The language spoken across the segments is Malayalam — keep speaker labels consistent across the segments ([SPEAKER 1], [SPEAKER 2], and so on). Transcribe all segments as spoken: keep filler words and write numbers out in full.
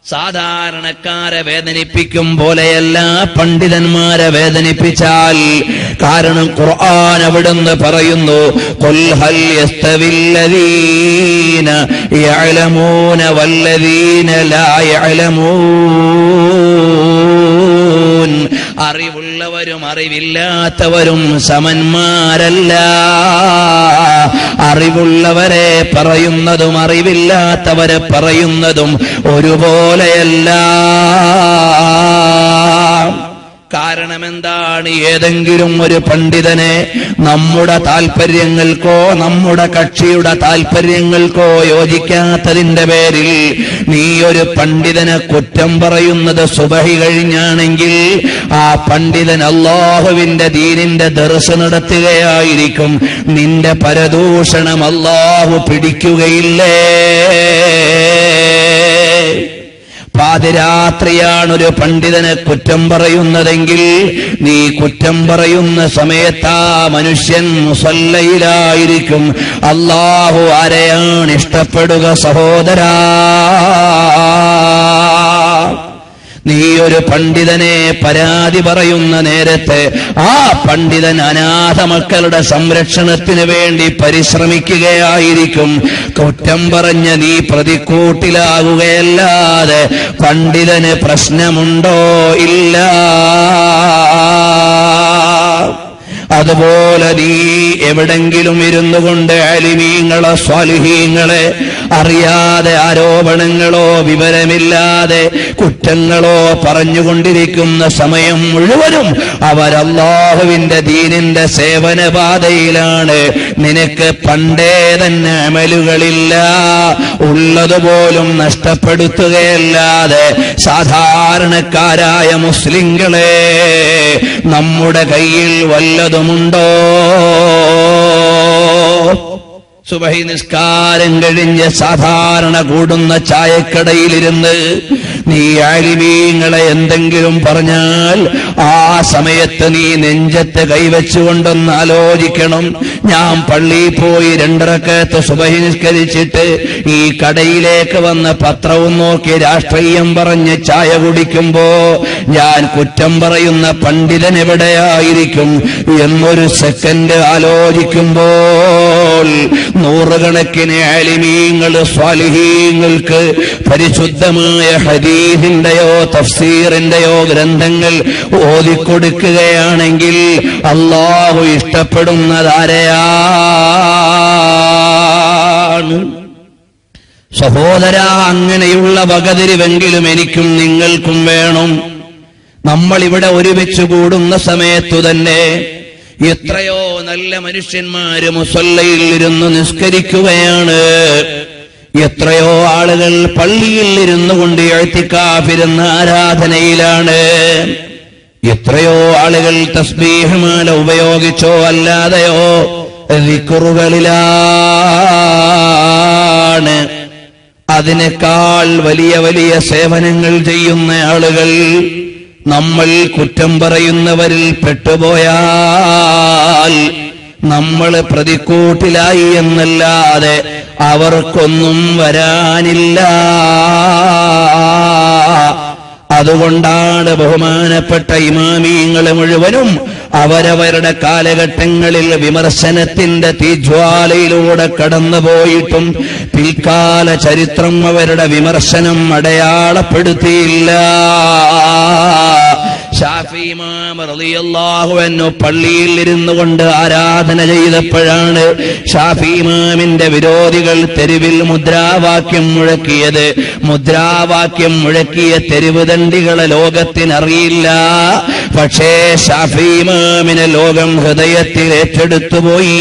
[SPEAKER 1] സാധാരണക്കാരെ വേദനിപ്പിക്കും പോലെയല്ല പണ്ഡിതന്മാരെ വേദനിപ്പിച്ചാൽ. കാരണം ഖുർആൻ അവിടുന്ന് പറയുന്നു, ഖുൽ ഹൽ യസ്തവില്ലദീന യഅലമൂന വല്ലദീന ലാ യഅലമൂൻ. അറിവുള്ളവരും അറിവില്ലാത്തവരും സമന്മാരല്ല. അറിവുള്ളവരെ പറയുന്നതും അറിവില്ലാത്തവരെ പറയുന്നതും ഒരുപോലെയല്ല. കാരണം എന്താണ്? ഏതെങ്കിലും ഒരു പണ്ഡിതനെ നമ്മുടെ താൽപര്യങ്ങൾക്കോ നമ്മുടെ കക്ഷിയുടെ താൽപര്യങ്ങൾക്കോ യോജിക്കാത്തതിന്റെ പേരിൽ നീ ഒരു പണ്ഡിതനെ കുറ്റം പറയുന്നത് സുബഹി കഴിഞ്ഞാണെങ്കിൽ ആ പണ്ഡിതൻ അല്ലാഹുവിന്റെ ദീനിന്റെ ദർസ് നടത്തുകയായിരിക്കും. നിന്റെ പരദൂഷണം അല്ലാഹു പിടിക്കുകയില്ലേ? പാതിരാത്രിയാണൊരു പണ്ഡിതനെ കുറ്റം പറയുന്നതെങ്കിൽ നീ കുറ്റം പറയുന്ന സമയത്ത് ആ മനുഷ്യൻ മുസല്ലയിലായിരിക്കും. അല്ലാഹു ആരെയാണ് ഇഷ്ടപ്പെടുക സഹോദരാ? നീ ഒരു പണ്ഡിതനെ പരാതി പറയുന്ന നേരത്തെ ആ പണ്ഡിതൻ അനാഥ മക്കളുടെ സംരക്ഷണത്തിന് വേണ്ടി പരിശ്രമിക്കുകയായിരിക്കും. കുറ്റം പറഞ്ഞ നീ പ്രതിക്കൂട്ടിലാകുകയല്ലാതെ പണ്ഡിതന് പ്രശ്നമുണ്ടോ? ഇല്ല. അതുപോലെ നീ എവിടെങ്കിലും ഇരുന്നു കൊണ്ട് ആലിമീങ്ങളെ സ്വാലിഹീങ്ങളെ അറിയാതെ ആരോപണങ്ങളോ വിവരമില്ലാതെ കുറ്റങ്ങളോ പറഞ്ഞുകൊണ്ടിരിക്കുന്ന സമയം മുഴുവനും അവർ അല്ലാഹുവിന്റെ ദീനിന്റെ സേവനപാതയിലാണ്. നിനക്ക് പണ്ടേ തന്നെ അമലുകളില്ല. ഉള്ളതുപോലും നഷ്ടപ്പെടുത്തുകയല്ലാതെ സാധാരണക്കാരായ മുസ്ലിങ്ങളെ നമ്മുടെ കയ്യിൽ വല്ലതുമുണ്ടോ? സുബഹി നിസ്കാരം കഴിഞ്ഞ് സാധാരണ കൂടുന്ന ചായക്കടയിലിരുന്ന് നീ ആലിമീങ്ങളെ എന്തെങ്കിലും പറഞ്ഞാൽ ആ സമയത്ത് നീ നെഞ്ചത്ത് കൈവച്ചുകൊണ്ടൊന്ന് ആലോചിക്കണം. ഞാൻ പള്ളിയിൽ പോയി രണ്ടരക്കത്ത് സുബഹി നിസ്കരിച്ചിട്ട് ഈ കടയിലേക്ക് വന്ന് പത്രവും നോക്കി രാഷ്ട്രീയം പറഞ്ഞ് ചായ കുടിക്കുമ്പോ ഞാൻ കുറ്റം പറയുന്ന പണ്ഡിതൻ എവിടെയായിരിക്കും എന്നൊരു സെക്കൻഡ് ആലോചിക്കുമ്പോൾ നൂറുകണക്കിന് ആലിമീങ്ങൾ സ്വാലിഹീങ്ങൾക്ക് പരിശുദ്ധമായ ഹദീസിന്റെയോ തഫ്സീറിന്റെയോ ഗ്രന്ഥങ്ങൾ ഓതിക്കൊടുക്കുകയാണെങ്കിൽ അല്ലാഹു ഇഷ്ടപ്പെടുന്നതാരെയാണ്? സഹോദരാ, അങ്ങനെയുള്ള വകതിരിവെങ്കിലും എനിക്കും നിങ്ങൾക്കും വേണം. നമ്മളിവിടെ ഒരുമിച്ച് കൂടുന്ന സമയത്തു തന്നെ എത്രയോ നല്ല മനുഷ്യന്മാര് മുസല്ലയിൽ ഇരുന്ന് നിസ്കരിക്കുകയാണ്. എത്രയോ ആളുകൾ പള്ളിയിൽ ഇരുന്നു കൊണ്ട് ഇഅ്തികാഫിരുന്ന ആരാധനയിലാണ്. എത്രയോ ആളുകൾ തസ്ബീഹ് മാല ഉപയോഗിച്ചോ അല്ലാതെയോ ദിക്റുകളിലാണ്. അതിനേക്കാൾ വലിയ വലിയ സേവനങ്ങൾ ചെയ്യുന്ന ആളുകൾ നമ്മൾ കുറ്റം പറയുന്നവരിൽ പെട്ടുപോയാൽ നമ്മൾ പ്രതിക്കൂട്ടിലായി എന്നല്ലാതെ അവർക്കൊന്നും വരാനില്ല. അതുകൊണ്ടാണ് ബഹുമാനപ്പെട്ട ഇമാമീങ്ങളെ മുഴുവനും അവരവരുടെ കാലഘട്ടങ്ങളിൽ വിമർശനത്തിന്റെ തീജ്വാലയിലൂടെ കടന്നുപോയിട്ടും പിൽക്കാല ചരിത്രം അവരുടെ വിമർശനം അടയാളപ്പെടുത്തിയില്ല. ശാഫി ഇമാം റളിയല്ലാഹു അൻഹു പള്ളിയിൽ ഇരുന്നു കൊണ്ട് ആരാധന ചെയ്തപ്പോഴാണ് ശാഫി ഇമാമിന്റെ വിരോധികൾ തെരുവിൽ മുദ്രാവാക്യം മുഴക്കിയത്. മുദ്രാവാക്യം മുഴക്കിയ തെരുവ് ദണ്ഡികളെ ലോകത്തിനറിയില്ല. പക്ഷേ ശാഫി ഇമാമിനെ ലോകം ഹൃദയത്തിൽ ഏറ്റെടുത്തുപോയി.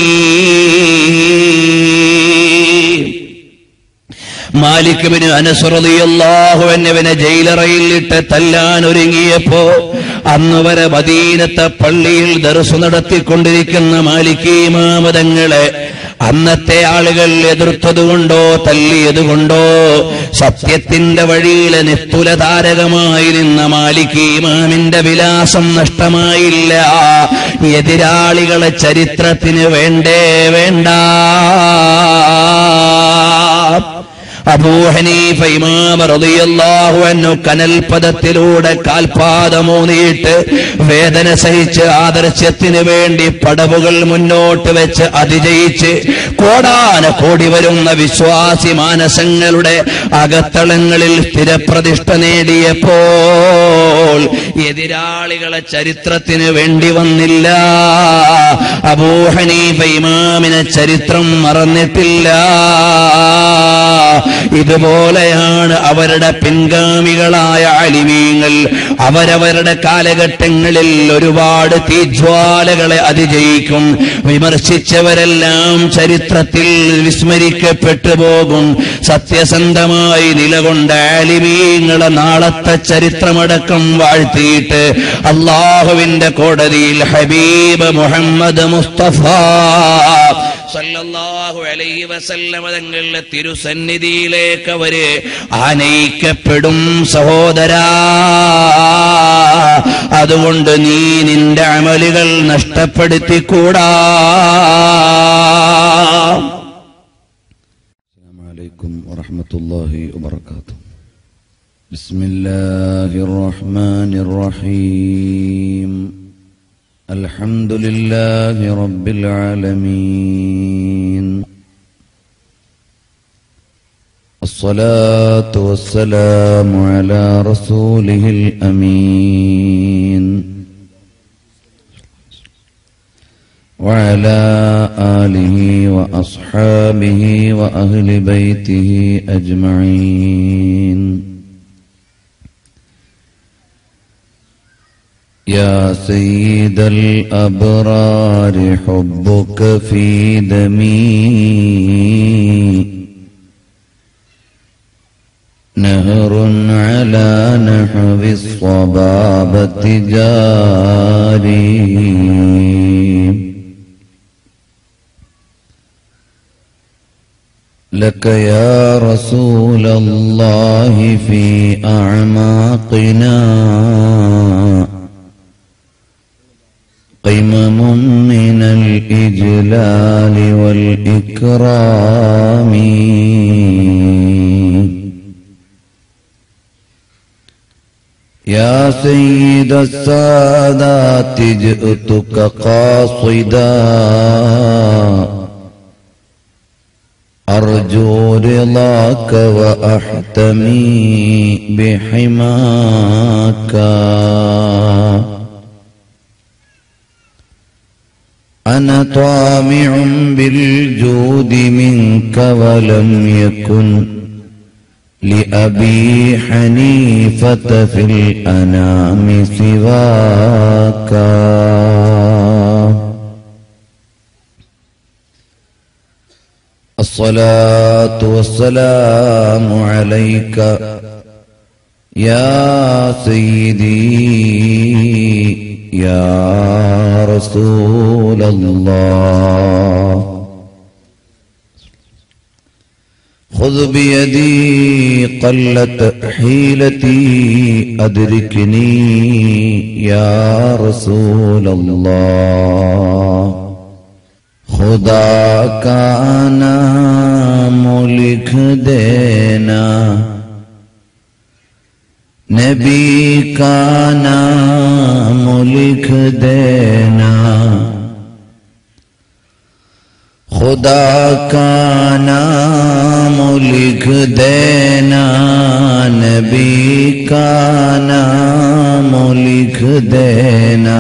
[SPEAKER 1] മാലിക് ബിൻ അനസ് റളിയല്ലാഹു അൻഹുവിനെ ജയിലറയിൽ ഇട്ട് തല്ലാൻ ഒരുങ്ങിയപ്പോ അന്ന് വരെ മദീനത്തെ പള്ളിയിൽ ദർസ് നടത്തിക്കൊണ്ടിരിക്കുന്ന മാലിക് ഇമാം തങ്ങളെ അന്നത്തെ ആളുകൾ എതിർത്തതുകൊണ്ടോ തല്ലിയതുകൊണ്ടോ സത്യത്തിന്റെ വഴിയിലെ നിസ്തുല താരകമായി നിന്ന മാലിക് ഇമാമിന്റെ വിലാസം നഷ്ടമായില്ല. എതിരാളികളെ ചരിത്രത്തിന് വേണ്ടേ വേണ്ട. അബൂ ഹനീഫ ഇമാം റളിയല്ലാഹു അൻഹു കനൽപദത്തിലൂടെ കാൽപാദമൂന്നിയിട്ട് വേദന സഹിച്ച് ആദർശത്തിന് വേണ്ടി പടവുകൾ മുന്നോട്ട് വെച്ച് അതിജയിച്ച് കോടാന കോടി വരുന്ന വിശ്വാസി മാനസങ്ങളുടെ അകത്തളങ്ങളിൽ സ്ഥിരപ്രതിഷ്ഠ നേടിയപ്പോൾ എതിരാളികളെ ചരിത്രത്തിന് വേണ്ടി വന്നില്ല. അബൂ ഹനീഫ ഇമാമിനെ ചരിത്രം മറന്നിട്ടില്ല. ഇതുപോലെയാണ് അവരുടെ പിൻഗാമികളായ അലിമീങ്ങൾ. അവരവരുടെ കാലഘട്ടങ്ങളിൽ ഒരുപാട് തീജ്വാലകളെ അതിജയിക്കും. വിമർശിച്ചവരെല്ലാം ചരിത്രത്തിൽ വിസ്മരിക്കപ്പെട്ടു പോകും. സത്യസന്ധമായി നിലകൊണ്ട ആലിമീങ്ങളെ നാളത്തെ ചരിത്രമടക്കം വാഴ്ത്തിയിട്ട് അല്ലാഹുവിന്റെ കോടതിയിൽ ഹബീബ് മുഹമ്മദ് മുസ്തഫ സല്ലല്ലാഹു അലൈഹി വസല്ലം തങ്ങളുടെ തിരുസന്നിധിയിലേക്ക് അവര് ആനയിക്കപ്പെടും. സഹോദരാ, അതുകൊണ്ട് നീ നിന്റെ അമലുകൾ നഷ്ടപ്പെടുത്തിക്കൂടാ.
[SPEAKER 2] അസ്സലാമു അലൈക്കും വറഹ്മത്തുള്ളാഹി വബറകാതുഹു. ബിസ്മില്ലാഹിർ റഹ്മാനിർ റഹീം. الحمد لله رب العالمين. الصلاة والسلام على رسوله الأمين وعلى آله وأصحابه وأهل بيته أجمعين. يا سيد الأبرار حبك في دمي نهر على نحو الصبابة جاري. لك يا رسول الله في أعماقنا قمم من الإجلال والإكرام. يا سيد السادات جئتك قاصدا أرجو رضاك وأحتمي بحماك. أنا طامع بالجود منك ولم يكن لأبي حنيفة في الأنام سواك. الصلاة والسلام عليك يا سيدي يا رسول الله. خذ بيدي قلت حيلتي أدركني يا رسول الله. خدا کا نام لکھ دینا نبی کا نام لکھ دینا. خدا کا نام لکھ دینا نبی کا نام لکھ دینا.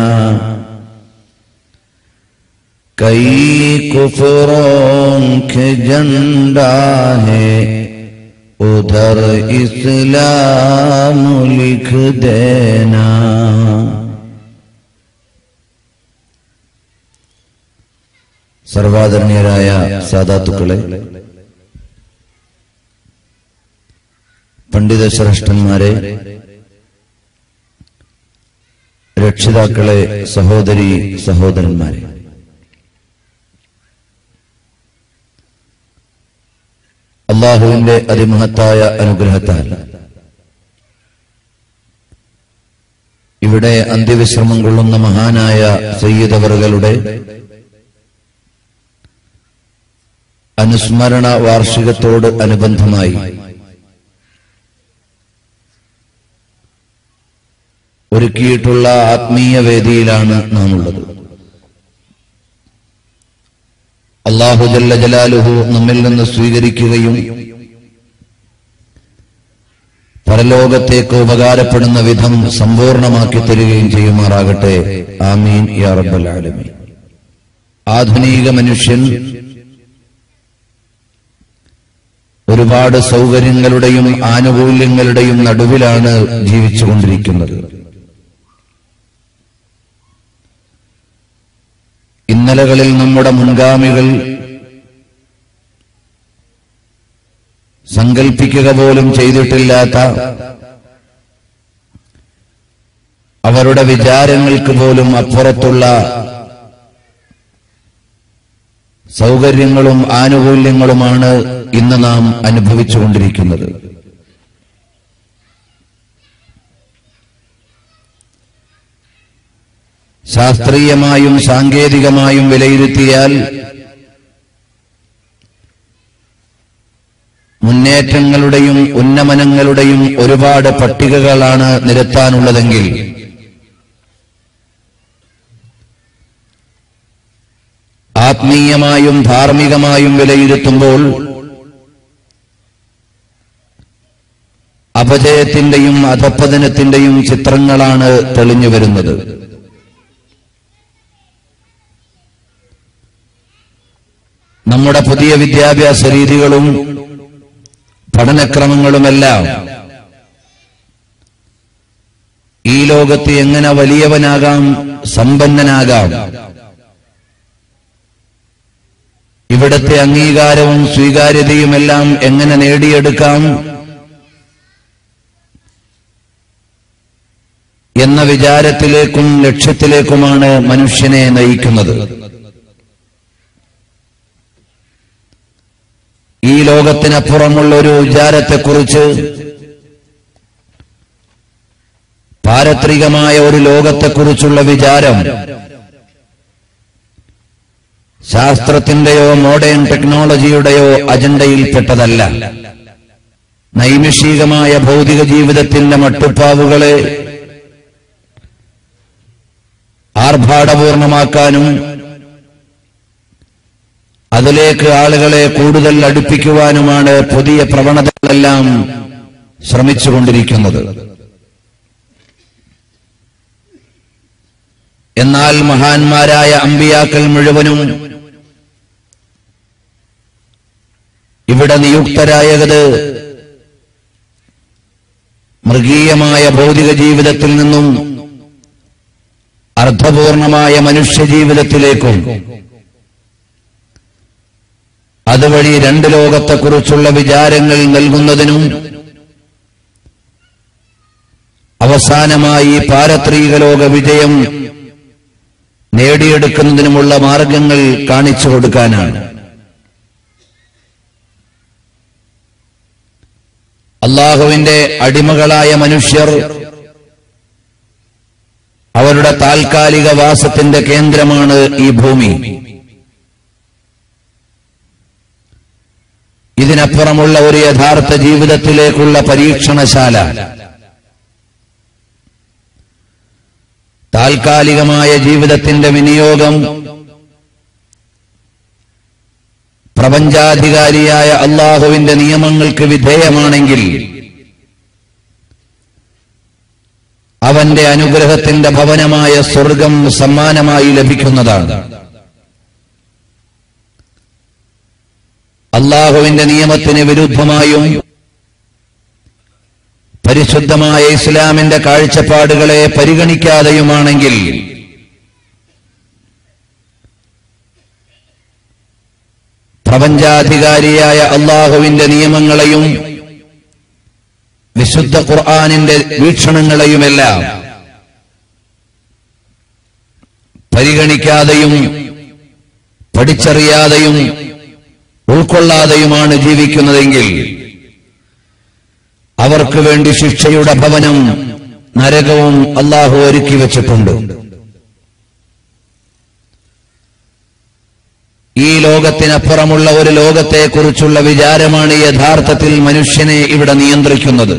[SPEAKER 2] کئی کفروں کے جھنڈا ہے ادھر اسلام لکھ دینا. സർവാദരണീയരായ സാദാത്തുക്കളെ, പണ്ഡിത ശ്രേഷ്ഠന്മാരെ, രക്ഷിതാക്കളെ, സഹോദരി സഹോദരന്മാരെ, അല്ലാഹുവിന്റെ അതിമഹത്തായ അനുഗ്രഹത്താൽ ഇവിടെ അന്ത്യവിശ്രമം കൊള്ളുന്ന മഹാനായ സയ്യിദ് അവറുകളുടെ അനുസ്മരണ വാർഷികത്തോട് അനുബന്ധമായി ഒരുക്കിയിട്ടുള്ള ആത്മീയ വേദിയിലാണ് നാം ഉള്ളത്. അല്ലാഹു ജല്ല ജലാലുഹു നമ്മിൽ നിന്ന് സ്വീകരിക്കുകയും പരലോകത്തേക്ക് ഉപകാരപ്പെടുന്ന വിധം സമ്പൂർണമാക്കി തരികയും ചെയ്യുമാറാകട്ടെ. ആമീൻ യാ റബ്ബൽ ആലമീൻ. ആധുനിക മനുഷ്യൻ ഒരുപാട് സൗകര്യങ്ങളുടെയും ആനുകൂല്യങ്ങളുടെയും നടുവിലാണ് ജീവിച്ചുകൊണ്ടിരിക്കുന്നത്. ഇന്നലകളിൽ നമ്മുടെ മുൻഗാമികൾ സങ്കൽപ്പിക്കുക പോലും ചെയ്തിട്ടില്ലാത്ത, അവരുടെ വിചാരങ്ങൾക്ക് പോലും അപ്പുറത്തുള്ള സൗകര്യങ്ങളും ആനുകൂല്യങ്ങളുമാണ് ഇന്ന് നാം അനുഭവിച്ചുകൊണ്ടിരിക്കുന്നത്. ശാസ്ത്രീയമായും സാങ്കേതികമായും വിലയിരുത്തിയാൽ മുന്നേറ്റങ്ങളുടെയും ഉന്നമനങ്ങളുടെയും ഒരുപാട് പട്ടികകളാണ് നിരത്താനുള്ളതെങ്കിൽ ആത്മീയമായും ധാർമ്മികമായും വിലയിരുത്തുമ്പോൾ അപജയത്തിന്റെയും അധപ്പതനത്തിന്റെയും ചിത്രങ്ങളാണ് തെളിഞ്ഞു വരുന്നത്. നമ്മുടെ പുതിയ വിദ്യാഭ്യാസ രീതികളും പഠനക്രമങ്ങളുമെല്ലാം ഈ ലോകത്ത് എങ്ങനെ വലിയവനാകാം, സമ്പന്നനാകാം, ഇവിടത്തെ അംഗീകാരവും സ്വീകാര്യതയുമെല്ലാം എങ്ങനെ നേടിയെടുക്കാം എന്ന വിചാരത്തിലേക്കും ലക്ഷ്യത്തിലേക്കുമാണ് മനുഷ്യനെ നയിക്കുന്നത്. ഈ ലോകത്തിനപ്പുറമുള്ള ഒരു വിചാരത്തെക്കുറിച്ച്, പാരത്രികമായ ഒരു ലോകത്തെക്കുറിച്ചുള്ള വിചാരം ശാസ്ത്രത്തിന്റെയോ മോഡേൺ ടെക്നോളജിയുടെയോ അജണ്ടയിൽപ്പെട്ടതല്ല. നൈമിഷികമായ ഭൗതിക ജീവിതത്തിന്റെ മട്ടുപ്പാവുകളെ ആർഭാടപൂർണമാക്കാനും അതിലേക്ക് ആളുകളെ കൂടുതൽ അടുപ്പിക്കുവാനുമാണ് പുതിയ പ്രവണതകളെല്ലാം ശ്രമിച്ചുകൊണ്ടിരിക്കുന്നത്. എന്നാൽ മഹാന്മാരായ അമ്പിയാക്കൾ മുഴുവനും ഇവിടെ നിയുക്തരായത് മൃഗീയമായ ഭൗതിക ജീവിതത്തിൽ നിന്നും അർത്ഥപൂർണമായ മനുഷ്യജീവിതത്തിലേക്കും അതുവഴി രണ്ട് ലോകത്തെക്കുറിച്ചുള്ള വിചാരങ്ങൾ നൽകുന്നതിനും അവസാനമായി പാരത്രിക ലോക വിജയം നേടിയെടുക്കുന്നതിനുമുള്ള മാർഗങ്ങൾ കാണിച്ചു കൊടുക്കാനാണ്. അല്ലാഹുവിന്റെ അടിമകളായ മനുഷ്യർ അവരുടെ താൽക്കാലിക വാസത്തിന്റെ കേന്ദ്രമാണ് ഈ ഭൂമി. ഇതിനപ്പുറമുള്ള ഒരു യഥാർത്ഥ ജീവിതത്തിലേക്കുള്ള പരീക്ഷണശാല. താൽക്കാലികമായ ജീവിതത്തിന്റെ വിനിയോഗം പ്രപഞ്ചാധികാരിയായ അല്ലാഹുവിന്റെ നിയമങ്ങൾക്ക് വിധേയമാണെങ്കിൽ അവന്റെ അനുഗ്രഹത്തിന്റെ ഭവനമായ സ്വർഗം സമ്മാനമായി ലഭിക്കുന്നതാണ്. അല്ലാഹുവിന്റെ നിയമത്തിന് വിരുദ്ധമായും പരിശുദ്ധമായ ഇസ്ലാമിന്റെ കാഴ്ചപ്പാടുകളെ പരിഗണിക്കാതെയുമാണെങ്കിൽ പ്രപഞ്ചാധികാരിയായ അല്ലാഹുവിന്റെ നിയമങ്ങളെയും വിശുദ്ധ ഖുർആനിന്റെ വീക്ഷണങ്ങളെയുമെല്ലാം പരിഗണിക്കാതെയും പഠിച്ചറിയാതെയും ഉൾക്കൊള്ളാതെയുമാണ് ജീവിക്കുന്നതെങ്കിൽ അവർക്ക് വേണ്ടി ശിക്ഷയുടെ ഭവനം നരകവും അല്ലാഹു ഒരുക്കി വച്ചിട്ടുണ്ട്. ഈ ലോകത്തിനപ്പുറമുള്ള ഒരു ലോകത്തെക്കുറിച്ചുള്ള വിചാരമാണ് യഥാർത്ഥത്തിൽ മനുഷ്യനെ ഇവിടെ നിയന്ത്രിക്കുന്നത്.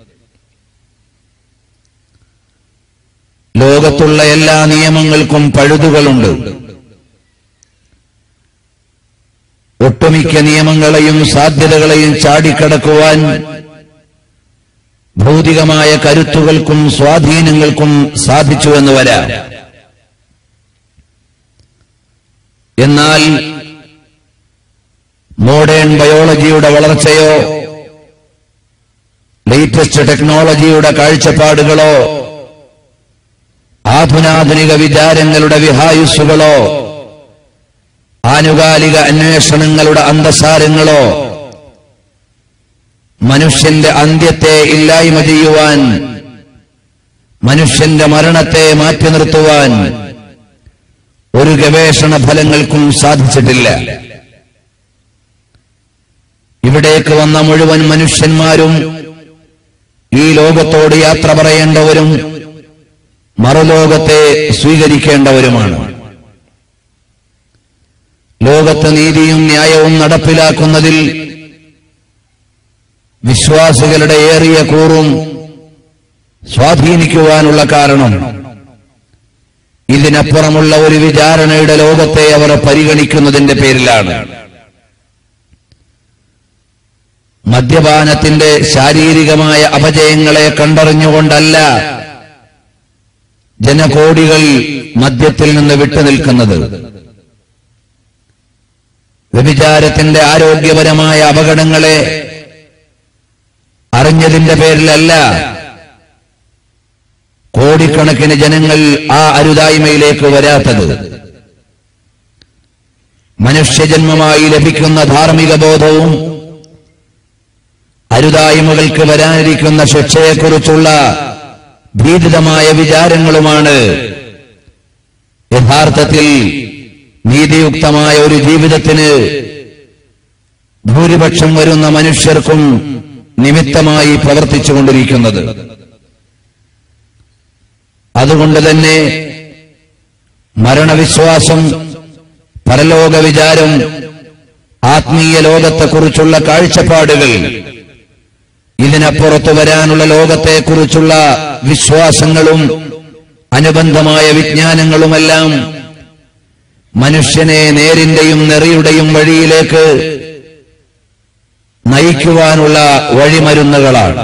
[SPEAKER 2] ലോകത്തുള്ള എല്ലാ നിയമങ്ങൾക്കും പഴുതുകളുണ്ട്. ഒട്ടുമിക്ക നിയമങ്ങളെയും സാധ്യതകളെയും ചാടിക്കടക്കുവാൻ ഭൗതികമായ കരുത്തുകൾക്കും സ്വാധീനങ്ങൾക്കും സാധിച്ചുവെന്ന് വരാം. എന്നാൽ മോഡേൺ ബയോളജിയുടെ വളർച്ചയോ ലേറ്റസ്റ്റ് ടെക്നോളജിയുടെ കാഴ്ചപ്പാടുകളോ ആധുനാധുനിക വിചാരങ്ങളുടെ വിഹായുസ്സുകളോ ആനുകാലിക അന്വേഷണങ്ങളുടെ അന്തസാരങ്ങളോ മനുഷ്യന്റെ അന്ത്യത്തെ ഇല്ലായ്മ ചെയ്യുവാൻ, മനുഷ്യന്റെ മരണത്തെ മാറ്റി നിർത്തുവാൻ ഒരു ഗവേഷണ ഫലങ്ങൾക്കും സാധിച്ചിട്ടില്ല. ഇവിടേക്ക് വന്ന മുഴുവൻ മനുഷ്യന്മാരും ഈ ലോകത്തോട് യാത്ര പറയേണ്ടവരും മറുലോകത്തെ സ്വീകരിക്കേണ്ടവരുമാണ്. ലോകത്ത് നീതിയും ന്യായവും നടപ്പിലാക്കുന്നതിൽ വിശ്വാസികളുടെ ഏറിയ കൂറും സ്വാധീനിക്കുവാനുള്ള കാരണം ഇതിനപ്പുറമുള്ള ഒരു വിചാരണയുടെ ലോകത്തെ അവർ പരിഗണിക്കുന്നതിന്റെ പേരിലാണ്. മദ്യപാനത്തിന്റെ ശാരീരികമായ അപജയങ്ങളെ കണ്ടറിഞ്ഞുകൊണ്ടല്ല ജനകോടികൾ മദ്യത്തിൽ നിന്ന് വിട്ടുനിൽക്കുന്നത്. വ്യഭിചാരത്തിന്റെ ആരോഗ്യപരമായ അപകടങ്ങളെ അറിഞ്ഞതിന്റെ പേരിലല്ല കോടിക്കണക്കിന് ജനങ്ങൾ ആ അരുതായ്മയിലേക്ക് വരാത്തത്. മനുഷ്യജന്മമായി ലഭിക്കുന്ന ധാർമ്മിക ബോധവും അരുതായ്മകൾക്ക് വരാനിരിക്കുന്ന ശിക്ഷയെക്കുറിച്ചുള്ള ഭീതിതമായ വിചാരങ്ങളുമാണ് യഥാർത്ഥത്തിൽ നീതിയുക്തമായ ഒരു ജീവിതത്തിന് ഭൂരിപക്ഷം വരുന്ന മനുഷ്യർക്കും നിമിത്തമായി പ്രവർത്തിച്ചുകൊണ്ടിരിക്കുന്നത്. അതുകൊണ്ട് തന്നെ മരണവിശ്വാസം, പരലോക വിചാരം, ആത്മീയ ലോകത്തെക്കുറിച്ചുള്ള കാഴ്ചപ്പാടുകൾ, ഇതിനപ്പുറത്തു വരാനുള്ള ലോകത്തെക്കുറിച്ചുള്ള വിശ്വാസങ്ങളും അനുബന്ധമായ വിജ്ഞാനങ്ങളുമെല്ലാം മനുഷ്യനെ നേരിന്റെയും നെറിയുടെയും വഴിയിലേക്ക് നയിക്കുവാനുള്ള വഴിമരുന്നുകളാണ്.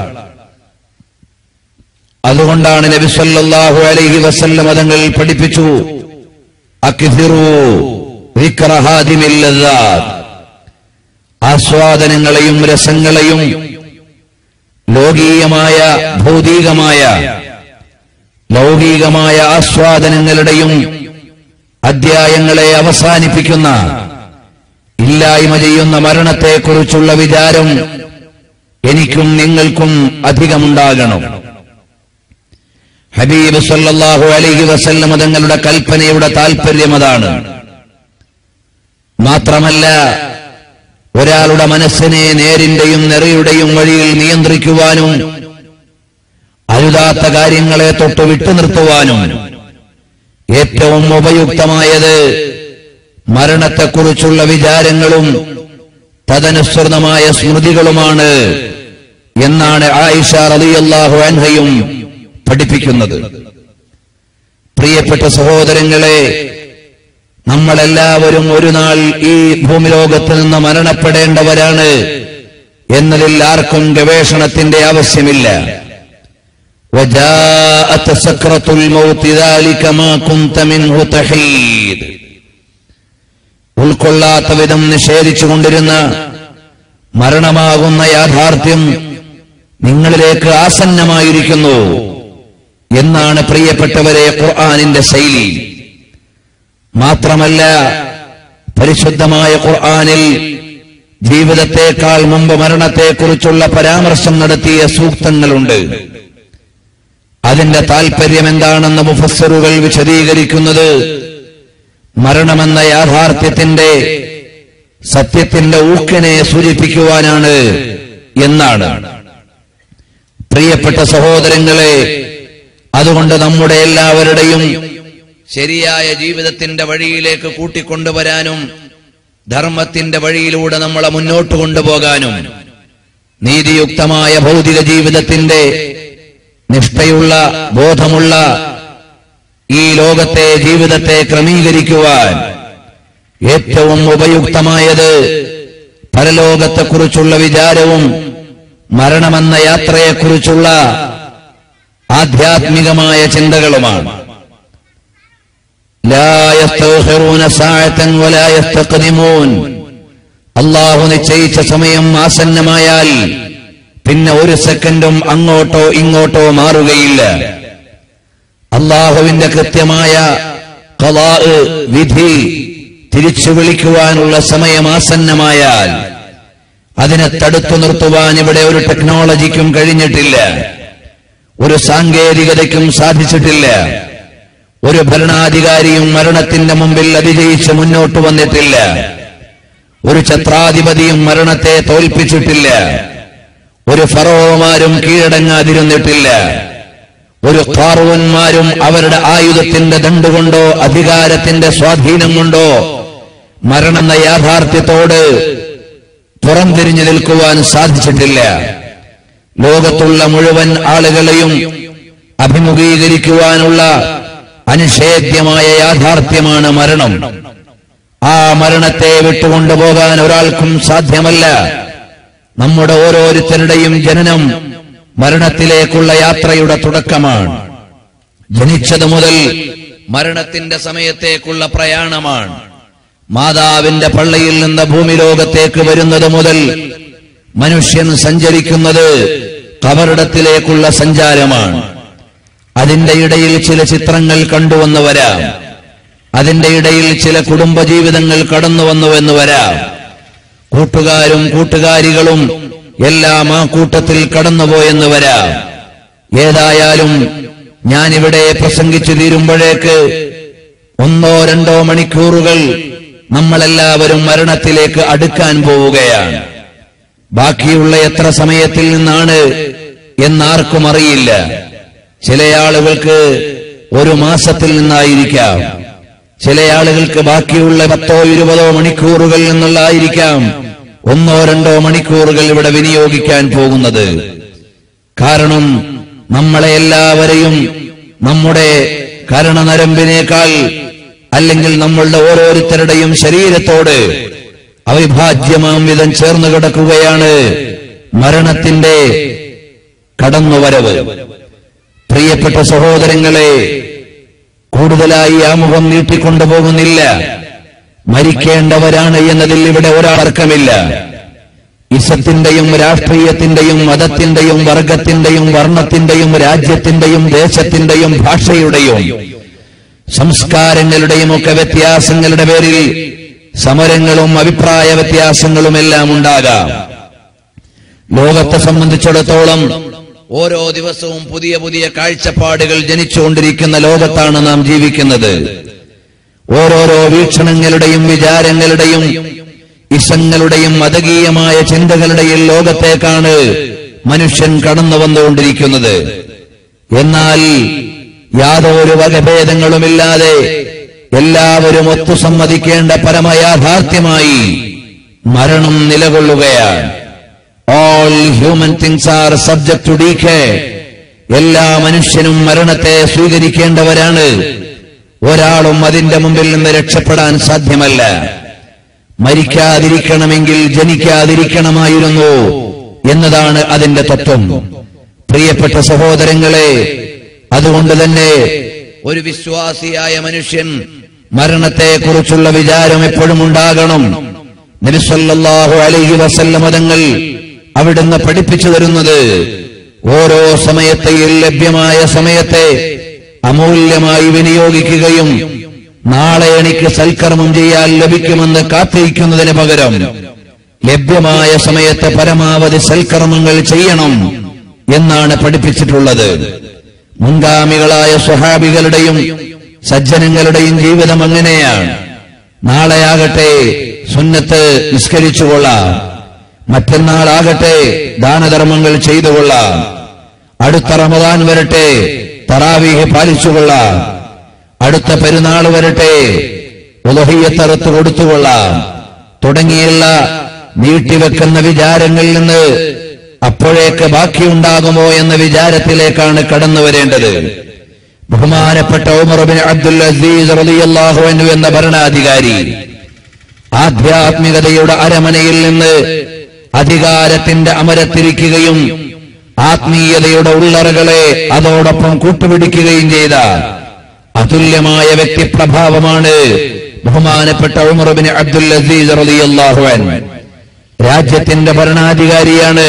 [SPEAKER 2] അതുകൊണ്ടാണ് നബി സല്ലല്ലാഹു അലൈഹി വസല്ലം തങ്ങൾ പഠിപ്പിച്ചു, അക്സിറൂ ദിക്റ ഹാദിമിൽ ലദ്ദാത്ത്, ആസ്വാദനങ്ങളെയും രസങ്ങളെയും ലോകീയമായ ഭൗതികമായ ലൗകികമായ ആസ്വാദനങ്ങളുടെയും അധ്യായങ്ങളെ അവസാനിപ്പിക്കുന്ന ഇല്ലായ്മ ചെയ്യുന്ന മരണത്തെക്കുറിച്ചുള്ള വിചാരം എനിക്കും നിങ്ങൾക്കും അധികമുണ്ടാകണം. ഹബീബ് സല്ലല്ലാഹു അലൈഹി വസല്ലം തങ്ങളുടെ കൽപ്പനയുടെ താൽപര്യം അതാണ്. മാത്രമല്ല, ഒരാളുടെ മനസ്സിനെ നേരിന്റെയും നെറിയുടെയും വഴിയിൽ നിയന്ത്രിക്കുവാനും അരുതാത്ത കാര്യങ്ങളെ തൊട്ട് വിട്ടുനിർത്തുവാനും ഏറ്റവും ഉപയുക്തമായത് മരണത്തെക്കുറിച്ചുള്ള വിചാരങ്ങളും തദനുസൃതമായ സ്മൃതികളുമാണ് എന്നാണ് ആയിഷ റളിയല്ലാഹു അൻഹയും പഠിപ്പിക്കുന്നത്. പ്രിയപ്പെട്ട സഹോദരങ്ങളെ, നമ്മളെല്ലാവരും ഒരു നാൾ ഈ ഭൂമിലോകത്ത് നിന്ന് മരണപ്പെടേണ്ടവരാണ് എന്നതിൽ ആർക്കും ഗവേഷണത്തിന്റെ ആവശ്യമില്ല. وَجَاءَتْ سَكْرَةُ الْمَوْتِ ذَلِكَ مَا كُنْتَ مِنْهُ تَحِيدُ. ഉൾക്കൊള്ളാത്ത വിധം നിഷേധിച്ചുകൊണ്ടിരുന്ന മരണമാകുന്ന യാഥാർത്ഥ്യം നിങ്ങളിലേക്ക് ആസന്നമായിരിക്കുന്നു എന്നാണ് പ്രിയപ്പെട്ടവരെ ഖുർആനിന്റെ ശൈലി. മാത്രമല്ല, പരിശുദ്ധമായ ഖുർആനിൽ ജീവിതത്തെക്കാൾ മുമ്പ് മരണത്തെക്കുറിച്ചുള്ള പരാമർശം നടത്തിയ സൂക്തങ്ങളുണ്ട്. അതിന്റെ താൽപര്യം എന്താണെന്ന് മുഫസ്സിറുകൾ വിശദീകരിക്കുന്നത് മരണമെന്ന യാഥാർത്ഥ്യത്തിന്റെ സത്യത്തിന്റെ ഊക്കിനെ സൂചിപ്പിക്കുവാനാണ് എന്നാണ്. പ്രിയപ്പെട്ട സഹോദരങ്ങളെ, അതുകൊണ്ട് നമ്മുടെ എല്ലാവരുടെയും ശരിയായ ജീവിതത്തിന്റെ വഴിയിലേക്ക് കൂട്ടിക്കൊണ്ടുവരാനും ധർമ്മത്തിന്റെ വഴിയിലൂടെ നമ്മളെ മുന്നോട്ട് കൊണ്ടുപോകാനും നീതിയുക്തമായ ഭൗതിക ജീവിതത്തിന്റെ നിഷ്ഠയുള്ള ബോധമുള്ള ഈ ലോകത്തെ ജീവിതത്തെ ക്രമീകരിക്കുവാൻ ഏറ്റവും ഉപയുക്തമായത് പരലോകത്തെക്കുറിച്ചുള്ള വിചാരവും മരണമെന്ന യാത്രയെക്കുറിച്ചുള്ള ആധ്യാത്മികമായ ചിന്തകളുമാണ്. ലാ യസ്തഗ്ഫിറൂന സഅതൻ വലാ യസ്തഖ്ദിമൂൻ. അല്ലാഹു നിശ്ചയിച്ച സമയം ആസന്നമായാൽ പിന്നെ ഒരു സെക്കൻഡും അങ്ങോട്ടോ ഇങ്ങോട്ടോ മാറുകയില്ല. അല്ലാഹുവിന്റെ കൃത്യമായ ഖളാ വിധി തിരിച്ചു വിളിക്കുവാനുള്ള സമയം ആസന്നമായാൽ അതിനെ തടുത്തു നിർത്തുവാൻ ഇവിടെ ഒരു ടെക്നോളജിക്കും കഴിഞ്ഞിട്ടില്ല, ഒരു സാങ്കേതികതയ്ക്കും സാധിച്ചിട്ടില്ല. ഒരു ഭരണാധികാരിയും മരണത്തിന്റെ മുമ്പിൽ അതിജയിച്ച് മുന്നോട്ട് വന്നിട്ടില്ല. ഒരു ഛത്രാധിപതിയും മരണത്തെ തോൽപ്പിച്ചിട്ടില്ല. ഒരു ഫറോവമാരും കീഴടങ്ങാതിരുന്നിട്ടില്ല. ഒരു ഖാറൂൻമാരും അവരുടെ ആയുധത്തിന്റെ ദണ്ടുകൊണ്ടോ അധികാരത്തിന്റെ സ്വാധീനം കൊണ്ടോ മരണമെന്ന യാഥാർത്ഥ്യത്തോട് പുറംതിരിഞ്ഞു നിൽക്കുവാൻ സാധിച്ചിട്ടില്ല. ലോകത്തുള്ള മുഴുവൻ ആളുകളെയും അഭിമുഖീകരിക്കുവാനുള്ള അനിഷേധ്യമായ യാഥാർത്ഥ്യമാണ് മരണം. ആ മരണത്തെ വിട്ടുകൊണ്ടുപോകാൻ ഒരാൾക്കും സാധ്യമല്ല. നമ്മുടെ ഓരോരുത്തരുടെയും ജനനം മരണത്തിലേക്കുള്ള യാത്രയുടെ തുടക്കമാണ്. ജനിച്ചത് മുതൽ മരണത്തിന്റെ സമയത്തേക്കുള്ള പ്രയാണമാണ്. മാതാവിന്റെ പള്ളയിൽ നിന്ന് ഭൂമി ലോകത്തേക്ക് വരുന്നത് മുതൽ മനുഷ്യൻ സഞ്ചരിക്കുന്നത് കബറിടത്തിലേക്കുള്ള സഞ്ചാരമാണ്. അതിന്റെ ഇടയിൽ ചില ചിത്രങ്ങൾ കണ്ടുവന്നു വരാം. അതിന്റെ ഇടയിൽ ചില കുടുംബജീവിതങ്ങൾ കടന്നുവന്നുവെന്ന് വരാം. കൂട്ടുകാരും കൂട്ടുകാരികളും എല്ലാം ആ കൂട്ടത്തിൽ കടന്നുപോയെന്ന് വരാം. ഏതായാലും ഞാനിവിടെ പ്രസംഗിച്ചു തീരുമ്പോഴേക്ക് ഒന്നോ രണ്ടോ മണിക്കൂറുകൾ നമ്മളെല്ലാവരും മരണത്തിലേക്ക് അടുക്കാൻ പോവുകയാണ്. ബാക്കിയുള്ള എത്ര സമയത്തിൽ നിന്നാണ് എന്നാർക്കും അറിയില്ല. ചില ആളുകൾക്ക് ഒരു മാസത്തിൽ നിന്നായിരിക്കാം, ചില ആളുകൾക്ക് ബാക്കിയുള്ള പത്തോ ഇരുപതോ മണിക്കൂറുകളിൽ നിന്നുള്ളായിരിക്കാം ഒന്നോ രണ്ടോ മണിക്കൂറുകൾ ഇവിടെ വിനിയോഗിക്കാൻ പോകുന്നത്. കാരണം നമ്മളെ എല്ലാവരെയും നമ്മുടെ കരണനരമ്പിനേക്കാൾ അല്ലെങ്കിൽ നമ്മളുടെ ഓരോരുത്തരുടെയും ശരീരത്തോട് അവിഭാജ്യമാം വിധം ചേർന്ന് കിടക്കുകയാണ് മരണത്തിന്റെ കടന്നുവരവ്. പ്രിയപ്പെട്ട സഹോദരങ്ങളെ, കൂടുതലായി ആമുഖം നീട്ടിക്കൊണ്ടുപോകുന്നില്ല. മരിക്കേണ്ടവരാണ് എന്നതിൽ ഇവിടെ ഒരാളർക്കമില്ല. ഇസത്തിന്റെയും രാഷ്ട്രീയത്തിന്റെയും മതത്തിന്റെയും വർഗത്തിന്റെയും വർണ്ണത്തിന്റെയും രാജ്യത്തിന്റെയും ദേശത്തിന്റെയും ഭാഷയുടെയും സംസ്കാരങ്ങളുടെയും ഒക്കെ വ്യത്യാസങ്ങളുടെ പേരിൽ സമരങ്ങളും അഭിപ്രായ വ്യത്യാസങ്ങളും എല്ലാം ഉണ്ടാകാം. ലോകത്തെ സംബന്ധിച്ചിടത്തോളം ഓരോ ദിവസവും പുതിയ പുതിയ കാഴ്ചപ്പാടുകൾ ജനിച്ചുകൊണ്ടിരിക്കുന്ന ലോകത്താണ് നാം ജീവിക്കുന്നത്. ഓരോരോ വീക്ഷണങ്ങളുടെയും വിചാരങ്ങളുടെയും ഇസങ്ങളുടെയും മതകീയമായ ചിന്തകളുടെയും ലോകത്തേക്കാണ് മനുഷ്യൻ കടന്നു വന്നുകൊണ്ടിരിക്കുന്നത്. എന്നാൽ യാതൊരു വകഭേദങ്ങളുമില്ലാതെ എല്ലാവരും ഒത്തുസമ്മതിക്കേണ്ട പരമയാഥാർത്ഥ്യമായി മരണം നിലകൊള്ളുകയാണ്. All human things are subject to decay. എല്ലാ മനുഷ്യനും മരണത്തെ സ്വീകരിക്കേണ്ടവരാണ്. ഒരാളും അതിന്റെ മുമ്പിൽ നിന്ന് രക്ഷപ്പെടാൻ സാധ്യമല്ല. മരിക്കാതിരിക്കണമെങ്കിൽ ജനിക്കാതിരിക്കണമായിരുന്നു എന്നതാണ് അതിന്റെ തത്വം. പ്രിയപ്പെട്ട സഹോദരങ്ങളെ, അതുകൊണ്ട് തന്നെ ഒരു വിശ്വാസിയായ മനുഷ്യൻ മരണത്തെക്കുറിച്ചുള്ള വിചാരം എപ്പോഴും ഉണ്ടാകണം. നബി സല്ലല്ലാഹു അലൈഹി വസല്ലം തങ്ങൾ അവിടുന്ന് പഠിപ്പിച്ചു തരുന്നത് ഓരോ സമയത്തെയും ലഭ്യമായ സമയത്തെ അമൂല്യമായി വിനിയോഗിക്കുകയും നാളെ എനിക്ക് സൽക്കർമ്മം ചെയ്യാൻ ലഭിക്കുമെന്ന് കാത്തിരിക്കുന്നതിന് പകരം ലഭ്യമായ സമയത്ത് പരമാവധി സൽക്കർമ്മങ്ങൾ ചെയ്യണം എന്നാണ് പഠിപ്പിച്ചിട്ടുള്ളത്. മുൻഗാമികളായ സ്വഹാബികളുടെയും സജ്ജനങ്ങളുടെയും ജീവിതം അങ്ങനെയാണ്. നാളെയാകട്ടെ സുന്നത്ത് നിസ്കരിച്ചുകൊള്ളാം, മറ്റന്നാളാകട്ടെ ദാനധർമ്മങ്ങൾ ചെയ്തുകൊള്ളാം, അടുത്ത റമദാൻ വരട്ടെ തറാവീഹ് പാലിച്ചുകൊള്ളാം, അടുത്ത പെരുന്നാൾ വരട്ടെ ഉളഹിയ്യത്ത് അറുത്ത് കൊടുത്തുകൊള്ളാം, തുടങ്ങിയുള്ള നീട്ടിവെക്കുന്ന വിചാരങ്ങളിൽ നിന്ന് അപ്പോഴേക്ക് ബാക്കിയുണ്ടാകുമോ എന്ന വിചാരത്തിലേക്കാണ് കടന്നു വരേണ്ടത്. ബഹുമാനപ്പെട്ട ഉമർ ബിൻ അബ്ദുൽ അസീസ് റളിയല്ലാഹു അൻഹു എന്ന ഭരണാധികാരി ആധ്യാത്മികതയുടെ അരമനയിൽ നിന്ന് അധികാരത്തിന്റെ അമരത്തിരിക്കുകയും ആത്മീയതയുടെ ഉള്ളറകളെ അതോടൊപ്പം കൂട്ടുപിടിക്കുകയും ചെയ്ത അതുല്യമായ വ്യക്തിപ്രഭാവമാണ് ബഹുമാനപ്പെട്ട ഉമർ ബിൻ അബ്ദുൽ അസീസ് റളിയല്ലാഹു അൻഹു. രാജ്യത്തിന്റെ ഭരണാധികാരിയാണ്.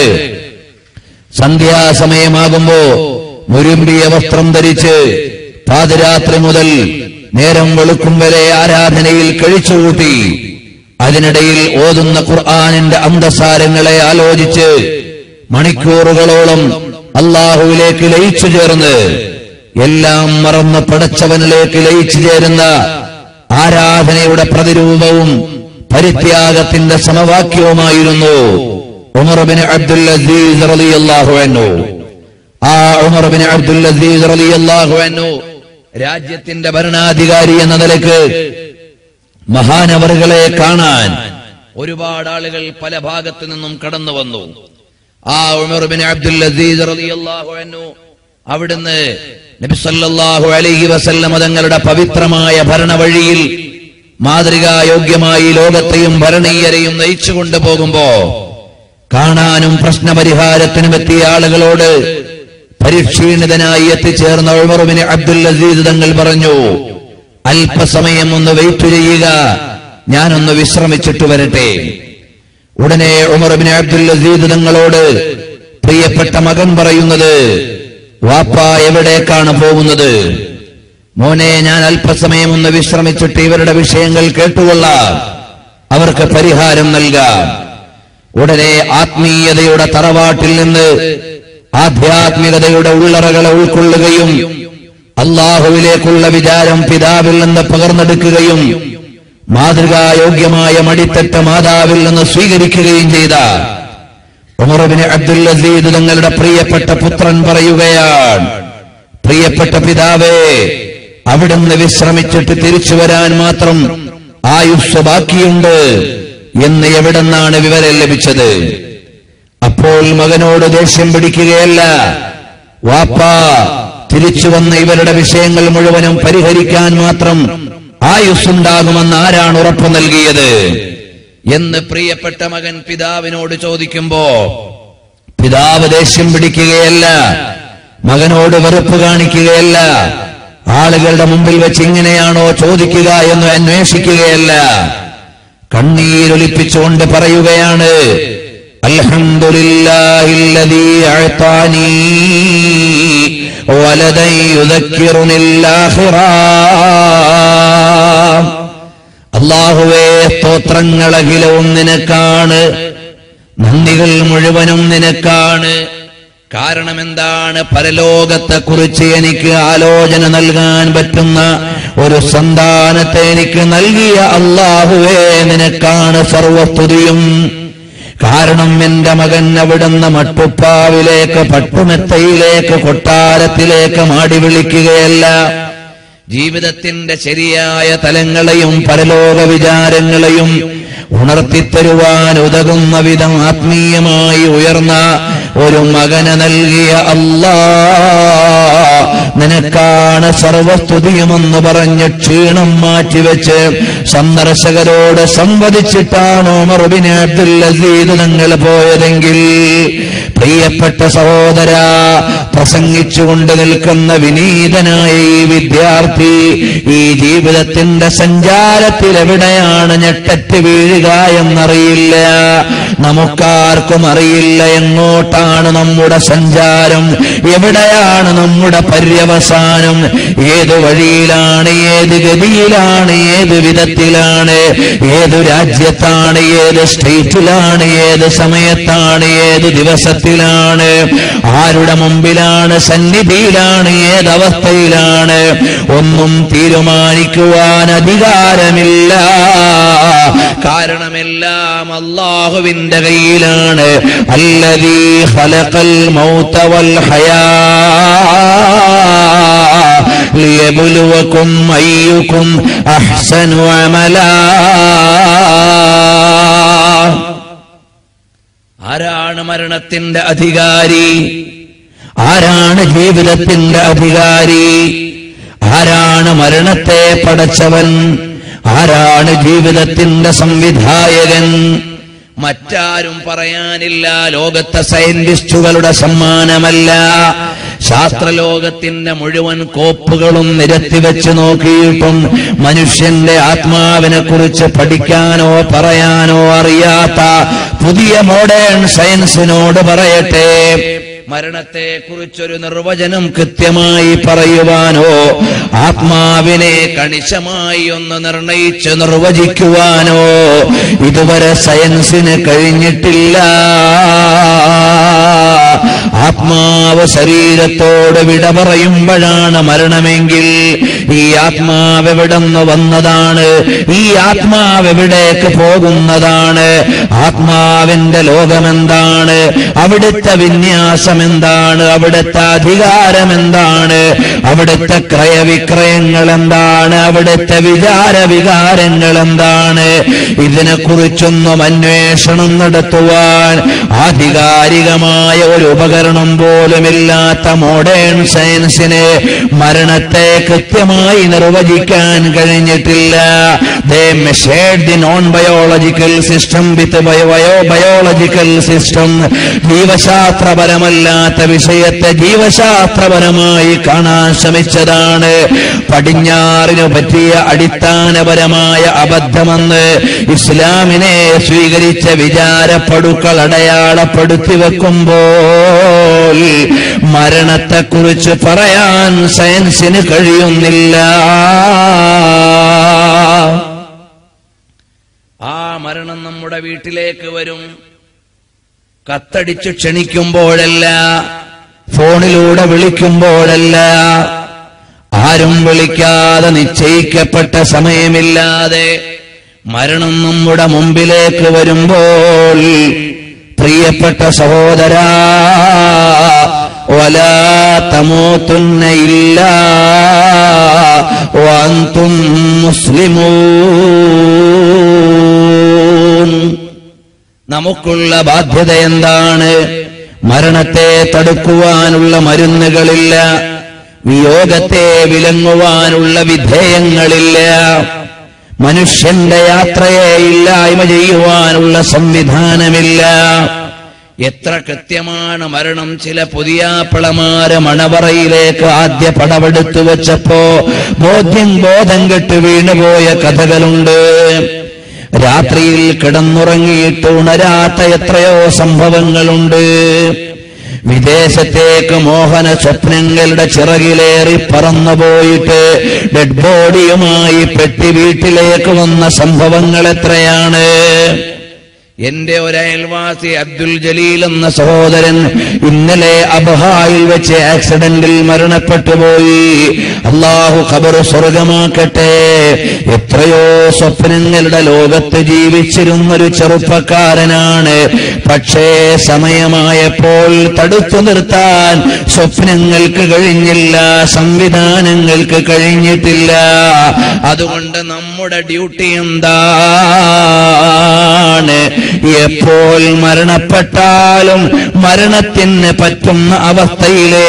[SPEAKER 2] സന്ധ്യാസമയമാകുമ്പോ മുരുമ്പിയ വസ്ത്രം ധരിച്ച് പാതിരാത്രി മുതൽ നേരം വെളുക്കും വരെ ആരാധനയിൽ കഴിച്ചുകൂട്ടി അതിനിടയിൽ ഓതുന്ന ഖുർആനിന്റെ അന്തസാരങ്ങളെ ആലോചിച്ച് മണിക്കൂറുകളോളം അള്ളാഹുവിലേക്ക് ലയിച്ചു ചേർന്ന് എല്ലാം മറന്ന് പടച്ചവനിലേക്ക് ലയിച്ചു ചേരുന്ന ആരാധനയുടെ പ്രതിരൂപവും പരിത്യാഗത്തിന്റെ സമവാക്യവുമായിരുന്നു ഉമർ ബിൻ അബ്ദുൽ അസീസ് റളിയല്ലാഹു അൻഹു. ആ ഉമർ ബിൻ അബ്ദുൽ അസീസ് റളിയല്ലാഹു അൻഹു രാജ്യത്തിന്റെ ഭരണാധികാരി എന്ന നിലയ്ക്ക് മഹാനവറുകളെ കാണാൻ ഒരുപാട് ആളുകൾ പല ഭാഗത്തു നിന്നും കടന്നു വന്നു. ആ ഉമർ ബിൻ അബ്ദുൽ അസീസ് റളിയല്ലാഹു അൻഹു അവിടുന്ന് നബി സല്ലല്ലാഹു അലൈഹി വസല്ലം തങ്ങളുടെ പവിത്രമായ ഭരണവഴിയിൽ മാതൃകായോഗ്യമായി ലോകത്തെയും ഭരണീയരെയും നയിച്ചു കൊണ്ടുപോകുമ്പോ കാണാനും പ്രശ്നപരിഹാരത്തിനും എത്തിയ ആളുകളോട് പരിക്ഷീണിതനായി എത്തിച്ചേർന്ന ഉമർ ബിൻ അബ്ദുൽ അസീസ് തങ്ങൾ പറഞ്ഞു, അല്പസമയം ഒന്ന് വെയിറ്റ് ചെയ്യുക, ഞാനൊന്ന് വിശ്രമിച്ചിട്ട് വരട്ടെ. ഉടനെ ഉമർ ബിൻ അബ്ദുൽ അസീസ് തങ്ങളോട് പ്രിയപ്പെട്ട മകൻ പറയുന്നത്, വാപ്പ എവിടേക്കാണ് പോകുന്നത്? മോനെ, ഞാൻ അല്പസമയം ഒന്ന് വിശ്രമിച്ചിട്ട് ഇവരുടെ വിഷയങ്ങൾ കേട്ടുകൊള്ളാം, അവർക്ക് പരിഹാരം നൽകാം. ഉടനെ ആത്മീയതയുടെ തറവാട്ടിൽ നിന്ന് ആധ്യാത്മികതയുടെ ഉള്ളറകളെ ഉൾക്കൊള്ളുകയും അള്ളാഹുവിലേക്കുള്ള വിചാരം പിതാവിൽ നിന്ന് പകർന്നെടുക്കുകയും മാതൃകായോഗ്യമായ മടിത്തട്ട മാതാവിൽ നിന്ന് സ്വീകരിക്കുകയും ചെയ്ത ഉമർ ബിൻ അബ്ദുൽ അസീസ് തങ്ങളുടെ പ്രിയപ്പെട്ട പുത്രൻ പറയുകയാണ്, പ്രിയപ്പെട്ട പിതാവേ, അവിടുന്ന് വിശ്രമിച്ചിട്ട് തിരിച്ചു വരാൻ മാത്രം ആയുസ് ബാക്കിയുണ്ട് എന്ന് എവിടെന്നാണ് വിവരം ലഭിച്ചത്? അപ്പോൾ മകനോട് ദേഷ്യം പിടിക്കുകയല്ല, വാപ്പ തിരിച്ചു വന്ന് ഇവരുടെ വിഷയങ്ങൾ മുഴുവനും പരിഹരിക്കാൻ മാത്രം ആയുസ്സുണ്ടാകുമെന്ന് ആരാണ് ഉറപ്പു നൽകിയത് എന്ന് പ്രിയപ്പെട്ട മകൻ പിതാവിനോട് ചോദിക്കുമ്പോ പിതാവ് ദേഷ്യം പിടിക്കുകയല്ല, മകനോട് വെറുപ്പ് കാണിക്കുകയല്ല, ആളുകളുടെ മുമ്പിൽ വെച്ച് ഇങ്ങനെയാണോ ചോദിക്കുക എന്ന് അന്വേഷിക്കുകയല്ല, കണ്ണീരൊലിപ്പിച്ചുകൊണ്ട് പറയുകയാണ്, അൽഹംദുലില്ലാഹില്ലദീ അഅതാനീ വലദൻ യുദക്കിറുനിൽ ആഖിറ. അല്ലാഹുവേ, സ്തോത്രങ്ങളഖിലവും നിനക്കാണ്, നന്ദികൾ മുഴുവനും നിനക്കാണ്. കാരണം എന്താണ്? പരലോകത്തെക്കുറിച്ച് എനിക്ക് ആലോചന നൽകാൻ പറ്റുന്ന ഒരു സന്താനത്തെ എനിക്ക് നൽകിയ അല്ലാഹുവേ, നിനക്കാണ് സർവസ്തുതിയും. കാരണം എന്റെ മകൻ അവിടുന്ന് മട്ടുപ്പാവിലേക്ക്, പട്ടുമെത്തയിലേക്ക്, കൊട്ടാരത്തിലേക്ക് മാടി വിളിക്കുകയല്ല, ജീവിതത്തിന്റെ ശരിയായ തലങ്ങളെയും പരലോക വിചാരങ്ങളെയും ഉണർത്തിത്തരുവാൻ ഉതകുന്ന വിധം ആത്മീയമായി ഉയർന്ന ഒരു മകനെ നൽകിയ അല്ലാഹ് നിനക്കാണ് സർവസ്തുതിയുമെന്ന് പറഞ്ഞ് ക്ഷീണം മാറ്റിവെച്ച് സന്ദർശകരോട് സംവദിച്ചിട്ടാണ് ഉമർ ബിൻ അബ്ദുൽ അസീസ് തങ്ങൾ പോയതെങ്കിൽ, പ്രിയപ്പെട്ട സഹോദര, പ്രസംഗിച്ചുകൊണ്ട് നിൽക്കുന്ന വിനീതനായ ഈ വിദ്യാർത്ഥി ഈ ജീവിതത്തിന്റെ സഞ്ചാരത്തിൽ എവിടെയാണ് ഞെട്ടറ്റ് വീഴുക എന്നറിയില്ല. നമുക്കാർക്കും അറിയില്ല എങ്ങോട്ടാണ് നമ്മുടെ സഞ്ചാരം, എവിടെയാണ് നമ്മുടെ പര്യവസാനം, ഏത് വഴിയിലാണ്, ഏത് ഗതിയിലാണ്, ഏത് വിധത്തിലാണ്, ഏത് രാജ്യത്താണ്, ഏത് സ്റ്റേറ്റിലാണ്, ഏത് സമയത്താണ്, ഏത് ദിവസത്തിലാണ്, ആരുടെ മുമ്പിലാണ്, സന്നിധിയിലാണ്, ഏതവസ്ഥയിലാണ്, ഒന്നും തീരുമാനിക്കുവാൻ അധികാരമില്ല. കാരണമെല്ലാം അല്ലാഹുവിന്റെ കയ്യിലാണ്. അല്ലദീ ഖലഖൽ മൗത വൽ ഹയാ ലിയബ്ലുവകും അയ്യുകും അഹ്സനു അമലാ. ആരാണ് മരണത്തിന്റെ അധികാരി? ആരാണ് ജീവിതത്തിന്റെ അധികാരി? ആരാണ് മരണത്തെ പടച്ചവൻ? ആരാണ് ജീവിതത്തിന്റെ സംവിധായകൻ? മറ്റാരും പറയാനില്ല. ലോകത്തെ സയന്റിസ്റ്റുകളുടെ സമ്മാനമല്ല. ശാസ്ത്രലോകത്തിന്റെ മുഴുവൻ കോപ്പുകളും നിരത്തിവെച്ച് നോക്കിയിട്ടും മനുഷ്യന്റെ ആത്മാവിനെ കുറിച്ച് പഠിക്കാനോ പറയാനോ അറിയാത്ത പുതിയ മോഡേൺ സയൻസിനോട് പറയട്ടെ, മരണത്തെ കുറിച്ചൊരു നിർവചനം കൃത്യമായി പറയുവാനോ ആത്മാവിനെ കണിശമായി ഒന്ന് നിർണയിച്ച് നിർവചിക്കുവാനോ ഇതുവരെ സയൻസിന് കഴിഞ്ഞിട്ടില്ല. ആത്മാവ് ശരീരത്തോട് വിട പറയുമ്പോഴാണ് മരണമെങ്കിൽ ഈ ആത്മാവ് എവിടെന്ന് വന്നതാണ്? ഈ ആത്മാവ് എവിടേക്ക് പോകുന്നതാണ്? ആത്മാവിന്റെ ലോകമെന്താണ്? അവിടുത്തെ വിന്യാസം എന്താണ്? അവിടുത്തെ അധികാരം എന്താണ്? അവിടുത്തെ ക്രയവിക്രയങ്ങൾ എന്താണ്? അവിടുത്തെ വിചാര വികാരങ്ങൾ എന്താണ്? ഇതിനെക്കുറിച്ചൊന്നും അന്വേഷണം നടത്തുവാൻ ആധികാരികമായ ഒരു ഉപകരണം പോലുമില്ലാത്ത മോഡേൺ സയൻസിന് മരണത്തെ കൃത്യമായി നിർവചിക്കാൻ കഴിഞ്ഞിട്ടില്ല. They measured the non-biological system with bio-biological system. ജീവശാസ്ത്രപരമല്ലാത്ത വിഷയത്തെ ജീവശാസ്ത്രപരമായി കാണാൻ ശ്രമിച്ചതാണ്. പടിഞ്ഞാറിനു പറ്റിയ അടിസ്ഥാനപരമായ അബദ്ധമെന്ന് ഇസ്ലാമിനെ സ്വീകരിച്ച വിചാരപ്പടുക്കൾ അടയാളപ്പെടുത്തി വെക്കുമ്പോൾ മരണത്തെക്കുറിച്ച് പറയാൻ സയൻസിന് കഴിയുന്നില്ല. ആ മരണം നമ്മുടെ വീട്ടിലേക്ക് വരും. കത്തടിച്ച് ക്ഷണിക്കുമ്പോഴല്ല, ഫോണിലൂടെ വിളിക്കുമ്പോഴല്ല, ആരും വിളിക്കാതെ നിശ്ചയിക്കപ്പെട്ട സമയമില്ലാതെ മരണം നമ്മുടെ മുമ്പിലേക്ക് വരുമ്പോൾ പ്രിയപ്പെട്ട സഹോദരാ, വലാ തമൂതുന്ന ഇല്ലാ വഅൻതും മുസ്ലിമൂൻ. നമുക്കുള്ള ബാധ്യത എന്താണ്? മരണത്തെ തടുക്കുവാനുള്ള മരുന്നുകളില്ല, വിയോഗത്തെ വിലങ്ങുവാനുള്ള വിധേയങ്ങളില്ല, മനുഷ്യന്റെ യാത്രയെ ഇല്ലായ്മ ചെയ്യുവാനുള്ള സംവിധാനമില്ല. എത്ര കൃത്യമാണ് മരണം! ചില പുതിയാപ്പിളമാര് മണവറയിലേക്ക് ആദ്യ പടവെടുത്തു വെച്ചപ്പോ ബോധ്യം ബോധം കെട്ട് വീണുപോയ കഥകളുണ്ട്. രാത്രിയിൽ കിടന്നുറങ്ങിയിട്ട് ഉണരാത്ത എത്രയോ സംഭവങ്ങളുണ്ട്. വിദേശത്തേക്ക് മോഹന സ്വപ്നങ്ങളുടെ ചിറകിലേറി പറന്നുപോയിട്ട് ഡെഡ് ബോഡിയുമായി പെട്ടി വീട്ടിലേക്ക് വന്ന സംഭവങ്ങൾ എത്രയാണ്! എന്റെ ഒരു അയൽവാസി അബ്ദുൽ ജലീൽ എന്ന സഹോദരൻ ഇന്നലെ അബ്ഹായിൽ വെച്ച് ആക്സിഡന്റിൽ മരണപ്പെട്ടു പോയി. അള്ളാഹു ഖബർ സ്വർഗമാക്കട്ടെ. എത്രയോ സ്വപ്നങ്ങളുടെ ലോകത്ത് ജീവിച്ചിരുന്നൊരു ചെറുപ്പക്കാരനാണ്. പക്ഷേ സമയമായപ്പോൾ തടുത്തു നിർത്താൻ സ്വപ്നങ്ങൾക്ക് കഴിഞ്ഞില്ല, സംവിധാനങ്ങൾക്ക് കഴിഞ്ഞിട്ടില്ല. അതുകൊണ്ട് നമ്മുടെ ഡ്യൂട്ടി എന്താണ്? എപ്പോൾ മരണപ്പെട്ടാലും മരണത്തിന് പറ്റുന്ന അവസ്ഥയിലേ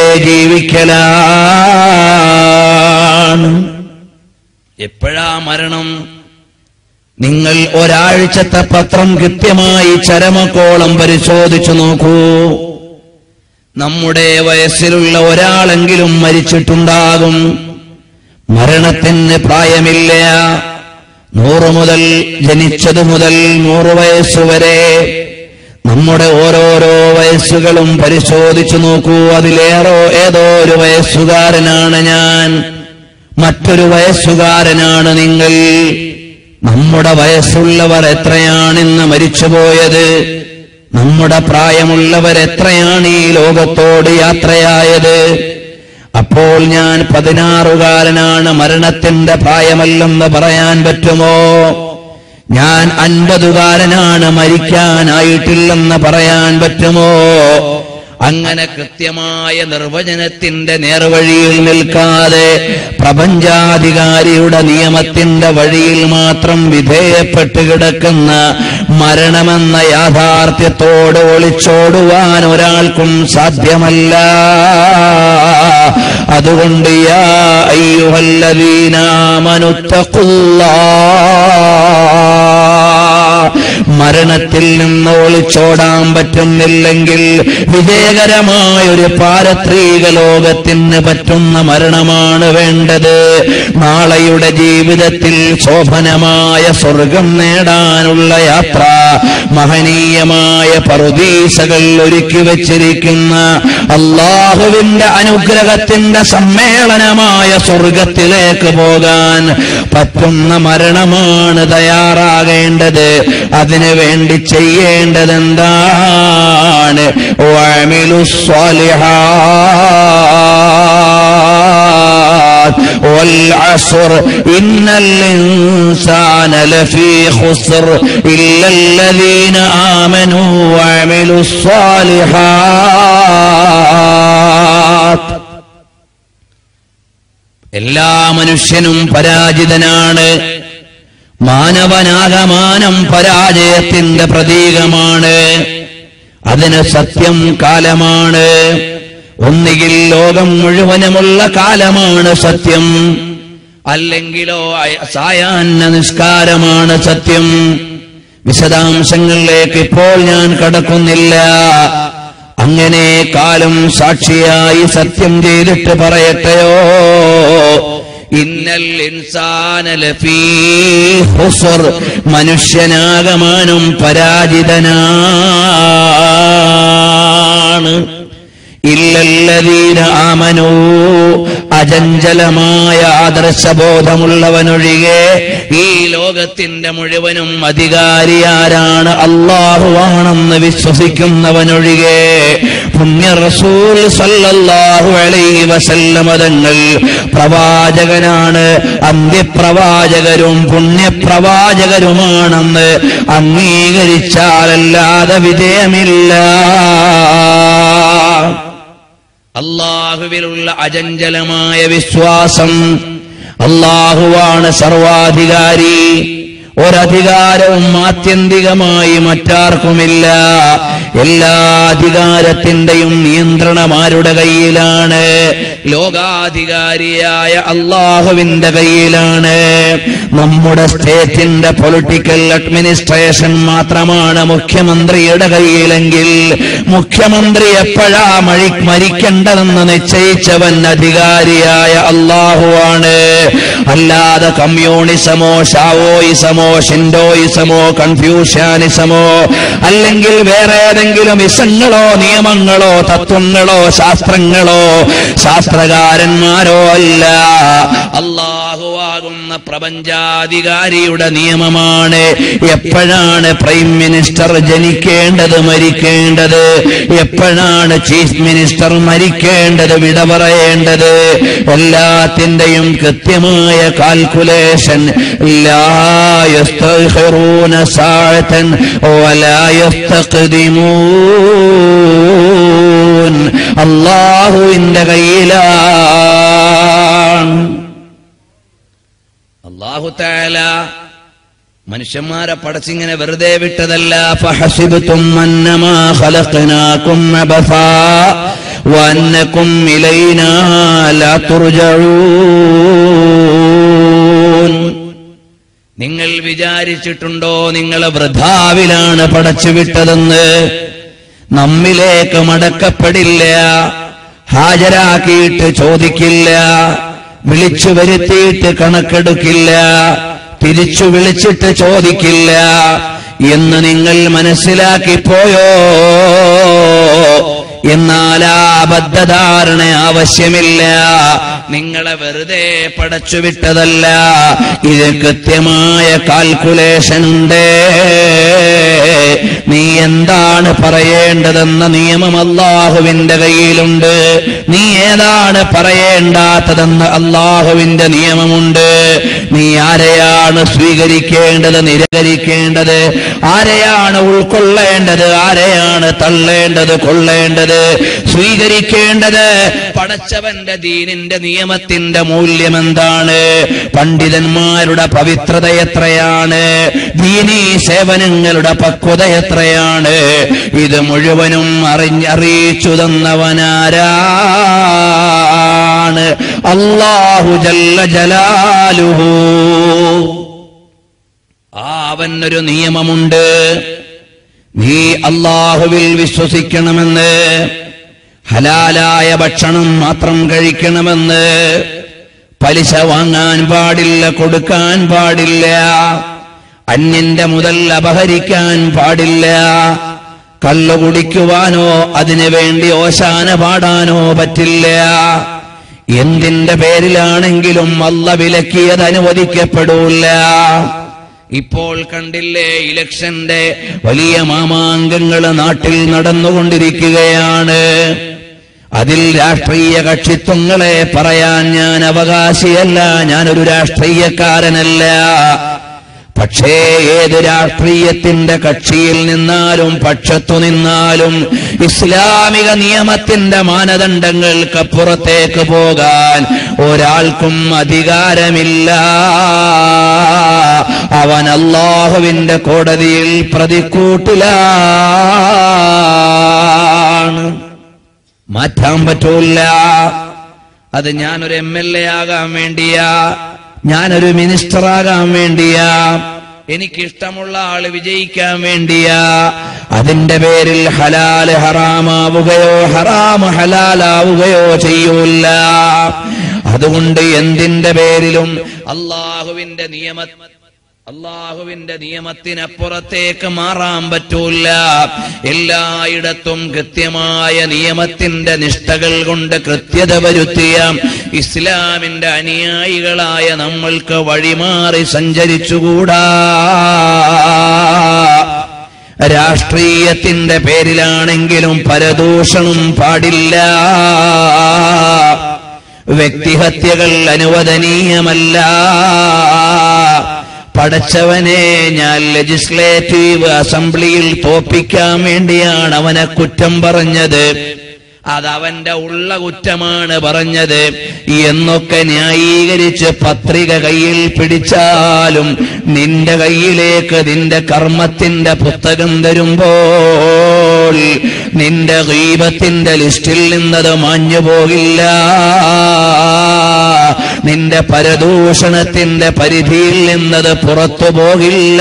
[SPEAKER 2] ജീവിക്കലാണ്. എപ്പോഴാ മരണം? നിങ്ങൾ ഒരാഴ്ചത്തെ പത്രം കൃത്യമായി ചരമക്കോളം പരിശോധിച്ചു നോക്കൂ. നമ്മുടെ വയസ്സിലുള്ള ഒരാളെങ്കിലും മരിച്ചിട്ടുണ്ടാകും. മരണത്തിന് പ്രായമില്ല. നൂറ് മുതൽ ജനിച്ചതു മുതൽ നൂറ് വയസ്സുവരെ നമ്മുടെ ഓരോരോ വയസ്സുകളും പരിശോധിച്ചു നോക്കൂ. അതിലേറോ ഏതോ ഒരു വയസ്സുകാരനാണ് ഞാൻ, മറ്റൊരു വയസ്സുകാരനാണ് നിങ്ങൾ. നമ്മുടെ വയസ്സുള്ളവർ എത്രയാണിന്ന് മരിച്ചുപോയത്? നമ്മുടെ പ്രായമുള്ളവർ എത്രയാണ് ഈ ലോകത്തോട് യാത്രയായത്? അപ്പോൾ ഞാൻ പതിനാറുകാരനാണ്, മരണത്തിന്റെ പ്രായമല്ലെന്ന് പറയാൻ പറ്റുമോ? ഞാൻ അൻപതുകാരനാണ്, മരിക്കാനായിട്ടില്ലെന്ന് പറയാൻ പറ്റുമോ? അങ്ങനെ കൃത്യമായ നിർവചനത്തിന്റെ നേർവഴിയിൽ നിൽക്കാതെ പ്രപഞ്ചാധികാരിയുടെ നിയമത്തിന്റെ വഴിയിൽ മാത്രം വിധേയപ്പെട്ട് കിടക്കുന്ന മരണമെന്ന യാഥാർത്ഥ്യത്തോട് ഒളിച്ചോടുവാൻ ഒരാൾക്കും സാധ്യമല്ല. അതുകൊണ്ട് യാ അയ്യുഹല്ലദീന ആമനൂ തഖുല്ലാഹ്, മരണത്തിൽ നിന്ന് ഒളിച്ചോടാൻ പറ്റുന്നില്ലെങ്കിൽ വിജയകരമായ ഒരു പാരത്രിക ലോകത്തിന് പറ്റുന്ന മരണമാണ് വേണ്ടത്. നാളെയുടെ ജീവിതത്തിൽ ശോഭനമായ സ്വർഗം നേടാനുള്ള യാത്ര, മഹനീയമായ പറുദീസകൾ ഒരുക്കി വച്ചിരിക്കുന്ന അല്ലാഹുവിന്റെ അനുഗ്രഹത്തിന്റെ സമ്മേളനമായ സ്വർഗത്തിലേക്ക് പോകാൻ പറ്റുന്ന മരണമാണ് തയ്യാറാകേണ്ടത്. അതിനു വേണ്ടി ചെയ്യേണ്ടത് എന്താണ്? വഅമിലുസ് സ്വാലിഹാത്ത് വൽ അസ്ർ ഇന്നൽ ഇൻസാന ലഫീ ഖുസ്ർ ഇല്ലല്ലദീന ആമനൂ വഅമിലുസ് സ്വാലിഹാത്ത്. എല്ലാ മനുഷ്യനും പരാജിതനാണ്. മാനവനാകമാനം പരാജയത്തിന്റെ പ്രതീകമാണ്. അതിന് സത്യം കാലമാണ്. ഒന്നുകിൽ ലോകം മുഴുവനുമുള്ള കാലമാണ് സത്യം, അല്ലെങ്കിലോ സായാഹ്ന നിസ്കാരമാണ് സത്യം. വിശദാംശങ്ങളിലേക്ക് ഇപ്പോൾ ഞാൻ കടക്കുന്നില്ല. അങ്ങനെ കാലം സാക്ഷിയായി സത്യം ചെയ്തിട്ട് പറയട്ടെയോ, ഇന്നൽ ഇൻസാന ലഫീ ഖുസ്ർ, മനുഷ്യനാകമാനം പരാജിതനാണ്. ഇല്ലല്ലദീന ആമനൂ, അചഞ്ചലമായ ആദർശബോധമുള്ളവനൊഴികെ ഈ ലോകത്തിന്റെ മുഴുവനും അധികാരി ആരാണ്? അല്ലാഹുവാണെന്ന് വിശ്വസിക്കുന്നവനൊഴികെ. പുണ്യ റസൂൽ സല്ലല്ലാഹു അലൈഹി വസല്ലമ തങ്ങൾ പ്രവാചകനാണ്, അന്ത്യപ്രവാചകരും പുണ്യപ്രവാചകരുമാണെന്ന് അംഗീകരിച്ചാലല്ലാതെ വിജയമില്ല. അല്ലാഹുവിലുള്ള അചഞ്ചലമായ വിശ്വാസം. അല്ലാഹുവാണ് സർവാധികാരി. ഒരധികാരവും ആത്യന്തികമായി മറ്റാർക്കുമില്ല. എല്ലാ അധികാരത്തിന്റെയും നിയന്ത്രണം ആരുടെ കയ്യിലാണ്? ലോകാധികാരിയായ അല്ലാഹുവിന്റെ കയ്യിലാണ്. നമ്മുടെ സ്റ്റേറ്റിന്റെ പൊളിറ്റിക്കൽ അഡ്മിനിസ്ട്രേഷൻ മാത്രമാണ് മുഖ്യമന്ത്രിയുടെ കയ്യിലെങ്കിൽ മുഖ്യമന്ത്രി എപ്പോഴാ മഴി മരിക്കേണ്ടതെന്ന് നിശ്ചയിച്ചവൻ അധികാരിയായ അല്ലാഹുവാണ്. അല്ലാതെ കമ്മ്യൂണിസമോ ഷാവോയിസമോ ഷിൻഡോയിസമോ കൺഫ്യൂഷ്യാനിസമോ അല്ലെങ്കിൽ വേറെ ഏതെങ്കിലും ഇസങ്ങളോ നിയമങ്ങളോ തത്വങ്ങളോ ശാസ്ത്രങ്ങളോ ശാസ്ത്രകാരന്മാരോ അല്ല. അല്ലാഹുവാകുന്ന പ്രപഞ്ചാധികാരിയുടെ നിയമമാണ് എപ്പോഴാണ് പ്രൈം മിനിസ്റ്റർ ജനിക്കേണ്ടത്, മരിക്കേണ്ടത്, എപ്പോഴാണ് ചീഫ് മിനിസ്റ്റർ മരിക്കേണ്ടത്, വിട പറയേണ്ടത്. എല്ലാത്തിന്റെയും കൃത്യമായ കാൽക്കുലേഷൻ. ലാ യസ്തഖിറൂന സാഅതൻ വലാ യസ്തഖ്ദിമൂൻ. അല്ലാഹുവിന്റെ കയ്യിലാണ്. അല്ലാഹു തആല മനുഷ്യന്മാരെ പടച്ചിങ്ങനെ വെറുതെ വിട്ടതല്ല. ഫഹസിബ്തും അന്നമാ ഖലഖനാകും അബസാ വഅന്നകും ഇലൈനാ ലാ തുർജഊൻ. നിങ്ങൾ വിചാരിച്ചിട്ടുണ്ടോ നിങ്ങളെ വൃഥാവിലാണ് പടച്ചുവിട്ടതെന്ന്? നമ്മിലേക്ക് മടക്കപ്പെടില്ല, ഹാജരാക്കിയിട്ട് ചോദിക്കില്ല, വിളിച്ചു വരുത്തിയിട്ട് കണക്കെടുക്കില്ല, തിരിച്ചു വിളിച്ചിട്ട് ചോദിക്കില്ല എന്ന് നിങ്ങൾ മനസ്സിലാക്കിപ്പോയോ? എന്നാൽ ആ അബദ്ധധാരണ ആവശ്യമില്ല. നിങ്ങളെ വെറുതെ പടച്ചുവിട്ടതല്ല, ഇത് കൃത്യമായ കാൽക്കുലേഷൻ ഉണ്ട്. നീ എന്താണ് പറയേണ്ടതെന്ന നിയമം അല്ലാഹുവിന്റെ കയ്യിലുണ്ട്. നീ ഏതാണ് പറയേണ്ടാത്തതെന്ന് അല്ലാഹുവിന്റെ നിയമമുണ്ട്. നീ ആരെയാണ് സ്വീകരിക്കേണ്ടത്, നിരാകരിക്കേണ്ടത്, ആരെയാണ് ഉൾക്കൊള്ളേണ്ടത്, ആരെയാണ് തള്ളേണ്ടത്, കൊള്ളേണ്ടത്,
[SPEAKER 1] സ്വീകരിക്കേണ്ടത് സ്വീകരിക്കേണ്ടത് പടച്ചവന്റെ ദീനിന്റെ നിയമത്തിന്റെ മൂല്യം എന്താണ്? പണ്ഡിതന്മാരുടെ പവിത്രത എത്രയാണ്? ദീനീ സേവനങ്ങളുടെ പക്വത എത്രയാണ്? ഇത് മുഴുവനും അറിഞ്ഞറിയിച്ചു തന്നവനാരാണ്? അല്ലാഹു ജല്ല ജലാലുഹു. ആ അവനൊരു നിയമമുണ്ട്. നീ അല്ലാഹുവിൽ വിശ്വസിക്കണമെന്ന്, ഹലാലായ ഭക്ഷണം മാത്രം കഴിക്കണമെന്ന്, പലിശ വാങ്ങാൻ പാടില്ല, കൊടുക്കാൻ പാടില്ല, അന്യന്റെ മുതൽ അപഹരിക്കാൻ പാടില്ല, കള്ളു കുടിക്കുവാനോ അതിനു വേണ്ടി ഓശാന പാടാനോ പറ്റില്ല. എന്തിന്റെ പേരിലാണെങ്കിലും അല്ലാഹു വിലക്കിയത് അനുവദിക്കപ്പെടൂല. ഇപ്പോൾ കണ്ടില്ലേ, ഇലക്ഷന്റെ വലിയ മാമാങ്കങ്ങൾ നാട്ടിൽ നടന്നുകൊണ്ടിരിക്കുകയാണ്. അതിൽ രാഷ്ട്രീയ കക്ഷിത്വങ്ങളെ പറയാൻ ഞാൻ അവകാശിയല്ല, ഞാനൊരു രാഷ്ട്രീയക്കാരനല്ല. പക്ഷേ ഏത് രാഷ്ട്രീയത്തിന്റെ കക്ഷിയിൽ നിന്നാലും പക്ഷത്തു നിന്നാലും ഇസ്ലാമിക നിയമത്തിന്റെ മാനദണ്ഡങ്ങൾക്കപ്പുറത്തേക്ക് പോകാൻ ഒരാൾക്കും അധികാരമില്ല. അവൻ അല്ലാഹുവിന്റെ കോടതിയിൽ പ്രതിക്കൂട്ടിലാണ്. മാറ്റാൻ പറ്റൂല. അത് ഞാനൊരു എം എൽ എ ആകാൻ വേണ്ടിയാ, ഞാനൊരു മിനിസ്റ്ററാകാൻ വേണ്ടിയാ, എനിക്കിഷ്ടമുള്ള ആള് വിജയിക്കാൻ വേണ്ടിയാ, അതിന്റെ പേരിൽ ഹലാല് ഹറാമാവുകയോ ഹറാമ് ഹലാലാവുകയോ ചെയ്യൂല. അതുകൊണ്ട് എന്തിന്റെ പേരിലും അല്ലാഹുവിന്റെ നിയമ അല്ലാഹുവിന്റെ നിയമത്തിനപ്പുറത്തേക്ക് മാറാൻ പറ്റൂല. എല്ലായിടത്തും കൃത്യമായ നിയമത്തിന്റെ നിഷ്ഠകൾ കൊണ്ട് കൃത്യത വരുത്തിയ ഇസ്ലാമിന്റെ അനുയായികളായ നമ്മൾക്ക് വഴിമാറി സഞ്ചരിച്ചുകൂടാ. രാഷ്ട്രീയത്തിന്റെ പേരിലാണെങ്കിലും പരദൂഷണം പാടില്ല. വ്യക്തിഹത്യകൾ അനുവദനീയമല്ല. പടച്ചവനെ ഞാൻ ലെജിസ്ലേറ്റീവ് അസംബ്ലിയിൽ തോപ്പിക്കാൻ വേണ്ടിയാണ് അവനെ കുറ്റം പറഞ്ഞത്, അതവന്റെ ഉള്ള കുറ്റമാണ് പറഞ്ഞത് എന്നൊക്കെ ന്യായീകരിച്ച് പത്രിക കയ്യിൽ പിടിച്ചാലും നിന്റെ കയ്യിലേക്ക് നിന്റെ കർമ്മത്തിന്റെ പുസ്തകം തരുമ്പോൾ നിന്റെ ഗീബത്തിന്റെ ലിസ്റ്റിൽ നിന്നത് മാഞ്ഞു പോകില്ല. നിന്റെ പരദൂഷണത്തിന്റെ പരിധിയിൽ നിന്നത് പുറത്തു പോകില്ല.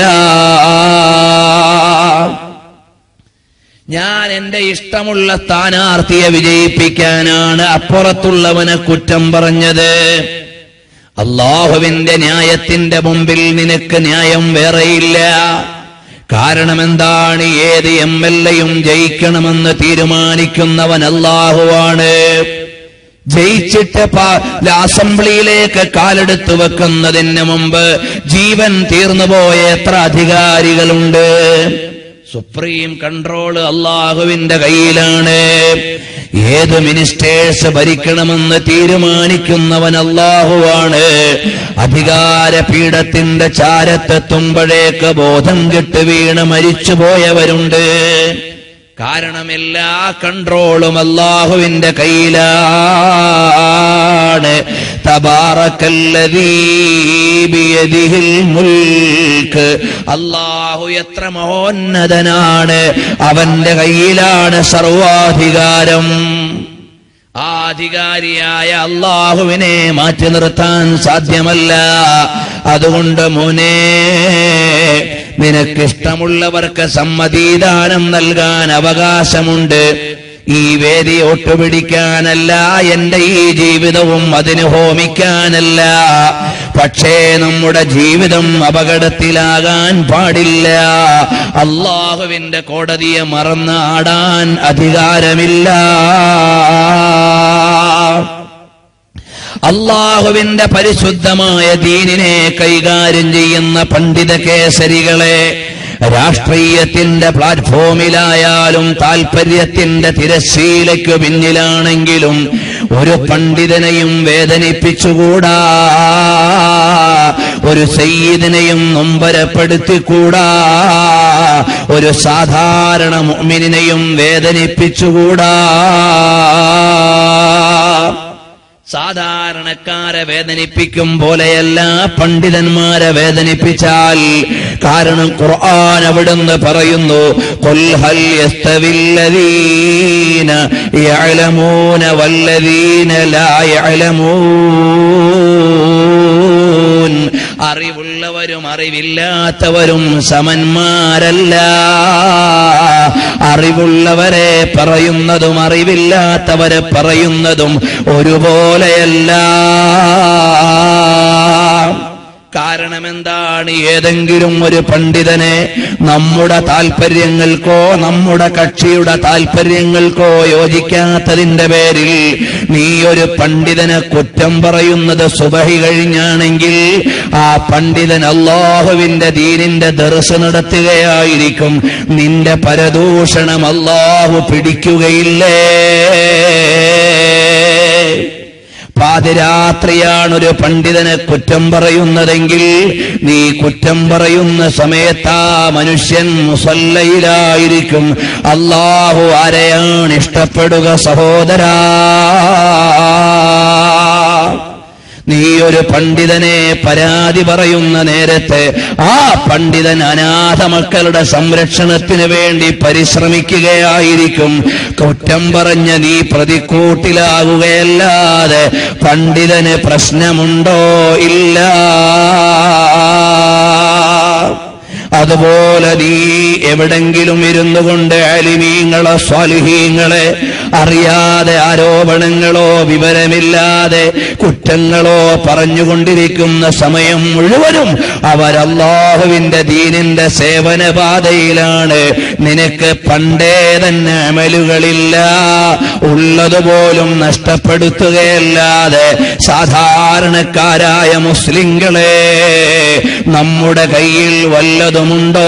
[SPEAKER 1] ഞാൻ എന്റെ ഇഷ്ടമുള്ള സ്ഥാനാർത്ഥിയെ വിജയിപ്പിക്കാനാണ് അപ്പുറത്തുള്ളവനെ കുറ്റം പറഞ്ഞത്. അല്ലാഹുവിന്റെ ന്യായത്തിന്റെ മുമ്പിൽ നിനക്ക് ന്യായം വേറെയില്ല. കാരണം എന്താണ്? ഏത് എം എൽ എയും ജയിക്കണമെന്ന് തീരുമാനിക്കുന്നവൻ അല്ലാഹുവാണ്. ജയിച്ചിട്ട് അസംബ്ലിയിലേക്ക് കാലെടുത്തു വെക്കുന്നതിന് മുമ്പ് ജീവൻ തീർന്നുപോയ എത്ര അധികാരികളുണ്ട്? സുപ്രീം കൺട്രോൾ അല്ലാഹുവിന്റെ കയ്യിലാണ്. ഏത് മിനിസ്റ്റേഴ്സ് ഭരിക്കണമെന്ന് തീരുമാനിക്കുന്നവൻ അല്ലാഹുവാണ്. അധികാര പീഠത്തിന്റെ ചാരത്തെത്തുമ്പോഴേക്ക് ബോധം കെട്ട് വീണ് മരിച്ചുപോയവരുണ്ട്. കാരണം എല്ലാ കൺട്രോളും അല്ലാഹുവിന്റെ കയ്യിലാണ്. തബാറക്കല്ലദീ ബിയദിഹിൽ മുൽക്ക്. അല്ലാഹു എത്ര മഹോന്നതനാണ്, അവന്റെ കയ്യിലാണ് സർവാധികാരം. ആ അധികാരിയായ അല്ലാഹുവിനെ മാറ്റി നിർത്താൻ സാധ്യമല്ല. അതുകൊണ്ട് മോനെ, നിനക്കിഷ്ടമുള്ളവർക്ക് സമ്മതിദാനം നൽകാൻ അവകാശമുണ്ട്. ഈ വേദി ഒട്ടുപിടിക്കാനല്ല, എന്റെ ഈ ജീവിതവും അതിന് ഹോമിക്കാനല്ല. പക്ഷേ നമ്മുടെ ജീവിതം അപകടത്തിലാകാൻ പാടില്ല. അല്ലാഹുവിന്റെ കോടതിയെ മറന്ന് ആടാൻ അധികാരമില്ല. അല്ലാഹുവിന്റെ പരിശുദ്ധമായ ദീനിനെ കൈകാര്യം ചെയ്യുന്ന പണ്ഡിത കേസരികളെ രാഷ്ട്രീയത്തിന്റെ പ്ലാറ്റ്ഫോമിലായാലും താൽപര്യത്തിന്റെ തിരശ്ശീലയ്ക്കു പിന്നിലാണെങ്കിലും ഒരു പണ്ഡിതനെയും വേദനിപ്പിച്ചുകൂടാ, ഒരു സയ്യിദിനെയും നൊമ്പരപ്പെടുത്തിക്കൂടാ, ഒരു സാധാരണ മുഅ്മിനിനെയും വേദനിപ്പിച്ചുകൂടാ. സാധാരണക്കാരെ വേദനിപ്പിക്കും പോലെയല്ല പണ്ഡിതന്മാരെ വേദനിപ്പിച്ചാൽ. കാരണം ഖുർആൻ അവിടുന്ന് പറയുന്നു, ഖുൽ ഹൽ യസ്തവില്ലദീന യഅലമൂന വല്ലദീന ലാ യഅലമൂൻ. അറിവുള്ളവരും അറിവില്ലാത്തവരും സമന്മാരല്ല. അറിവുള്ളവരെ പറയുന്നതും അറിവില്ലാത്തവരെ പറയുന്നതും ഒരുപോലെയല്ല. കാരണം എന്താണ്? ഏതെങ്കിലും ഒരു പണ്ഡിതനെ നമ്മുടെ താൽപര്യങ്ങൾക്കോ നമ്മുടെ കക്ഷിയുടെ താൽപര്യങ്ങൾക്കോ യോജിക്കാത്തതിന്റെ പേരിൽ നീ ഒരു പണ്ഡിതനെ കുറ്റം പറയുന്നത് സുബഹി കഴിഞ്ഞാണെങ്കിൽ ആ പണ്ഡിതൻ അല്ലാഹുവിന്റെ ദീനിന്റെ ദർസ് നടത്തുകയായിരിക്കും. നിന്റെ പരദൂഷണം അല്ലാഹു പിടിക്കുകയില്ലേ? പാതിരാത്രിയാണൊരു പണ്ഡിതനെ കുറ്റം പറയുന്നതെങ്കിൽ നീ കുറ്റം പറയുന്ന സമയത്ത് ആ മനുഷ്യൻ മുസല്ലയിലായിരിക്കും. അല്ലാഹു ആരെയാണ് ഇഷ്ടപ്പെടുക സഹോദരാ? നീ ഒരു പണ്ഡിതനെ പരാതി പറയുന്ന നേരത്തെ ആ പണ്ഡിതൻ അനാഥ മക്കളുടെ സംരക്ഷണത്തിന് വേണ്ടി പരിശ്രമിക്കുകയായിരിക്കും. കുറ്റം പറഞ്ഞ നീ പ്രതിക്കൂട്ടിലാകുകയല്ലാതെ പണ്ഡിതന് പ്രശ്നമുണ്ടോ? ഇല്ല. അതുപോലെ നീ എവിടെങ്കിലും ഇരുന്നു കൊണ്ട് അലിമീങ്ങളെ സ്വാലിഹീങ്ങളെ അറിയാതെ ആരോപണങ്ങളോ വിവരമില്ലാതെ കുറ്റങ്ങളോ പറഞ്ഞുകൊണ്ടിരിക്കുന്ന സമയം മുഴുവനും അവരല്ലാഹുവിന്റെ ദീനിന്റെ സേവനപാതയിലാണ്. നിനക്ക് പണ്ടേ തന്നെ അമലുകളില്ല. ഉള്ളതുപോലും നഷ്ടപ്പെടുത്തുകയല്ലാതെ സാധാരണക്കാരായ മുസ്ലിങ്ങളെ നമ്മുടെ കയ്യിൽ വല്ലതുമുണ്ടോ?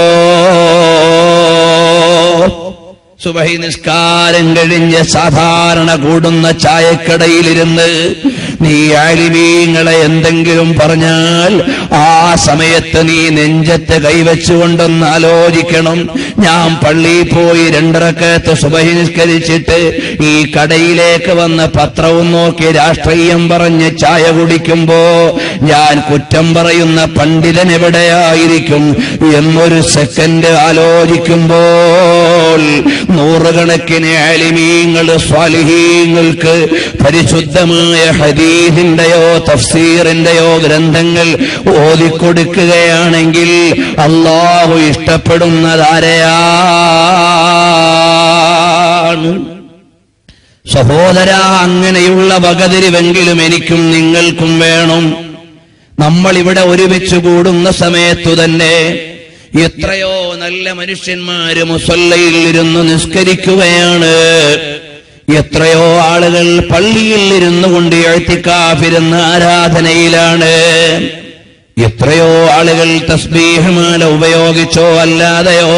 [SPEAKER 1] സുബഹി നിസ്കാരം കഴിഞ്ഞ് സാധാരണ കൂടുന്ന ചായക്കടയിലിരുന്ന് നീ ആലിമീങ്ങളെ എന്തെങ്കിലും പറഞ്ഞാൽ ആ സമയത്ത് നീ നെഞ്ചത്ത് കൈവച്ചുകൊണ്ടൊന്ന് ആലോചിക്കണം. ഞാൻ പള്ളിയിൽ പോയി രണ്ടറക്കത്ത് സുബഹി നിസ്കരിച്ചിട്ട് ഈ കടയിലേക്ക് വന്ന് പത്രവും നോക്കി രാഷ്ട്രീയം പറഞ്ഞ് ചായ കുടിക്കുമ്പോ ഞാൻ കുറ്റം പറയുന്ന പണ്ഡിതൻ എവിടെയായിരിക്കും എന്നൊരു സെക്കൻഡ് ആലോചിക്കുമ്പോൾ നൂറുകണക്കിന് ആലിമീങ്ങൾ സ്വാലിഹീങ്ങൾക്ക് പരിശുദ്ധമായ ഹദീസിന്റെയോ തഫ്സീറിന്റെയോ ഗ്രന്ഥങ്ങൾ ഓതിക്കൊടുക്കുകയാണെങ്കിൽ അല്ലാഹു ഇഷ്ടപ്പെടുന്നതാരെയാണ്? സഹോദരാ, അങ്ങനെയുള്ള വകതിരിവെങ്കിലും എനിക്കും നിങ്ങൾക്കും വേണം. നമ്മളിവിടെ ഒരുമിച്ച് കൂടുന്ന സമയത്തു തന്നെ എത്രയോ നല്ല മനുഷ്യന്മാര് മുസല്ലയിൽ ഇരുന്ന് നിസ്കരിക്കുകയാണ്. എത്രയോ ആളുകൾ പള്ളിയിൽ ഇരുന്നു കൊണ്ട് ഇഅ്തികാഫിരുന്ന ആരാധനയിലാണ്. എത്രയോ ആളുകൾ തസ്ബീഹ്മാല ഉപയോഗിച്ചോ അല്ലാതെയോ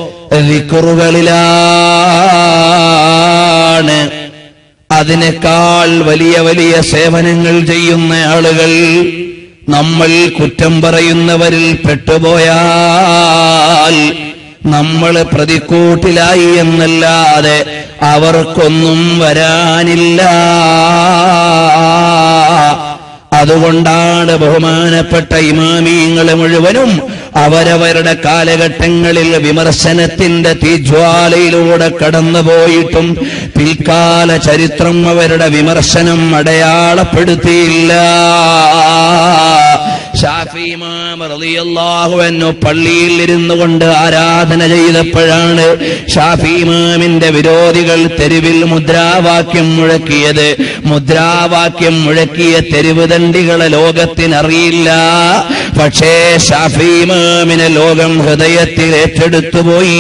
[SPEAKER 1] ദിക്റുകളിലാണ്. അതിനേക്കാൾ വലിയ വലിയ സേവനങ്ങൾ ചെയ്യുന്ന ആളുകൾ നമ്മൾ കുറ്റം പറയുന്നവരിൽ പെട്ടുപോയാൽ നമ്മൾ പ്രതിക്കൂട്ടിലായി എന്നല്ലാതെ അവർക്കൊന്നും വരാനില്ല. അതുകൊണ്ടാണ് ബഹുമാനപ്പെട്ട ഇമാമീങ്ങൾ മുഴുവനും അവരവരുടെ കാലഘട്ടങ്ങളിൽ വിമർശനത്തിന്റെ തീജ്വാലയിലൂടെ കടന്നുപോയിട്ടും പിൽക്കാല ചരിത്രം അവരുടെ വിമർശനം അടയാളപ്പെടുത്തിയില്ല. ശാഫി ഇമാം റളിയല്ലാഹു അൻഹു പള്ളിയിൽ ഇരുന്നു കൊണ്ട് ആരാധന ചെയ്തപ്പോഴാണ് ശാഫി ഇമാമിന്റെ വിരോധികൾ തെരുവിൽ മുദ്രാവാക്യം മുഴക്കിയത്. മുദ്രാവാക്യം മുഴക്കിയ തെരുവ് ദണ്ഡികളെ ലോകത്തിനറിയില്ല. പക്ഷേ ശാഫി ഇമാമിനെ ലോകം ഹൃദയത്തിൽ ഏറ്റെടുത്തുപോയി.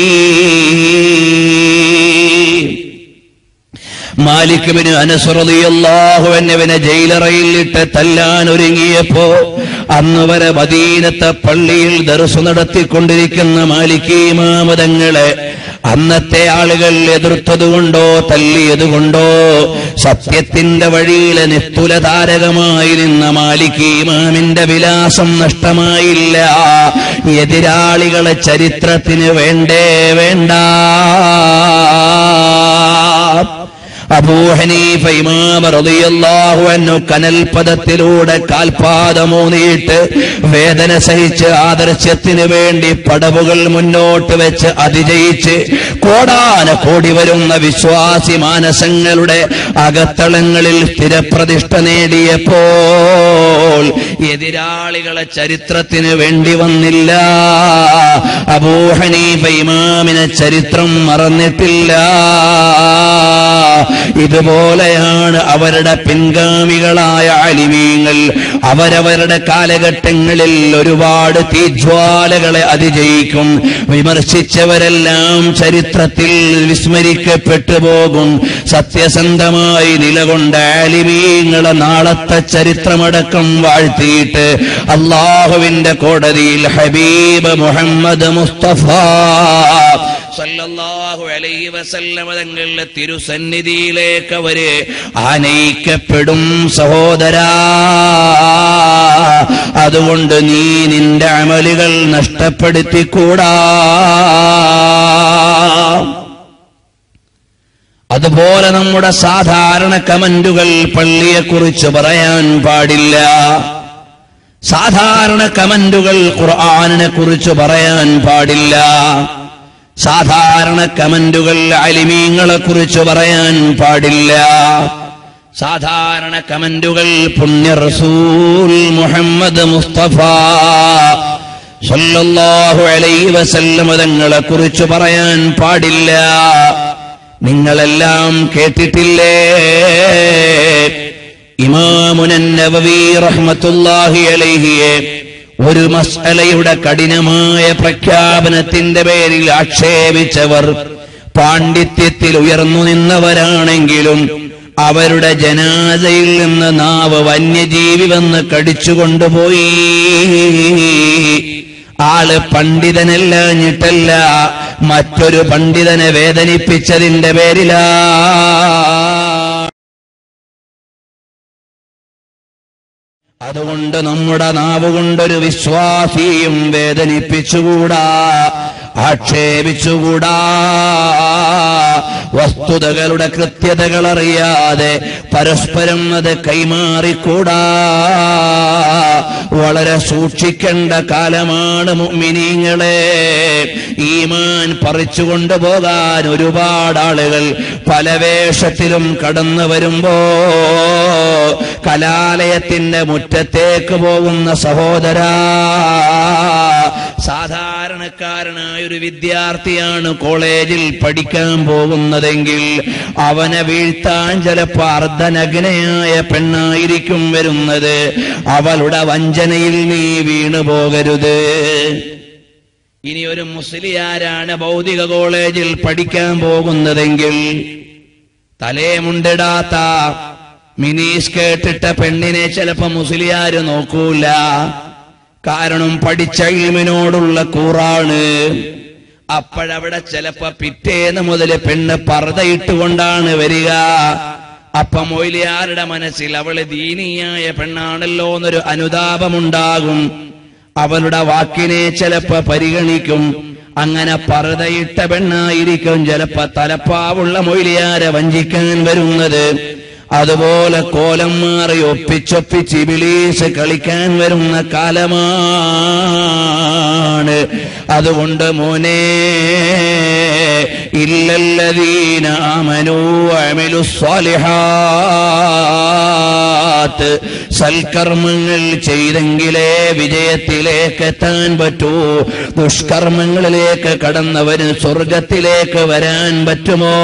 [SPEAKER 1] മാലിക് ഇബ്നു അനസ് റളിയല്ലാഹു അൻഹുവിനെ ജയിലറയിലിട്ട് തല്ലാൻ ഒരുങ്ങിയപ്പോ അന്ന് വരെ മദീനത്തെ പള്ളിയിൽ ദർസ് നടത്തിക്കൊണ്ടിരിക്കുന്ന മാലിക് ഇമാം തങ്ങളെ അന്നത്തെ ആളുകൾ എതിർത്തതുകൊണ്ടോ തല്ലിയതുകൊണ്ടോ സത്യത്തിന്റെ വഴിയിലെ നിസ്തുല താരകമായി നിന്ന മാലിക് ഇമാമിന്റെ വിലാസം നഷ്ടമായില്ല. എതിരാളികളെ ചരിത്രത്തിന് വേണ്ടേ വേണ്ട. അബൂ ഹനീഫ ഇമാം റളിയല്ലാഹു അൻഹു കനൽപദത്തിലൂടെ കാൽപാദമൂന്നിയിട്ട് വേദന സഹിച്ച് ആദർശത്തിന് വേണ്ടി പടവുകൾ മുന്നോട്ട് വെച്ച് അതിജയിച്ച് കോടാന കോടി വരുന്ന വിശ്വാസി മാനസങ്ങളുടെ അകത്തളങ്ങളിൽ സ്ഥിരപ്രതിഷ്ഠ നേടിയപ്പോൾ എതിരാളികളെ ചരിത്രത്തിന് വേണ്ടി വന്നില്ല. അബൂ ഹനീഫ ഇമാമിനെ ചരിത്രം മറന്നിട്ടില്ല. ഇതുപോലെയാണ് അവരുടെ പിൻഗാമികളായ ആലിമീങ്ങൾ. അവരവരുടെ കാലഘട്ടങ്ങളിൽ ഒരുപാട് തീജ്വാലകളെ അതിജയിക്കും. വിമർശിച്ചവരെല്ലാം ചരിത്രത്തിൽ വിസ്മരിക്കപ്പെട്ടു പോകും. സത്യസന്ധമായി നിലകൊണ്ട ആലിമീങ്ങളെ നാളത്തെ ചരിത്രമടക്കം വാഴ്ത്തിയിട്ട് അല്ലാഹുവിന്റെ കോടതിയിൽ ഹബീബ് മുഹമ്മദ് മുസ്തഫ സല്ലല്ലാഹു അലൈഹി വസല്ലം തങ്ങളുടെ തിരുസന്നിധിയിലേക്ക് അവര് ആനയിക്കപ്പെടും. സഹോദരാ, അതുകൊണ്ട് നീ നിന്റെ അമലുകൾ നഷ്ടപ്പെടുത്തിക്കൂടാ. അതുപോലെ നമ്മുടെ സാധാരണ കമന്റുകൾ പള്ളിയെക്കുറിച്ച് പറയാൻ പാടില്ല. സാധാരണ കമന്റുകൾ ഖുർആനിനെ കുറിച്ച് പറയാൻ പാടില്ല. സാധാരണ കമന്റുകൾ അലിമീങ്ങളെ കുറിച്ച് പറയാൻ പാടില്ല. സാധാരണ കമന്റുകൾ പുണ്യ റസൂൽ മുഹമ്മദ് മുസ്തഫ സല്ലല്ലാഹു അലൈഹി വസല്ലം തങ്ങളെ കുറിച്ച് പറയാൻ പാടില്ല. നിങ്ങളെല്ലാം കേട്ടിട്ടില്ലേ, ഇമാമുൻ നവവി റഹ്മത്തുള്ളാഹി അലൈഹിയെ ഒരു മസ്അലയുടെ കഠിനമായ പ്രഖ്യാപനത്തിന്റെ പേരിൽ ആക്ഷേപിച്ചവർ പാണ്ഡിത്യത്തിൽ ഉയർന്നു നിന്നവരാണെങ്കിലും അവരുടെ ജനാസയിൽ നിന്ന് നാവ് വന്യജീവി വന്ന് കടിച്ചുകൊണ്ടുപോയി. ആള് പണ്ഡിതനല്ലാഞ്ഞിട്ടല്ല, മറ്റൊരു പണ്ഡിതനെ വേദനിപ്പിച്ചതിന്റെ പേരിലാ. അതുകൊണ്ട് നമ്മുടെ നാവുകൊണ്ടൊരു വിശ്വാസിയും വേദനിപ്പിച്ചുകൂടാ, ആക്ഷേപിച്ചുകൂടാ. വസ്തുതകളുടെ കൃത്യതകൾ അറിയാതെ പരസ്പരം അത് കൈമാറിക്കൂടാ. വളരെ സൂക്ഷിക്കേണ്ട കാലമാണ് മുഅ്മിനീങ്ങളെ. ഈമാൻ പറിച്ചുകൊണ്ടു പോകാൻ ഒരുപാട് ആളുകൾ പല വേഷത്തിലും കടന്നു വരുമ്പോ കലാലയത്തിന്റെ മുറ്റത്തേക്ക് പോകുന്ന സഹോദരാ, സാധാരണക്കാരനായ ഒരു വിദ്യാർത്ഥിയാണ് കോളേജിൽ പഠിക്കാൻ പോകുന്നതെങ്കിൽ അവനെ വീഴ്ത്താൻ ചിലപ്പോ അർദ്ധനഗ്നയായ പെണ്ണായിരിക്കും വരുന്നത്. അവളുടെ വഞ്ചനയിൽ നീ വീണു പോകരുത്. ഇനി ഒരു മുസ്ലിയാരാണ് ഭൗതിക കോളേജിൽ പഠിക്കാൻ പോകുന്നതെങ്കിൽ തലേമുണ്ടിടാത്ത മിനി സ്കേർട്ടിട്ട പെണ്ണിനെ ചിലപ്പോ മുസ്ലിയാര് നോക്കൂല. കാരണം പഠിച്ച ഇൽമിനോടുള്ള കൂറാണ്. അപ്പോഴവിടെ ചിലപ്പോ പിറ്റേന്ന് മുതൽ പെണ്ണ് പർദ്ദയിട്ടുകൊണ്ടാണ് വരിക. അപ്പൊ മൊയ്ലിയാരുടെ മനസ്സിൽ അവള് ദീനിയായ പെണ്ണാണല്ലോ എന്നൊരു അനുതാപമുണ്ടാകും. അവളുടെ വാക്കിനെ ചിലപ്പോ പരിഗണിക്കും. അങ്ങനെ പർദ്ദയിട്ട പെണ്ണായിരിക്കും ചിലപ്പോ തലപ്പാവുള്ള മൊയ്ലിയാരെ വഞ്ചിക്കാൻ വരുന്നത്. അതുപോലെ കോലം മാറി ഒപ്പിച്ചൊപ്പിച്ച് ഇബ്ലീസ് കളിക്കാൻ വരുന്ന കാലമാണ്. അതുകൊണ്ട് മോനെ, ഇല്ലല്ലദീന ആമനൂ വഅമിലുസ്സാലിഹാത്ത്, സൽക്കർമ്മങ്ങൾ ചെയ്തെങ്കിലേ വിജയത്തിലേക്ക് എത്താൻ പറ്റൂ. ദുഷ്കർമ്മങ്ങളിലേക്ക് കടന്നവന് സ്വർഗത്തിലേക്ക് വരാൻ പറ്റുമോ?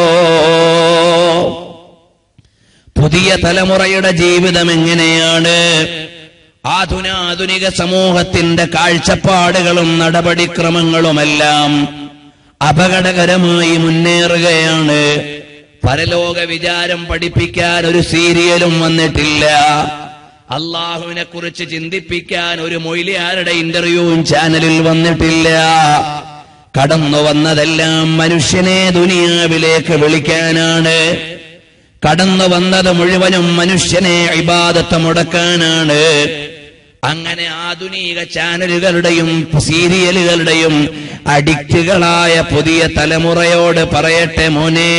[SPEAKER 1] പുതിയ തലമുറയുടെ ജീവിതം എങ്ങനെയാണ്? ആധുനാധുനിക സമൂഹത്തിന്റെ കാഴ്ചപ്പാടുകളും നടപടിക്രമങ്ങളുമെല്ലാം അപകടകരമായി മുന്നേറുകയാണ്. പരലോക വിചാരം പഠിപ്പിക്കാൻ ഒരു സീരിയലും വന്നിട്ടില്ല. അള്ളാഹുവിനെ കുറിച്ച് ചിന്തിപ്പിക്കാൻ ഒരു മൊയ്ലിയാരുടെ ഇന്റർവ്യൂവും ചാനലിൽ വന്നിട്ടില്ല.
[SPEAKER 2] കടന്നു വന്നതെല്ലാം മനുഷ്യനെ ദുനിയാവിലേക്ക് വിളിക്കാനാണ്. കടന്നു വന്നത് മുഴുവനും മനുഷ്യനെ ഇബാദത്ത് മുടക്കാനാണ്. അങ്ങനെ ആധുനിക ചാനലുകളുടെയും സീരിയലുകളുടെയും അഡിക്റ്റുകളായ പുതിയ തലമുറയോട് പറയട്ടെ, മോനെ,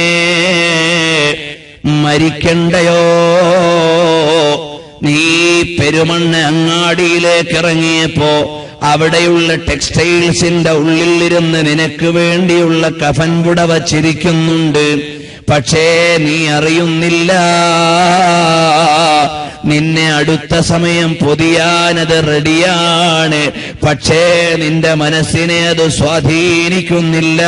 [SPEAKER 2] മരിക്കണ്ടയോ? നീ പെരുമണ്ണ് അങ്ങാടിയിലേക്ക് ഇറങ്ങിയപ്പോ അവിടെയുള്ള ടെക്സ്റ്റൈൽസിന്റെ ഉള്ളിലിരുന്ന് നിനക്ക് വേണ്ടിയുള്ള കഫൻ പുടവ ചിരിക്കുന്നുണ്ട്. പക്ഷേ നീ അറിയുന്നില്ല, നിന്നെ അടുത്ത സമയം പൊതിയാനത് റെഡിയാണ്. പക്ഷേ നിന്റെ മനസ്സിനെ അത് സ്വാധീനിക്കുന്നില്ല.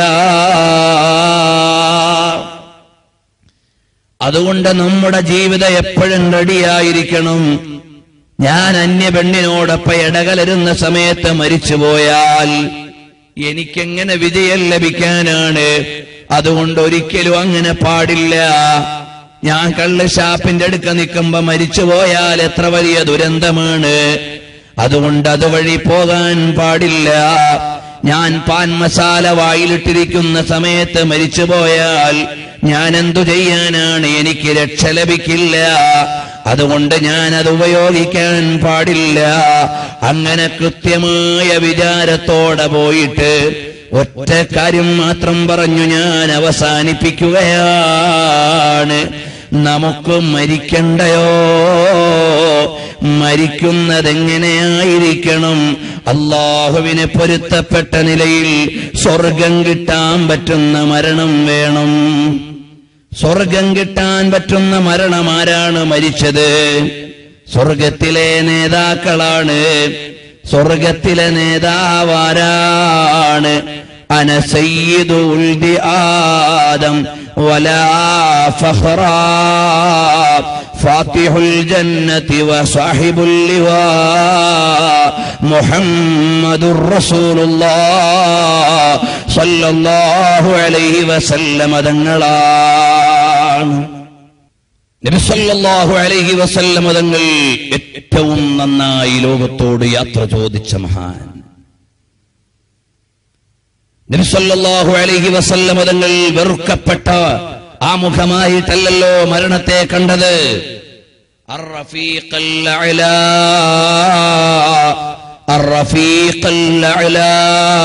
[SPEAKER 2] അതുകൊണ്ട് നമ്മുടെ ജീവിതം എപ്പോഴും റെഡിയായിരിക്കണം. ഞാൻ അന്യ പെണ്ണിനോടൊപ്പം ഇടകലരുന്ന സമയത്ത് മരിച്ചുപോയാൽ എനിക്കെങ്ങനെ വിജയം ലഭിക്കാനാണ്? അതുകൊണ്ട് ഒരിക്കലും അങ്ങനെ പാടില്ല. ഞാൻ കള്ള് ഷാപ്പിന്റെ അടുക്ക നിൽക്കുമ്പോ മരിച്ചുപോയാൽ എത്ര വലിയ ദുരന്തമാണ്. അതുകൊണ്ട് അതുവഴി പോകാൻ പാടില്ല. ഞാൻ പാൻ മസാല വായിലിട്ടിരിക്കുന്ന സമയത്ത് മരിച്ചുപോയാൽ ഞാൻ എന്തു ചെയ്യാനാണ്? എനിക്ക് രക്ഷ ലഭിക്കില്ല. അതുകൊണ്ട് ഞാൻ അത് ഉപയോഗിക്കാൻ പാടില്ല. അങ്ങനെ കൃത്യമായ വിചാരത്തോടെ പോയിട്ട് ഒറ്റ കാര്യം മാത്രം പറഞ്ഞു ഞാൻ അവസാനിപ്പിക്കുകയാണ്. നമുക്ക് മരിക്കണ്ടയോ? മരിക്കുന്നതെങ്ങനെയായിരിക്കണം? അല്ലാഹുവിന് പൊരുത്തപ്പെട്ട നിലയിൽ സ്വർഗം കിട്ടാൻ പറ്റുന്ന മരണം വേണം. സ്വർഗം കിട്ടാൻ പറ്റുന്ന മരണം ആരാണ് മരിച്ചത്? സ്വർഗത്തിലെ നേതാക്കളാണ്. സ്വർഗത്തിലെ നേതാവാരാണ്? അന സയ്യിദു ഉൽദി ആദം വലാ ഫഖറാ ഫാത്തിഹുൽ ജന്നതി വസാഹിബുൽ ലിവാ മുഹമ്മദുർ റസൂലുള്ളാഹ് സ്വല്ലല്ലാഹു അലൈഹി വസല്ലം തങ്ങളാണ്. നബി സല്ലല്ലാഹു അലൈഹി വസല്ലം തങ്ങൾ ഏറ്റവും നന്നായി ലോകത്തോട് യാത്ര ചോദിച്ച മഹാൻ. നബി സല്ലല്ലാഹു അലൈഹി വസല്ലം തങ്ങൾ വെറുക്കപ്പെട്ട ആ മുഖമായിട്ടല്ലല്ലോ മരണത്തെ കണ്ടത്. അർ-റഫീഖൽ അഅ്ലാ അർ-റഫീഖൽ അഅ്ലാ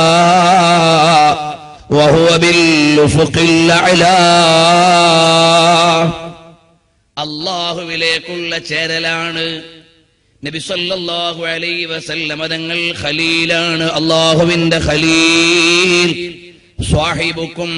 [SPEAKER 2] വഹുവ ബിൽ ഉഫുഖിൽ അഅ്ലാ. അല്ലാഹുവിലേക്കുള്ള ചേരലാണ്. നബി സല്ലല്ലാഹു അലൈഹി വസല്ലം തങ്ങൾ ഖലീലാണ്, അല്ലാഹുവിന്റെ ഖലീൽ. സ്വാഹിബുക്കും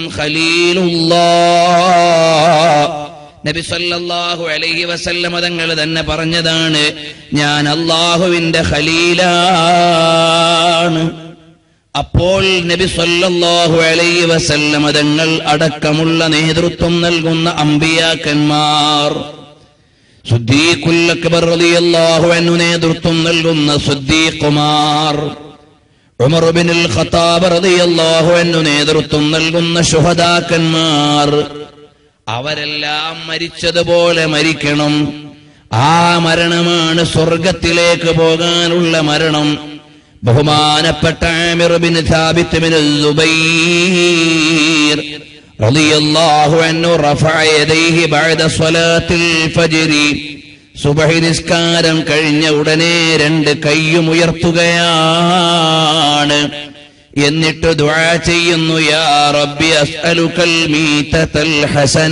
[SPEAKER 2] ഖലീലുല്ലാഹ്. നബി സല്ലല്ലാഹു അലൈഹി വസല്ലം തങ്ങൾ തന്നെ പറഞ്ഞതാണ്, ഞാൻ അല്ലാഹുവിന്റെ ഖലീലാണ്. അപ്പോൾ നബി സല്ലല്ലാഹു അലൈഹി വസല്ലം തങ്ങൾ അടക്കമുള്ള നേതൃത്വം നൽകുന്ന അമ്പിയാക്കന്മാർ, സിദ്ദീഖുൽ അക്ബർ റളിയല്ലാഹു അൻഹു നേതൃത്വം നൽകുന്ന സിദ്ദീഖുമാർ, ഉമർ ഇബ്നുൽ ഖത്താബ് റളിയല്ലാഹു അൻഹു നേതൃത്വം നൽകുന്ന ശുഹദാക്കന്മാർ, അവരെല്ലാം മരിച്ചതുപോലെ മരിക്കണം. ആ മരണമാണ് സ്വർഗത്തിലേക്ക് പോകാനുള്ള മരണം. ബഹുമാനപ്പെട്ട ആമിർ ഇബ്നു സാബിത്ത് ഇബ്നു സുബൈർ റളിയല്ലാഹു അൻഹു റഫഅ യദൈഹി ബഅദ സ്വലാത്തിൽ ഫജ്ർ, സുബ്ഹി നിസ്കാരം കഴിഞ്ഞ ഉടനെ രണ്ട് കൈയും ഉയർത്തുകയാണ്. എന്നിട്ട് ദുആ ചെയ്യുന്നു, യാ റബ്ബി അസ്അലുകൽ മീതതൽ ഹസന.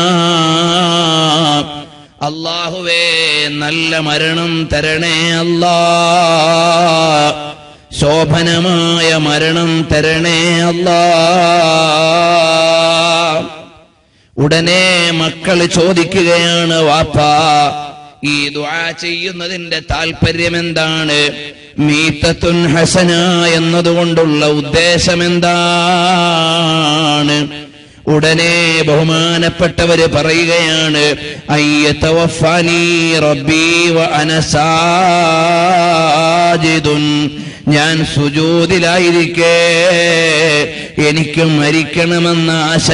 [SPEAKER 2] അല്ലാഹുവേ, നല്ല മരണം തരണേ അല്ലാ, ശോഭനമായ മരണം തരണേ അല്ലാ. ഉടനെ മക്കൾ ചോദിക്കുകയാണ്, വാപ്പാ, ഈ ദുആ ചെയ്യുന്നതിന്റെ താല്പര്യം എന്താണ്? മീതത്തുൻ ഹസന എന്നതുകൊണ്ടുള്ള ഉദ്ദേശം എന്താണ്? ഉടനെ ബഹുമാനപ്പെട്ടവര് പറയുകയാണ്, അയ്യതവഫാനി റബ്ബി വ അന സാജിദുൻ, ഞാൻ സുജൂദിലായിരിക്കെ എനിക്ക് മരിക്കണമെന്ന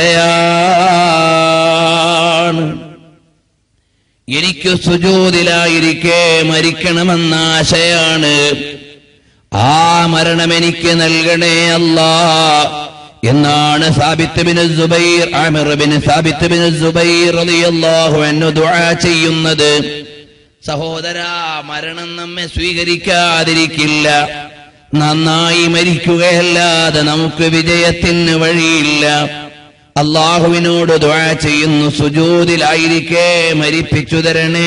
[SPEAKER 2] ആശയാണ്. എനിക്ക് സുജൂദിലായിരിക്കെ മരിക്കണമെന്ന ആശയാണ്. ആ മരണം എനിക്ക് നൽകണേ അല്ലാ. എന്നാണ് Thabit bin Zubair Amir bin Thabit bin Zubair റളിയല്ലാഹു അൻഹു ദുആ ചെയ്യുന്നത്. സഹോദരാ, മരണം നമ്മെ സ്വീകരിക്കാതിരിക്കില്ല. നന്നായി മരിക്കുകയല്ലാതെ നമുക്ക് വിജയത്തിന് വഴിയില്ല. അള്ളാഹുവിനോട് ദുആ ചെയ്യുന്നു, സുജൂദിലായിരിക്കെ മരിപ്പിച്ചു തരണേ.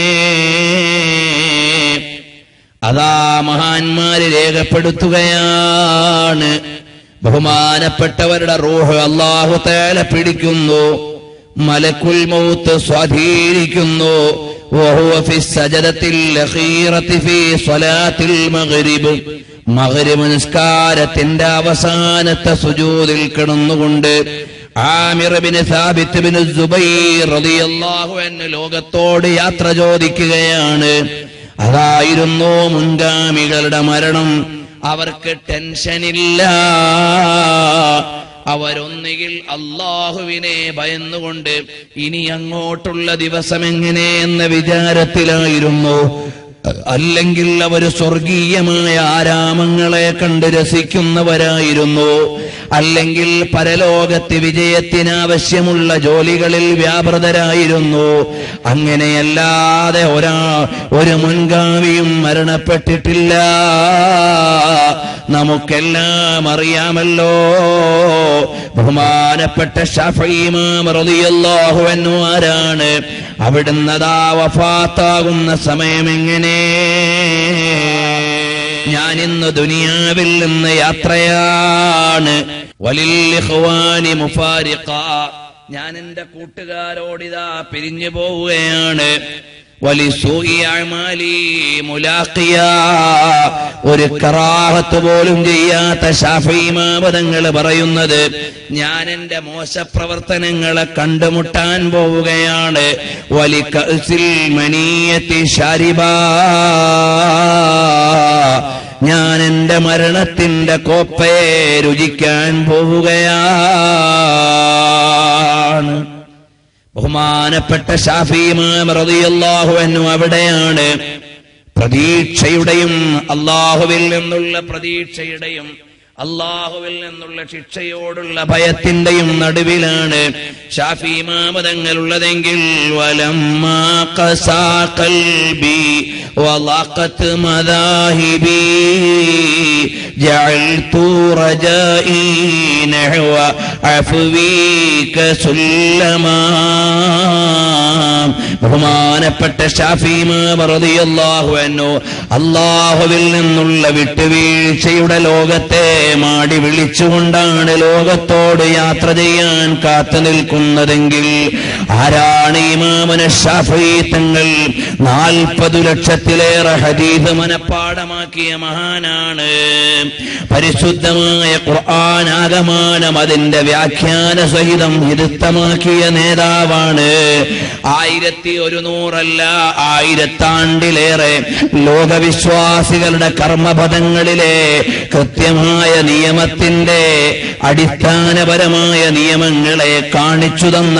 [SPEAKER 2] അതാ മഹാന്മാര് രേഖപ്പെടുത്തുകയാണ്, ബഹുമാനപ്പെട്ടവരുടെ റൂഹ് അല്ലാഹു തആല പിടിക്കുന്നു, മലക്കുൽ മൗത്ത് സ്വാധീനിക്കുന്നു. വഹുവ ഫി സജദത്തിൽ അഖീറത്തി ഫീ സ്വലാത്തിൽ മഗ്രിബ്, മഗ്രിബ് നിസ്കാരത്തിന്റെ അവസാനത്തെ സുജൂദിൽ കിടന്നുകൊണ്ട് Amir bin Thabit bin Zubair റളിയല്ലാഹു അൻഹു ലോകത്തോട് യാത്ര ചോദിക്കുകയാണ്. അതായിരുന്നു മുൻഗാമികളുടെ മരണം. അവർക്ക് ടെൻഷനില്ല. അവരൊന്നുകിൽ അള്ളാഹുവിനെ ഭയന്നുകൊണ്ട് ഇനി അങ്ങോട്ടുള്ള ദിവസം എങ്ങനെ എന്ന വിചാരത്തിലായിരുന്നു, അല്ലെങ്കിൽ അവർ സ്വർഗീയമായ ആരാമങ്ങളെ കണ്ട് രസിക്കുന്നവരായിരുന്നു, അല്ലെങ്കിൽ പരലോകത്ത് വിജയത്തിനാവശ്യമുള്ള ജോലികളിൽ വ്യാപൃതരായിരുന്നു. അങ്ങനെയല്ലാതെ ഒരാ ഒരു മുൻഗാമിയും മരണപ്പെട്ടിട്ടില്ല. നമുക്കെല്ലാം അറിയാമല്ലോ, ബഹുമാനപ്പെട്ട ശാഫഈ ഇമാം റളിയല്ലാഹു അൻഹു ആരാണ്? അവിടുന്ന് അതാ വഫാത്താകുന്ന സമയം എങ്ങനെ? ഞാൻ ഇന്ന് ദുനിയാവിൽ നിന്ന് യാത്രയാണ്. വലിൽ ഇഖ്വാനി മുഫാരിഖ, ഞാൻ എന്റെ കൂട്ടുകാരോടിതാ പിരിഞ്ഞു പോവുകയാണ്. വലിസൂഇ അഅമാലി മുലാഖിയ, ഒരു കറാഹത്ത് പോലും ചെയ്യാത്ത ശാഫഈ ഇമാം തങ്ങൾ പറയുന്നത്, ഞാൻ എന്റെ മോശപ്രവർത്തനങ്ങളെ കണ്ടുമുട്ടാൻ പോവുകയാണ്. വലികഅസിൽ മനിയത്തി ശാരിബാ, ഞാൻ എന്റെ മരണത്തിന്റെ കോപ്പയെ രുചിക്കാൻ പോവുകയാണ്. ബഹുമാനപ്പെട്ട ശാഫഈ ഇമാം റളിയല്ലാഹു അൻഹു അവിടെയാണ്. പ്രതീക്ഷയുടെയും അല്ലാഹുവിൽ നിന്നുള്ള പ്രതീക്ഷയുടെയും അല്ലാഹുവിൽ നിന്നുള്ള ശിക്ഷയോടുള്ള ഭയത്തിന്റെയും നടുവിലാണ് ശാഫഈ ഇമാം തങ്ങളുള്ളതെങ്കിൽ, വലമ്മാ ഖസാ ഖൽബി വളഖത് മദാഹിബി ജഅൽതു റജാഇ നഹവ അഫ്വീക സുല്ലമാ. ബഹുമാനപ്പെട്ട ശാഫഈ ഇമാം റളിയല്ലാഹു അൻഹു അല്ലാഹുവിൽ നിന്നുള്ള വിട്ടുവീഴ്ചയുടെ ലോകത്തെ മാടി വിളിച്ചുകൊണ്ടാണ് ലോകത്തോട് യാത്ര ചെയ്യാൻ കാത്തു നിൽക്കുന്നതെങ്കിൽ, ആരാണ് ഇമാമുന ശാഫഈ തങ്ങൾ? നാൽപ്പതു ലക്ഷത്തിലേറെ ഹദീസ് മനപ്പാഠമാക്കിയ മഹാനാണ്. പരിശുദ്ധമായ ഖുർആൻ ആകമാനം അതിന്റെ വ്യാഖ്യാന സഹിതം ഹിതമാക്കിയ നേതാവാണ്. ആയിരത്തി ഒരുന്നൂറല്ല, ആയിരത്താണ്ടിലേറെ ലോകവിശ്വാസികളുടെ കർമ്മപദങ്ങളിലെ കൃത്യമായ നിയമത്തിന്റെ അടിസ്ഥാനപരമായ നിയമങ്ങളെ കാണിച്ചു തന്ന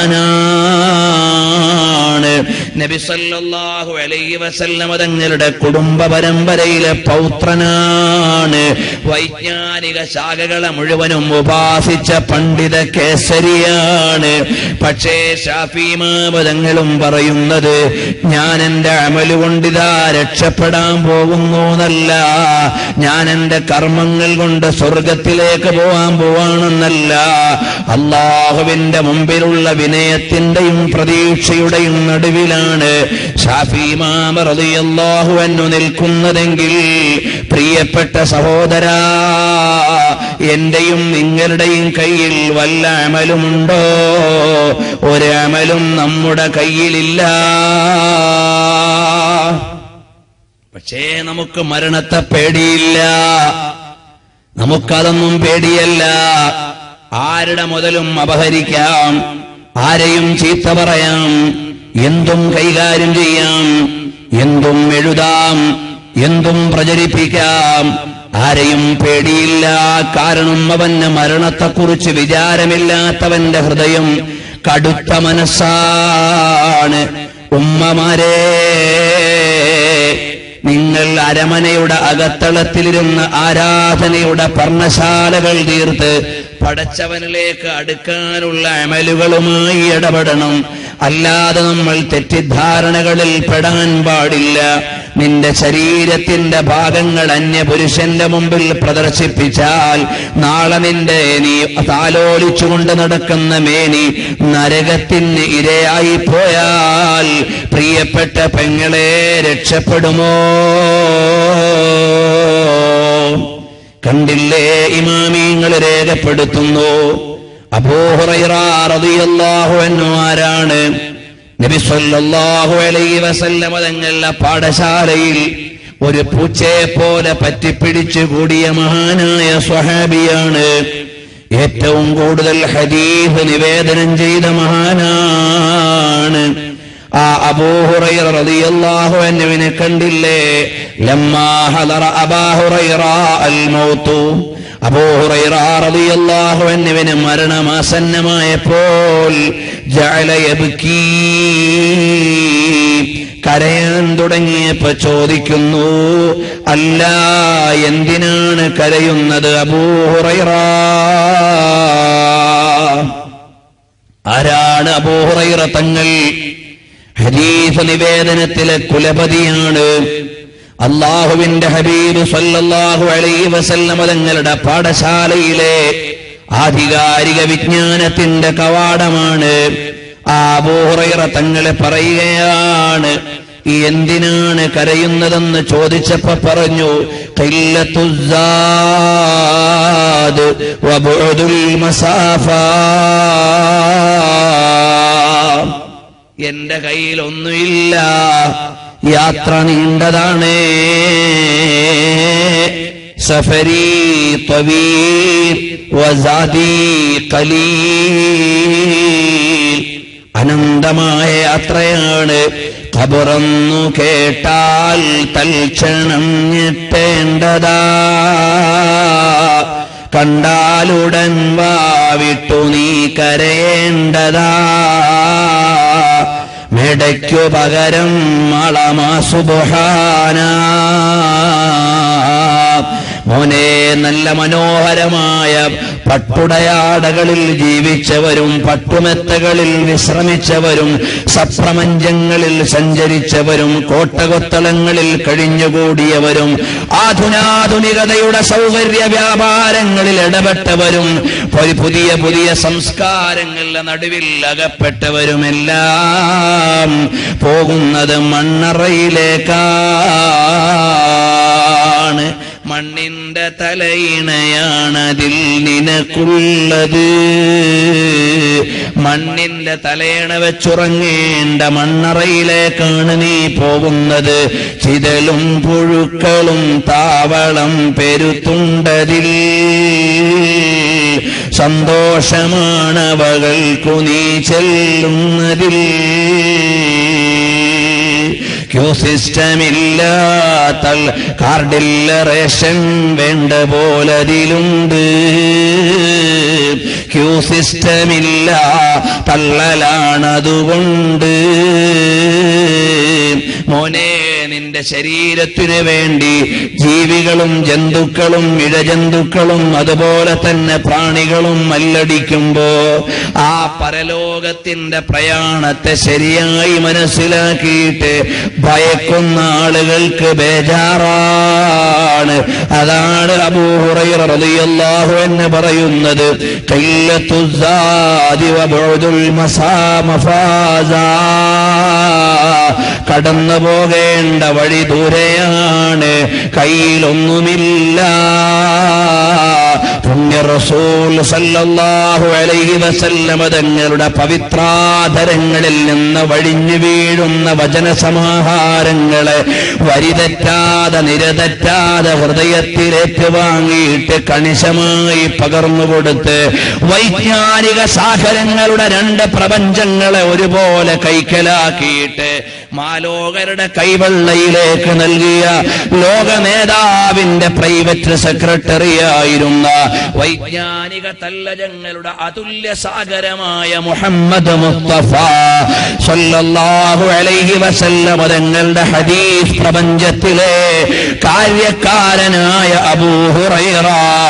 [SPEAKER 2] മഹാനാണ്. നബി സല്ലല്ലാഹു അലൈഹി വസല്ലം തങ്ങളുടെ കുടുംബ പരമ്പരയിലെ പൗത്രനാണ്. വൈജ്ഞാനിക ശാഖകളെ മുഴുവനും ഉപാസിച്ച പണ്ഡിത കേസരിയാണ്. പക്ഷേ ശാഫഈ ഇമാം തങ്ങളും പറയുന്നത്, ഞാൻ എന്റെ അമല് കൊണ്ടിതാ രക്ഷപ്പെടാൻ പോകുന്നു എന്നല്ല, ഞാൻ എന്റെ കർമ്മങ്ങൾ കൊണ്ട് സ്വർഗത്തിലേക്ക് പോവാൻ പോവാണെന്നല്ല. അല്ലാഹുവിന്റെ മുമ്പിലുള്ള വിനയത്തിന്റെയും പ്രതീക്ഷയുടെയും നടുവിലാണ് ശാഫഈ ഇമാം റളിയല്ലാഹു അൻഹു നിൽക്കുന്നതെങ്കിൽ, പ്രിയപ്പെട്ട സഹോദരാ, എന്റെയും നിങ്ങളുടെയും കയ്യിൽ വല്ല അമലുമുണ്ടോ? ഒരു അമലും നമ്മുടെ കയ്യിലില്ല. പക്ഷേ നമുക്ക് മരണത്തെ പേടിയില്ല, നമുക്കതൊന്നും പേടിയല്ല. ആരുടെ മുതലും അപഹരിക്കാം, ആരെയും ചീത്ത പറയാം, എന്തും കൈകാര്യം ചെയ്യാം, എന്തും എഴുതാം, എന്തും പ്രചരിപ്പിക്കാം. ആരെയും പേടിയില്ല. കാരണം അവന് മരണത്തെക്കുറിച്ച് വിചാരമില്ലാത്തവന്റെ ഹൃദയം കടുത്ത മനസ്സാണ്. ഉമ്മമാരെ, നിങ്ങൾ അരമനയുടെ അകത്തളത്തിലിരുന്ന് ആരാധനയുടെ പർണശാലകൾ തീർത്ത് പടച്ചവനിലേക്ക് അടുക്കാനുള്ള അമലുകളുമായി ഇടപെടണം. അല്ലാതെ നമ്മൾ തെറ്റിദ്ധാരണകളിൽ പെടാൻ പാടില്ല. നിന്റെ ശരീരത്തിന്റെ ഭാഗങ്ങൾ അന്യപുരുഷന്റെ മുമ്പിൽ പ്രദർശിപ്പിച്ചാൽ നാളെ നിന്റെ നീ താലോലിച്ചുകൊണ്ട് നടക്കുന്ന മേനി നരകത്തിന് ഇരയായി പോയാൽ പ്രിയപ്പെട്ട പെങ്ങളെ രക്ഷപ്പെടുമോ? കണ്ടില്ലേ, ഇമാമിങ്ങൾ രേഖപ്പെടുത്തുന്നു. അബൂ ഹുറൈറ റളിയല്ലാഹു അൻഹു ആരാണ്? നബി സല്ലല്ലാഹു അലൈഹി വസല്ലം തങ്ങളുടെ പാഠശാലയിൽ ഒരു പൂച്ചയെ പോലെ പറ്റിപ്പിടിച്ചു കൂടിയ മഹാനായ സ്വഹാബിയാണ്. ഏറ്റവും കൂടുതൽ ഹദീസ് നിവേദനം ചെയ്ത മഹാനാണ്. ആ അബൂ ഹുറൈറ റളിയല്ലാഹു അൻഹുവിനെ കണ്ടില്ലേ? ലമ്മാ ഹദറ അബൂ ഹുറൈറ അൽ മൗതു, അബൂ ഹുറൈറ റളിയല്ലാഹു അൻഹുവിന് മരണമാസന്നമായപ്പോൾ ജഅല യബ്കീ, കരയാൻ തുടങ്ങിയപ്പോ ചോദിക്കുന്നു, അല്ല എന്തിനാണ് കരയുന്നത് അബൂ ഹുറൈറ? ആരാണ് അബൂ ഹുറൈറ തങ്ങൾ? ഹദീസ് നിവേദനത്തിലെ കുലപതിയാണ്. അല്ലാഹുവിന്റെ ഹബീബ് സല്ലല്ലാഹു അലൈഹി വസല്ലം തങ്ങളുടെ പാഠശാലയിലെ ആധികാരിക വിജ്ഞാനത്തിന്റെ കവാടമാണ്. ആ അബൂ ഹുറൈറ തങ്ങളെ പറയുകയാണ്, എന്തിനാണ് കരയുന്നതെന്ന് ചോദിച്ചപ്പോ പറഞ്ഞു, ഖില്ലത്തുസ്സാദ് വബുഅദുൽ മസാഫ, എന്റെ കയ്യിൽ ഒന്നുമില്ല, യാത്ര നീണ്ടതാണ്. സഫരി ത്വീൽ വസാദി ഖലീൽ, അനന്തമായ യാത്രയാണ്. ഖബറെന്നു കേട്ടാൽ തൽക്ഷണം ഞെട്ടേണ്ടതാ, കണ്ടാലുടൻ വാവിട്ടു നീ കരയേണ്ടതാ. മെടയ്ക്കു പകരം മളമാ സുബ്ഹാന. മോനെ, നല്ല മനോഹരമായ പട്ടുടയാടകളിൽ ജീവിച്ചവരും പട്ടുമെത്തകളിൽ വിശ്രമിച്ചവരും സപ്രപഞ്ചങ്ങളിൽ സഞ്ചരിച്ചവരും കോട്ടകൊത്തളങ്ങളിൽ കഴിഞ്ഞുകൂടിയവരും ആധുനാധുനികതയുടെ സൗകര്യ വ്യാപാരങ്ങളിൽ ഇടപെട്ടവരും പുതിയ പുതിയ സംസ്കാരങ്ങളുടെ നടുവിൽ അകപ്പെട്ടവരുമെല്ലാം പോകുന്നത് മണ്ണറയിലേക്കാണ്. മണ്ണിന്റെ തലയിണയാണതിൽ നിനക്കുള്ളത്. മണ്ണിന്റെ തലയിണ വെച്ചുറങ്ങേണ്ട മണ്ണറയിലേക്കാണ് നീ പോകുന്നത്. ചിതലും പുഴുക്കളും താവളം പെരുത്തുണ്ടതിൽ, സന്തോഷമാണവകൾക്കു നീ ചെല്ലുന്നതിൽ. ക്യൂ സിസ്റ്റമില്ലാത്ത കാർഡില്ല, റേഷൻ വേണ്ട പോലതിലുണ്ട്. ക്യൂ സിസ്റ്റമില്ല, തള്ളലാണതുകൊണ്ട്. മോനെ, നിന്റെ ശരീരത്തിനു വേണ്ടി ജീവികളും ജന്തുക്കളും ഇഴജന്തുക്കളും അതുപോലെ തന്നെ പ്രാണികളും മല്ലടിക്കുമ്പോ ആ പരലോകത്തിന്റെ പ്രയാണത്തെ ശരിയായി മനസ്സിലാക്കിയിട്ട് ഭയക്കുന്ന ആളുകൾക്ക് ബേജാറാണ്. അതാണ് അബൂ ഹുറൈറ റളിയല്ലാഹു അൻഹു പറയുന്നത്, ഖില്ലത്തുസ്സാദി വബുഅദുൽ മസാമഫാസ, കടന്നു പോകേണ്ട വഴി ദൂരെയാണ്, കയ്യിലൊന്നുമില്ല. പുണ്യ റസൂൽ സല്ലല്ലാഹു അലൈഹി വസല്ലം തങ്ങളുടെ പവിത്രാധരങ്ങളിൽ നിന്ന് വഴിഞ്ഞു വീഴുന്ന വചനസമാഹാരങ്ങളെ വരിതെറ്റാതെ നിരതെറ്റാതെ ഹൃദയത്തിലേക്ക് വാങ്ങിയിട്ട് കണിശമായി പകർന്നുകൊടുത്ത് വൈജ്ഞാനിക സാഗരങ്ങളുടെ രണ്ട് പ്രപഞ്ചങ്ങളെ ഒരുപോലെ കൈക്കലാക്കിയിട്ട് മാലോകരുടെ കൈവെള്ളയിലേക്ക് നൽകിയ ലോക നേതാവിന്റെ പ്രൈവറ്റ് സെക്രട്ടറി ആയിരുന്ന വൈജ്ഞാനിക തല്ലജങ്ങളുടെ അതുല്യ സാഗരമായ മുഹമ്മദ് മുസ്തഫ സല്ലല്ലാഹു അലൈഹി വസല്ലം തങ്ങളുടെ ഹദീസ് പ്രപഞ്ചത്തിലെ കാര്യക്കാരനായ അബൂ ഹുറൈറ.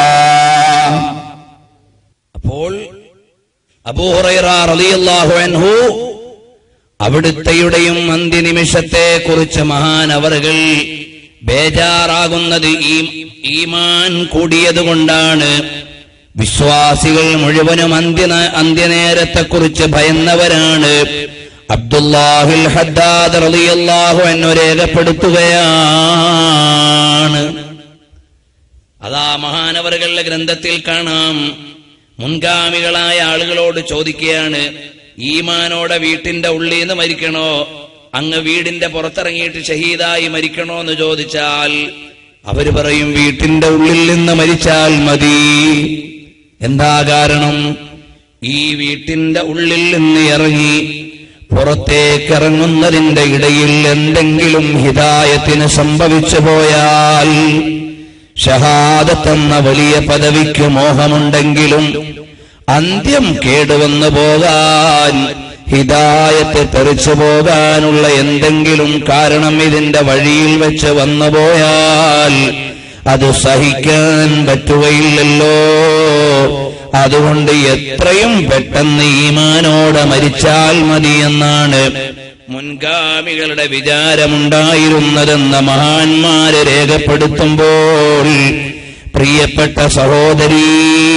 [SPEAKER 2] അപ്പോൾ അബൂ ഹുറൈറ റളിയല്ലാഹു അൻഹു അവിടുത്തെയുടെയും അന്ത്യനിമിഷത്തെ കുറിച്ച് മഹാനവറുകൾ ബേജാറാകുന്നത് ഈ ഈമാൻ കൂടിയതുകൊണ്ടാണ്. വിശ്വാസികൾ മുഴുവനും അന്ത്യ അന്ത്യനേരത്തെക്കുറിച്ച് ഭയന്നവരാണ്. അബ്ദുല്ലാഹിൽ ഹദ്ദാദ് റളിയല്ലാഹു അൻഹു രേഖപ്പെടുത്തുകയാണ്. അതാ മഹാനവറുകളുടെ ഗ്രന്ഥത്തിൽ കാണാം, മുൻഗാമികളായ ആളുകളോട് ചോദിക്കുകയാണ്, ഈമാനോടെ വീട്ടിന്റെ ഉള്ളിൽ നിന്ന് മരിക്കണോ, അങ്ങ് വീടിന്റെ പുറത്തിറങ്ങിയിട്ട് ഷഹീദായി മരിക്കണോ എന്ന് ചോദിച്ചാൽ അവര് പറയും വീട്ടിന്റെ ഉള്ളിൽ നിന്ന് മരിച്ചാൽ മതി. എന്താ കാരണം? ഈ വീട്ടിന്റെ ഉള്ളിൽ നിന്ന് ഇറങ്ങി പുറത്തേക്കിറങ്ങുന്നതിന്റെ ഇടയിൽ എന്തെങ്കിലും ഹിദായത്തിന് സംഭവിച്ചു പോയാൽ ഷഹാദത്ത് എന്ന വലിയ പദവിക്ക് മോഹമുണ്ടെങ്കിലും അന്ത്യം കേടുവന്നു പോകാൻ, ഹിദായത്ത് തെറിച്ചു പോകാനുള്ള എന്തെങ്കിലും കാരണം ഇതിന്റെ വഴിയിൽ വെച്ച് വന്നുപോയാൽ അത് സഹിക്കാൻ പറ്റുകയില്ലല്ലോ. അതുകൊണ്ട് എത്രയും പെട്ടെന്ന് ഈമാനോടെ മരിച്ചാൽ മതിയെന്നാണ് മുൻഗാമികളുടെ വിചാരമുണ്ടായിരുന്നതെന്ന് മഹാന്മാരെ രേഖപ്പെടുത്തുമ്പോൾ, പ്രിയപ്പെട്ട സഹോദരീ,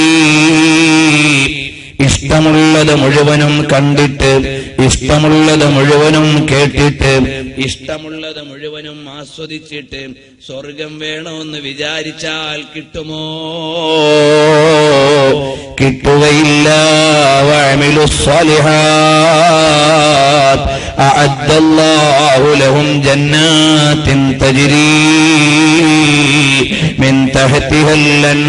[SPEAKER 2] ഇഷ്ടമുള്ളത് മുഴുവനും കണ്ടിട്ട്, ഇഷ്ടമുള്ളത് മുഴുവനും കേട്ടിട്ട്, ഇഷ്ടമുള്ളത് മുഴുവനും ആസ്വദിച്ചിട്ട് സ്വർഗം വേണമെന്ന് വിചാരിച്ചാൽ കിട്ടുമോ? കിട്ടുകയില്ല. വഅമിലുസ് സ്വാലിഹാത്ത് അഅദ്ദല്ലാഹു ലഹും ജന്നാത്തിൻ തജ്രീ മിൻ തഹ്തിഹൽ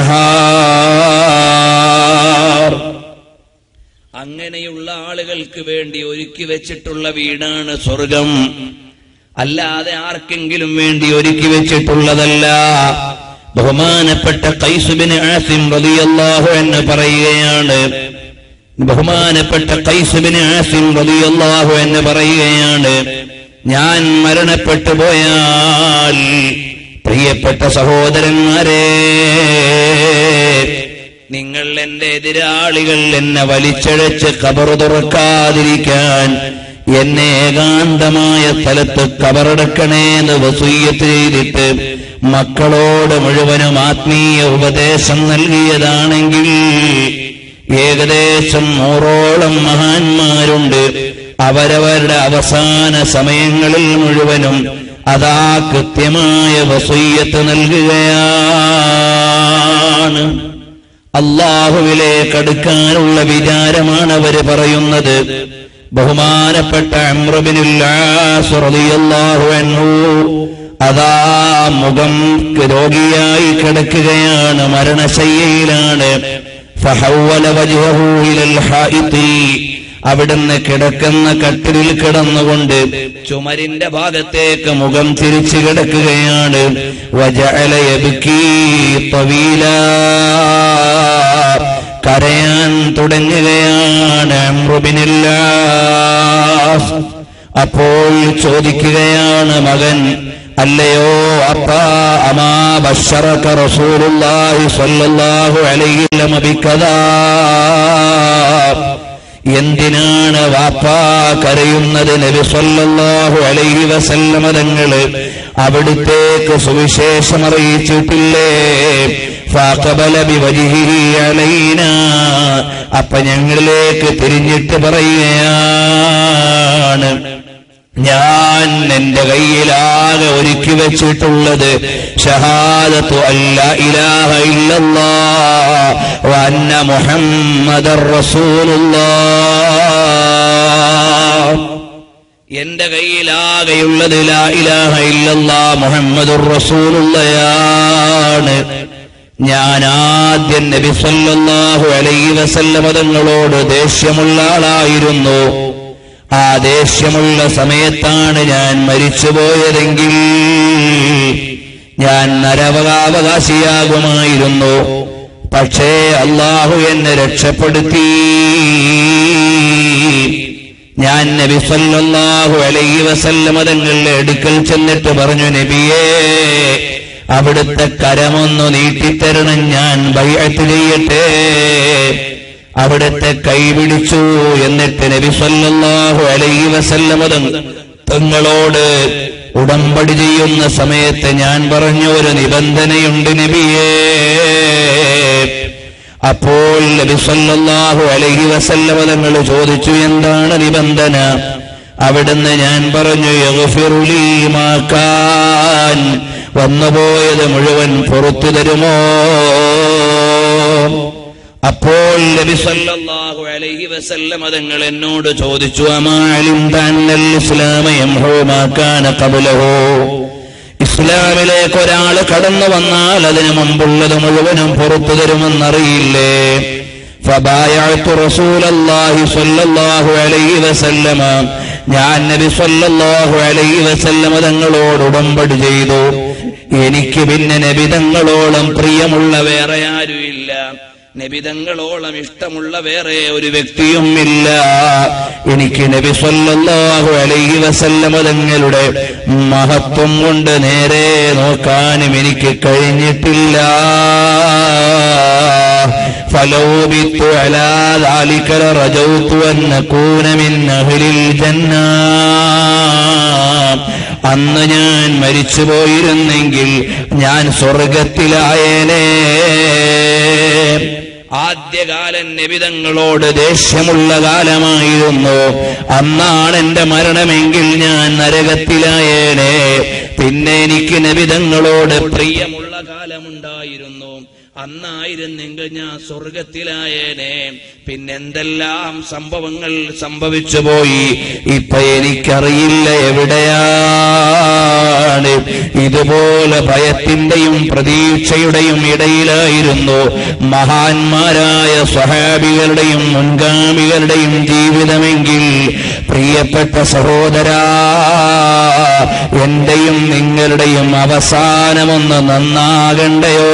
[SPEAKER 2] അൻഹാർ. അങ്ങനെയുള്ള ആളുകൾക്ക് വേണ്ടി ഒരുക്കി വെച്ചിട്ടുള്ള വീടാണ് സ്വർഗം, അല്ലാതെ ആർക്കെങ്കിലും വേണ്ടി ഒരുക്കി വെച്ചിട്ടുള്ളതല്ല. ബഹുമാനപ്പെട്ട ഖൈസ് ബിൻ ആസിം റളിയല്ലാഹു അൻഹു പറയുകയാണ്, ബഹുമാനപ്പെട്ട ഖൈസ് ബിൻ ആസിം റളിയല്ലാഹു അൻഹു പറയുകയാണ്, ഞാൻ മരണപ്പെട്ടു പോയാൽ പ്രിയപ്പെട്ട സഹോദരന്മാരെ, നിങ്ങൾ എന്റെ എതിരാളികൾ എന്നെ വലിച്ചഴച്ച് ഖബർ തുറക്കാതിരിക്കാൻ എന്നെ ഏകാന്തമായ സ്ഥലത്ത് ഖബറടക്കണേന്ന് വസിയ്യത്ത് ചെയ്തിട്ട് മക്കളോട് മുഴുവനും ആത്മീയ ഉപദേശം നൽകിയതാണെങ്കിൽ ഏകദേശം നൂറോളം മഹാന്മാരുണ്ട്. അവരവരുടെ അവസാന സമയങ്ങളിൽ മുഴുവനും അതാ കൃത്യമായ വസിയ്യത്ത് നൽകുകയാണ്. അല്ലാഹുവിലേക്ക് അടുക്കാനുള്ള വിചാരമാണ് അവര് പറയുന്നത്. ബഹുമാനപ്പെട്ട അംർ ബിനുൽ ആസ് റളിയല്ലാഹു അൻഹു അതാ മുഖം രോഗിയായി കിടക്കുകയാണ്, മരണശയ്യയിലാണ്. ഫഹവ്വല വജ്ഹഹു ഇലൽ ഹായിതി, അവിടുന്ന് കിടക്കുന്ന കട്ടിലിൽ കിടന്നുകൊണ്ട് ചുമരിന്റെ ഭാഗത്തേക്ക് മുഖം തിരിച്ചു കിടക്കുകയാണ്. വജഅല യബ്കീ തവീലാ, കരയാൻ തുടങ്ങുകയാണ് അംർ ബിനുൽ ആസ്. അപ്പോൾ ചോദിക്കുകയാണ് മകൻ, അല്ലയോ അപ്പാ, അമാ ബശറക റസൂലുള്ളാഹി സ്വല്ലല്ലാഹു അലൈഹി വസല്ലം ബികദാ, എന്തിനാണ് വാപ്പാ കരയുന്നത്? നബി സ്വല്ലല്ലാഹു അലൈഹി വസല്ലം തങ്ങള് അവിടുത്തേക്ക് സുവിശേഷം അറിയിച്ചിട്ടില്ലേ? ഫഖബല ബിവജ്ഹിഹി അലൈനാ, അപ്പൊ ഞങ്ങളിലേക്ക് തിരിഞ്ഞിട്ട് പറയുകയാണ്, ഞാൻ എന്റെ കയ്യിലാകെ ഒരുക്കി വെച്ചിട്ടുള്ളത് ഷഹാദത്തു അല്ലാ ഇലാഹ ഇല്ലല്ലാഹ് വ അന്ന മുഹമ്മദർ റസൂലുള്ളാഹ്. എന്റെ കയ്യിലാകെയുള്ളത് ലാ ഇലാഹ ഇല്ലല്ലാഹ് മുഹമ്മദുർ റസൂലുള്ളാഹാണ്. ഞാൻ ആദ്യം നബി സല്ലല്ലാഹു അലൈഹി വസല്ലം തങ്ങളോട് ദേഷ്യമുള്ള ആളായിരുന്നു. ആ ദേഷ്യമുള്ള സമയത്താണ് ഞാൻ മരിച്ചുപോയതെങ്കിൽ ഞാൻ നരകാവകാശിയാകുമായിരുന്നു. പക്ഷേ അല്ലാഹു എന്നെ രക്ഷപ്പെടുത്തി. ഞാൻ നബി സല്ലല്ലാഹു അലൈഹി വസല്ലം തങ്ങളുടെ അടുക്കൽ ചെന്നിട്ട് പറഞ്ഞു, നബിയേ, അവിടുത്തെ കരമൊന്നു നീട്ടിത്തരണം, ഞാൻ ബൈഅത്ത് ചെയ്യട്ടെ. അവിടുത്തെ കൈപിടിച്ചു. എന്നിട്ട് നബി സല്ലല്ലാഹു അലൈഹി വസല്ലം തങ്ങളോട് ഉടമ്പടി ചെയ്യുന്ന സമയത്ത് ഞാൻ പറഞ്ഞു, ഒരു നിബന്ധനയുണ്ട് നബിയേ. അപ്പോൾ നബി സല്ലല്ലാഹു അലൈഹി വസല്ലം തങ്ങൾ ചോദിച്ചു, എന്താണ് നിബന്ധന? അവിടുന്ന് ഞാൻ പറഞ്ഞു, യഗ്ഫിറു ലീ മാ കാൻ, വന്നുപോയത് മുഴുവൻ പുറത്തു തരുമോ? അപ്പോൾ നബി സല്ലല്ലാഹു അലൈഹി വസല്ലം തങ്ങൾ എന്നോട് ചോദിച്ചു, അമാ അലിംത അന്നൽ ഇസ്ലാമ യംഹു മാ കാന ഖബ്ലഹു, ഇസ്ലാമിലേക്ക് ഒരാൾ കടന്നു വന്നാൽ അതിനു മുമ്പുള്ളത് മുഴുവനും പുറത്തു തരുമെന്നറിയില്ലേ? ഫബായഅതു റസൂലല്ലാഹി സ്വല്ലല്ലാഹു അലൈഹി വസല്ലമ, ഞാൻ നബി സ്വല്ലല്ലാഹു അലൈഹി വസല്ലമ തങ്ങളോട് ഉടമ്പടി ചെയ്തു. എനിക്ക് പിന്നെ നബി തങ്ങളോളം പ്രിയമുള്ള വേറെ ആരുമില്ല, നബിതങ്ങളോളം ഇഷ്ടമുള്ള വേറെ ഒരു വ്യക്തിയും ഇല്ല. എനിക്ക് നബി സല്ലല്ലാഹു അലൈഹി വസല്ലം തങ്ങളുടെ മഹത്വം കൊണ്ട് നേരെ നോക്കാനും എനിക്ക് കഴിഞ്ഞിട്ടില്ല. ഫലൗ ബിത്തു അലാ ദാലിക റജൗതു അൻ നകൂന മിൻ അഹ്ലിൽ ജന്ന, അന്ന് ഞാൻ മരിച്ചു പോയിരുന്നെങ്കിൽ ഞാൻ സ്വർഗത്തിലായേനേ. ആദ്യകാലൻ നബിതങ്ങളോട് ദേഷ്യമുള്ള കാലമായിരുന്നു. അന്നാണ് എന്റെ മരണമെങ്കിൽ ഞാൻ നരകത്തിലായേനെ. പിന്നെ എനിക്ക് നബിതങ്ങളോട് പ്രിയമുള്ള കാലമുണ്ടായിരുന്നു. അന്നായിരുന്നെങ്കിൽ ഞാൻ സ്വർഗത്തിലായേനെ. പിന്നെന്തെല്ലാം സംഭവങ്ങൾ സംഭവിച്ചു പോയി, ഇപ്പൊ എനിക്കറിയില്ല എവിടെയാണ്. ഇതുപോലെ ഭയത്തിന്റെയും പ്രതീക്ഷയുടെയും ഇടയിലായിരുന്നു മഹാന്മാരായ സ്വഹാബികളുടെയും മുൻഗാമികളുടെയും ജീവിതമെങ്കിൽ, പ്രിയപ്പെട്ട സഹോദരാ, എന്റെയും നിങ്ങളുടെയും അവസാനമൊന്ന് നന്നാകണ്ടയോ?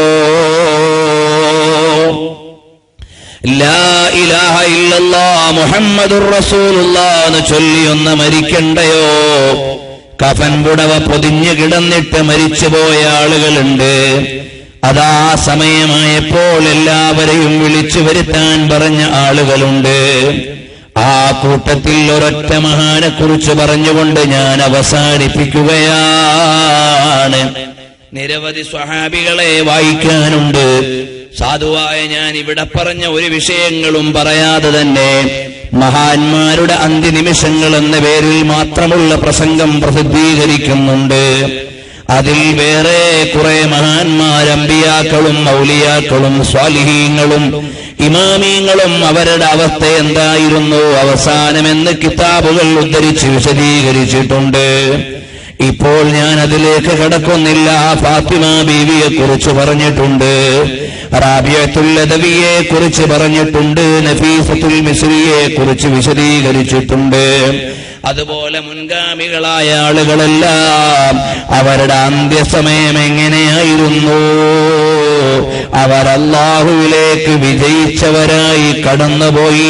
[SPEAKER 2] ലാ ഇലാഹ ഇല്ലല്ലാഹ് മുഹമ്മദുർ റസൂലുള്ളാഹ് എന്ന് ചൊല്ലിയൊന്ന് മരിക്കണ്ടയോ? കഫൻ പുടവ പൊതിഞ്ഞു കിടന്നിട്ട് മരിച്ചുപോയ ആളുകളുണ്ട്. അതാ സമയമായപ്പോൾ എല്ലാവരെയും വിളിച്ചു വരുത്താൻ പറഞ്ഞ ആളുകളുണ്ട്. ആ കൂട്ടത്തിൽ ഒരൊറ്റ മഹാനെ കുറിച്ച് പറഞ്ഞുകൊണ്ട് ഞാൻ അവസാനിപ്പിക്കുകയാണ്. നിരവധി സ്വഹാബികളെ വായിക്കാനുണ്ട്. സാധുവായ ഞാൻ ഇവിടെ പറഞ്ഞ ഒരു വിഷയങ്ങളും പറയാതെ തന്നെ മഹാന്മാരുടെ അന്ത്യനിമിഷങ്ങൾ എന്ന പേരിൽ മാത്രമുള്ള പ്രസംഗം പ്രസിദ്ധീകരിക്കുന്നുണ്ട്. അതിൽ വേറെ കുറെ മഹാന്മാർ, അമ്പിയാക്കളും ഔലിയാക്കളും സ്വാലിഹീങ്ങളും ഇമാമീങ്ങളും അവരുടെ അവസ്ഥ എന്തായിരുന്നു അവസാനമെന്ന് കിതാബുകൾ ഉദ്ധരിച്ച് വിശദീകരിച്ചിട്ടുണ്ട്. ഇപ്പോൾ ഞാൻ അതിലേക്ക് കടക്കുന്നില്ല. ഫാത്തിമ ബീവിയെ കുറിച്ച് പറഞ്ഞിട്ടുണ്ട്, റാബിയത്തുൽ അദവിയെ കുറിച്ച് പറഞ്ഞിട്ടുണ്ട്, നഫീസത്തുൽ മിസ്രിയെ കുറിച്ച് വിശദീകരിച്ചിട്ടുണ്ട്. അതുപോലെ മുൻഗാമികളായ ആളുകളെല്ലാം അവരുടെ അന്ത്യസമയം എങ്ങനെയായിരുന്നു? അവർ അല്ലാഹുവിലേക്ക് വിജയിച്ചവരായി കടന്നുപോയി.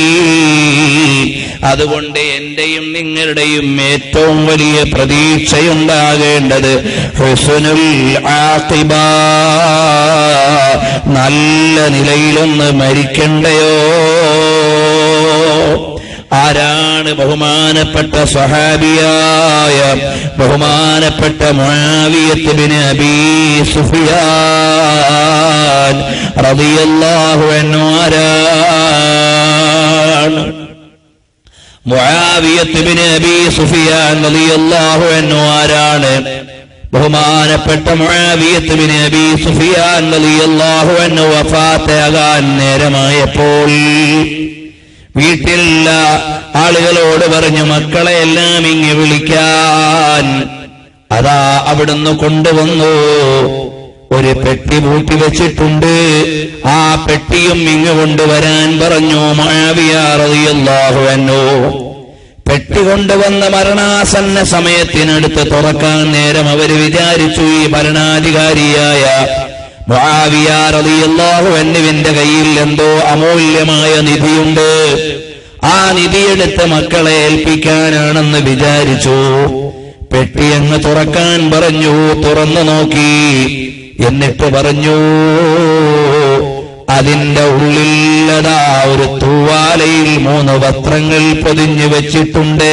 [SPEAKER 2] അതുകൊണ്ട് എന്റെയും നിങ്ങളുടെയും ഏറ്റവും വലിയ പ്രതീക്ഷയുണ്ടാകേണ്ടത് ഹുസ്നുൽ ആഖിബ, നല്ല നിലയിലൊന്ന് മരിക്കണ്ടയോ? ആരാണ് ബഹുമാനപ്പെട്ട സ്വഹാബിയായ ബഹുമാനപ്പെട്ട മുആവിയത്ത് ഇബ്നു അബീ സുഫിയാൻ റളിയല്ലാഹു അൻഹു? ആരാണ് മുആവിയത്ത് ഇബ്നു അബീ സുഫിയാൻ റളിയല്ലാഹു അൻഹു? ആരാണ് ബഹുമാനപ്പെട്ട മുആവിയത്ത് ഇബ്നു അബീ സുഫിയാൻ റളിയല്ലാഹു അൻഹു വഫാത്താകാൻ നേരമായപ്പോൾ വീട്ടിലുള്ള ആളുകളോട് പറഞ്ഞു, മക്കളെ എല്ലാം ഇങ്ങ് വിളിക്കാൻ. അതാ അവിടുന്ന് കൊണ്ടുവന്നു. ഒരു പെട്ടി പൂട്ടി വെച്ചിട്ടുണ്ട്. ആ പെട്ടിയും ഇങ്ങ് കൊണ്ടുവരാൻ പറഞ്ഞു മുആവിയ റളിയല്ലാഹു അൻഹു. പെട്ടി കൊണ്ടുവന്ന മരണാസന്ന സമയത്തിനടുത്ത് തുറക്കാൻ നേരം അവര് വിചാരിച്ചു ഈ ഭരണാധികാരിയായ മുആവിയ റളിയല്ലാഹു അൻഹുവിന്റെ കയ്യിൽ എന്തോ അമൂല്യമായ നിധിയുണ്ട്, ആ നിധിയെടുത്ത് മക്കളെ ഏൽപ്പിക്കാനാണെന്ന് വിചാരിച്ചു. പെട്ടി അങ്ങ് തുറക്കാൻ പറഞ്ഞു. തുറന്നു നോക്കി. എന്നിട്ട് പറഞ്ഞു, അതിന്റെ ഉള്ളിലതാ ഒരു തൂവാലയിൽ മൂന്ന് വസ്ത്രങ്ങൾ പൊതിഞ്ഞു വെച്ചിട്ടുണ്ട്.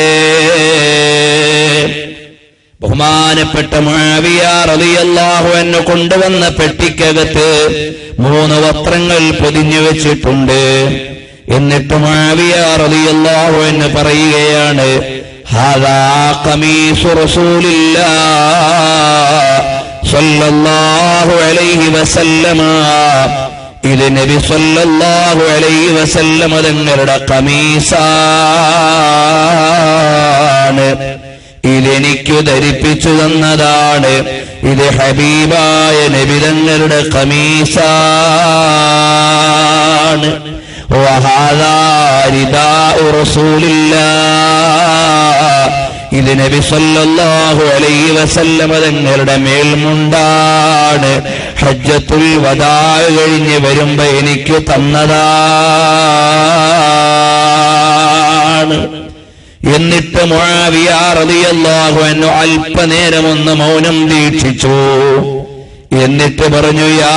[SPEAKER 2] ബഹുമാനപ്പെട്ട മുആവിയ റളിയല്ലാഹു അൻഹു കൊണ്ടുവന്ന പെട്ടിക്കകത്ത് മൂന്ന് വസ്ത്രങ്ങൾ പൊതിഞ്ഞു വെച്ചിട്ടുണ്ട്. എന്നിട്ട് മുആവിയ റളിയല്ലാഹു അൻഹു പറയുകയാണ്, ഹാദാ ഖമീസു റസൂലില്ലാഹ് സല്ലല്ലാഹു അലൈഹി വസല്ലമ, ഇത് നബി സല്ലല്ലാഹു അലൈഹി വസല്ലമ തങ്ങളുടെ ഖമീസാണ്, ഇതെനിക്കു ധരിപ്പിച്ചു തന്നതാണ്, ഇത് ഹബീബായ നബി തങ്ങളുടെ ഖമീസാണ്. വഹാദാ റിദാഉ റസൂലില്ലാഹ്, ഇത് നബി സല്ലല്ലാഹു അലൈഹി വസല്ലമ തങ്ങളുടെ മേൽമുണ്ടാണ്, ഹജ്ജത്തുൽ വദാ കഴിഞ്ഞ് വരുമ്പോ എനിക്ക് തന്നതാണ്. എന്നിട്ട് മുആവിയ റളിയല്ലാഹു അൻഹു അല്പനേരം ഒന്ന് മൗനം ദീക്ഷിച്ചു. എന്നിട്ട് പറഞ്ഞു, യാ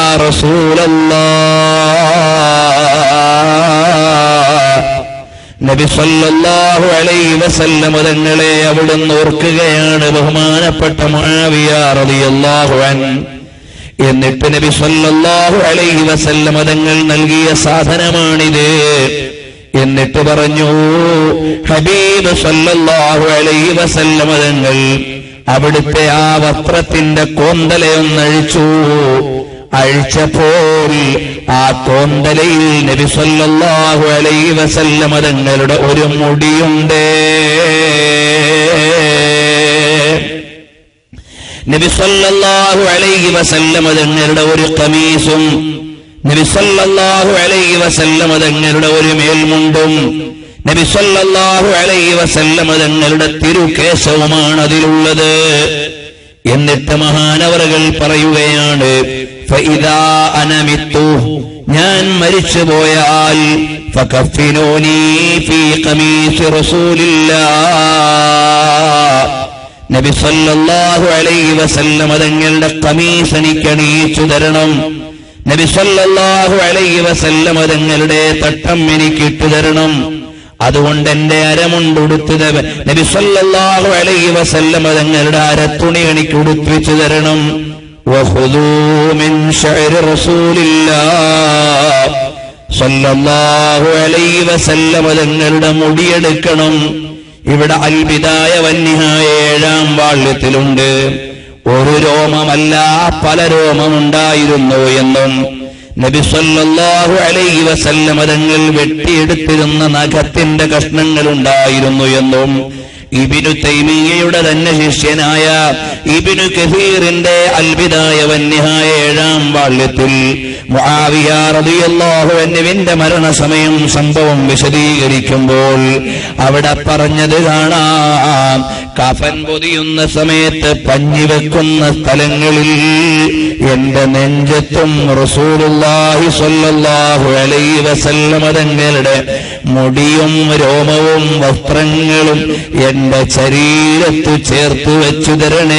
[SPEAKER 2] റസൂലല്ലാഹ്, നബി സല്ലല്ലാഹു അലൈഹി വസല്ലം തങ്ങളെ അവിടുന്ന് ഓർക്കുകയാണ് ബഹുമാനപ്പെട്ട മുആവിയ റളിയല്ലാഹു അൻഹു. എന്നിട്ട് നബി സല്ലല്ലാഹു അലൈഹി വസല്ലം തങ്ങൾ നൽകിയ സാധനമാണിത്. എന്നിട്ട് പറഞ്ഞു, ഹബീബ് സല്ലല്ലാഹു അലൈഹി വസല്ലം തങ്ങൾ അവിടുത്തെ ആ വസ്ത്രത്തിന്റെ കോന്തലയൊന്നഴിച്ചു. അഴിച്ചപ്പോൾ ആ കോന്തലയിൽ നബി സല്ലല്ലാഹു അലൈഹി വസല്ലം തങ്ങളുടെ ഒരു മുടിയുണ്ട്. നബി സല്ലല്ലാഹു അലൈഹി വസല്ലം തങ്ങളുടെ ഒരു ഖമീസും നബി സല്ലല്ലാഹു അലൈഹി വസല്ലം തങ്ങളുടെ ഒരു മേൽമുണ്ടും നബി സല്ലല്ലാഹു അലൈഹി വസല്ലം തങ്ങളുടെ തിരുകേശവുമാണ് അതിലുള്ളത്. എന്നിട്ട് മഹാനവറുകൾ പറയുകയാണ്, ഫഇദാ അനമിത്തു, ഞാൻ മരിച്ചുപോയാൽ ഫകഫിനൂനി ഫീ ഖമീസി റസൂലില്ലാഹ്, നബി സല്ലല്ലാഹു അലൈഹി വസല്ലം തങ്ങളുടെ ഖമീസ് എനിക്ക് അണിയിച്ചു തരണം, നബി സല്ലല്ലാഹു അലൈഹി വസല്ലം തങ്ങളുടെ തട്ടം എനിക്ക് ഇട്ടു തരണം. അതുകൊണ്ട് എന്റെ അരമുണ്ടുടുത്തത് നബി സല്ലല്ലാഹു അലൈഹി വസല്ലം തങ്ങളുടെ അരത്തുണി എനിക്ക് ഉടുപ്പിച്ചു തരണം. വഖുദൂ മിൻ ശഅരി റസൂലില്ലാഹ് സല്ലല്ലാഹു അലൈഹി വസല്ലം തങ്ങളുടെ മുടിയെടുക്കണം. ഇവിടെ അൽ ബിദായ വന്നിഹായ ഏഴാം വാള്യത്തിലുണ്ട്. ഒരു രോമമല്ല പല രോമമുണ്ടായിരുന്നു എന്നും നബി സല്ലല്ലാഹു അലൈഹി വസല്ലം തങ്ങൾ വെട്ടിയെടുത്തിരുന്ന നഖത്തിന്റെ കഷ്ണങ്ങൾ ഉണ്ടായിരുന്നു എന്നും ഇബ്നു തൈമിയ്യയുടെ തന്നെ ശിഷ്യനായ ഇബ്നു കസീറിന്റെ അൽ ബിദായ വന്നിഹായ ഏഴാം വാള്യത്തിൽ മുആവിയ റളിയല്ലാഹു അൻഹുവിന്റെ മരണസമയം സംഭവം വിശദീകരിക്കുമ്പോൾ അവിടെ പറഞ്ഞത് കാണാം, കഫൻ പൊതിയുന്ന സമയത്ത് പഞ്ഞി വെക്കുന്ന സ്ഥലങ്ങളിൽ എന്റെ നെഞ്ചത്തും റസൂലുള്ളാഹി സ്വല്ലല്ലാഹു അലൈഹി വസല്ലം തങ്ങളുടെ മുടിയും രോമവും വസ്ത്രങ്ങളും എന്റെ ശരീരത്തു ചേർത്തു വെച്ചു തരണേ.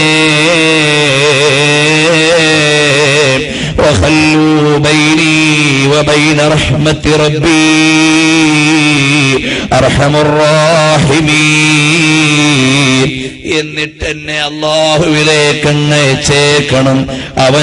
[SPEAKER 2] وخلوا بيني وبين رحمة ربي أرحم الراحمين. എന്നിട്ട് എന്നെ അല്ലാഹുവിലേക്ക് അയച്ചേക്കണം, അവൻ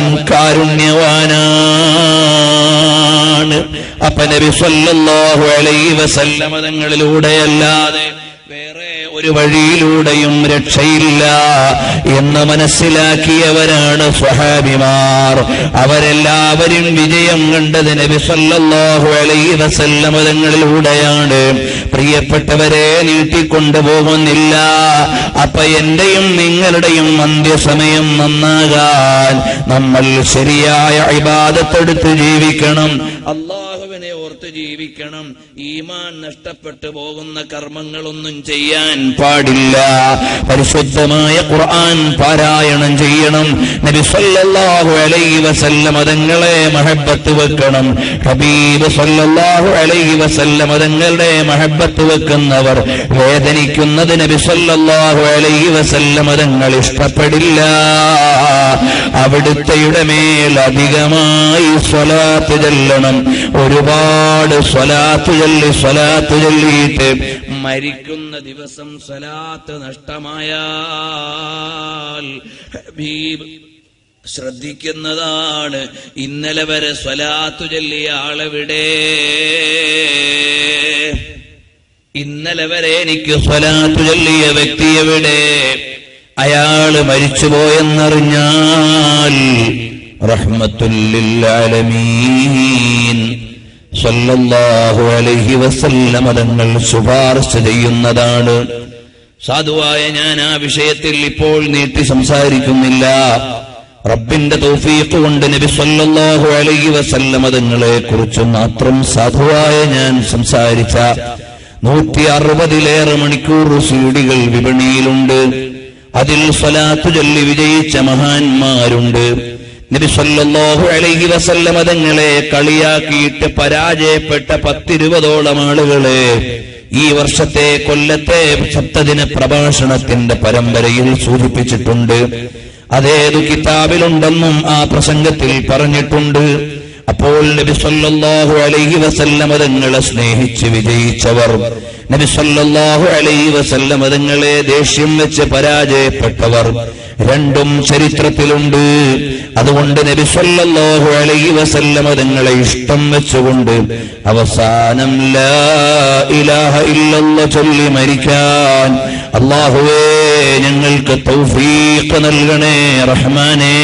[SPEAKER 2] കാരുണ്യവാനാണ്. അപ്പൊ നബി സല്ലല്ലാഹു അലൈഹി വസല്ലം തങ്ങളിലൂടെയല്ലാതെ വേറെ ഒരു വഴിയിലൂടെയും രക്ഷയില്ല എന്ന് മനസ്സിലാക്കിയവരാണ് സ്വഹാബിമാർ. അവരെല്ലാവരും വിജയം കണ്ടത് നബി സല്ലല്ലാഹു അലൈഹി വസല്ലം തങ്ങളിലൂടെയാണ്. പ്രിയപ്പെട്ടവരെ, നീട്ടിക്കൊണ്ടുപോകുന്നില്ല. അപ്പൊ എന്റെയും നിങ്ങളുടെയും അന്ത്യസമയം നന്നാകാൻ നമ്മൾ ശരിയായ ഇബാദത്തെടുത്ത് ജീവിക്കണം. അല്ലാഹുവിന് പടച്ചവനെ ഓർത്ത് ജീവിക്കണം. ഈമാൻ നഷ്ടപ്പെട്ടു പോകുന്ന കർമ്മങ്ങളൊന്നും ചെയ്യാൻ പാടില്ല. പരിശുദ്ധമായ ഖുർആൻ പാരായണം ചെയ്യണം. നബി സല്ലല്ലാഹു അലൈഹി വസല്ലം തങ്ങളെ മഹബ്ബത്ത് വെക്കണം. ഹബീബ് സല്ലല്ലാഹു അലൈഹി വസല്ലം തങ്ങളുടെ മഹബ്ബത്ത് വെക്കുന്നവർ വേദനിക്കുന്നത് നബി സല്ലല്ലാഹു അലൈഹി വസല്ലം തങ്ങൾ ഇഷ്ടപ്പെടില്ല. അവിടുത്തെയുടെ മേൽ അധികമായി സ്വലാത്ത് ചൊല്ലണം. ഒരുപാട് സ്വലാത്ത് ചൊല്ലി സ്വലാത്ത് ചൊല്ലിയിട്ട് മരിക്കുന്ന ദിവസം സ്വലാത്ത് നഷ്ടമായാൽ ഹബീബ് ശ്രദ്ധിക്കുന്നതാണ്. ഇന്നലെ വരെ സ്വലാത്തു ചൊല്ലിയ ആളെവിടെ? ഇന്നലെ വരെ എനിക്ക് സ്വലാത്തു ചൊല്ലിയ വ്യക്തി എവിടെ? അയാള് മരിച്ചുപോയെന്നറിഞ്ഞാൽ റഹ്മത്തുൽ ലിൽ ആലമീൻ സല്ലല്ലാഹു അലൈഹി വസല്ലം തങ്ങൾ ശുപാർശ ചെയ്യുന്നതാണ്. സാധുവായ ഞാൻ ആ വിഷയത്തിൽ ഇപ്പോൾ നീട്ടി സംസാരിക്കുന്നില്ല. റബ്ബിന്റെ തൗഫീഖ് കൊണ്ട് നബി സല്ലല്ലാഹു അലൈഹി വസല്ലം തങ്ങളെ കുറിച്ച് മാത്രം സാധുവായ ഞാൻ സംസാരിച്ച നൂറ്റി അറുപതിലേറെ മണിക്കൂർ സീഡികൾ വിപണിയിലുണ്ട്. അതിൽ സ്വലാത്ത് ചൊല്ലി വിജയിച്ച മഹാന്മാരുണ്ട്. നബി സല്ലല്ലാഹു അലൈഹി വസല്ലം തങ്ങളെ കളിയാക്കിയിട്ട് പരാജയപ്പെട്ട പത്തിരുപതോളം ആളുകളെ ഈ വർഷത്തെ കൊല്ലത്തെ സപ്തദിന പ്രഭാഷണത്തിന്റെ പരമ്പരയിൽ സൂചിപ്പിച്ചിട്ടുണ്ട്. അതേതു കിതാബിലുണ്ടെന്നും ആ പ്രസംഗത്തിൽ പറഞ്ഞിട്ടുണ്ട്. അപ്പോൾ നബി സല്ലല്ലാഹു അലൈഹി വസല്ലം തങ്ങളെ സ്നേഹിച്ച് വിജയിച്ചവർ, നബി സല്ലല്ലാഹു അലൈഹി വസല്ലം തങ്ങളെ ദേഷ്യം വെച്ച് പരാജയപ്പെട്ടവർ രണ്ടും ചരിത്രത്തിലുണ്ട്. അതുകൊണ്ട് നബി സല്ലല്ലാഹു അലൈഹി വസല്ലം തങ്ങളെ ഇഷ്ടം വെച്ചുകൊണ്ട് അവസാനം ലാ ഇലാഹ ഇല്ലല്ലാഹ് ചൊല്ലി മരിക്കാൻ അല്ലാഹുവേ ഞങ്ങൾക്ക് തൗഫീഖ് നൽകണേ റഹ്മാനേ.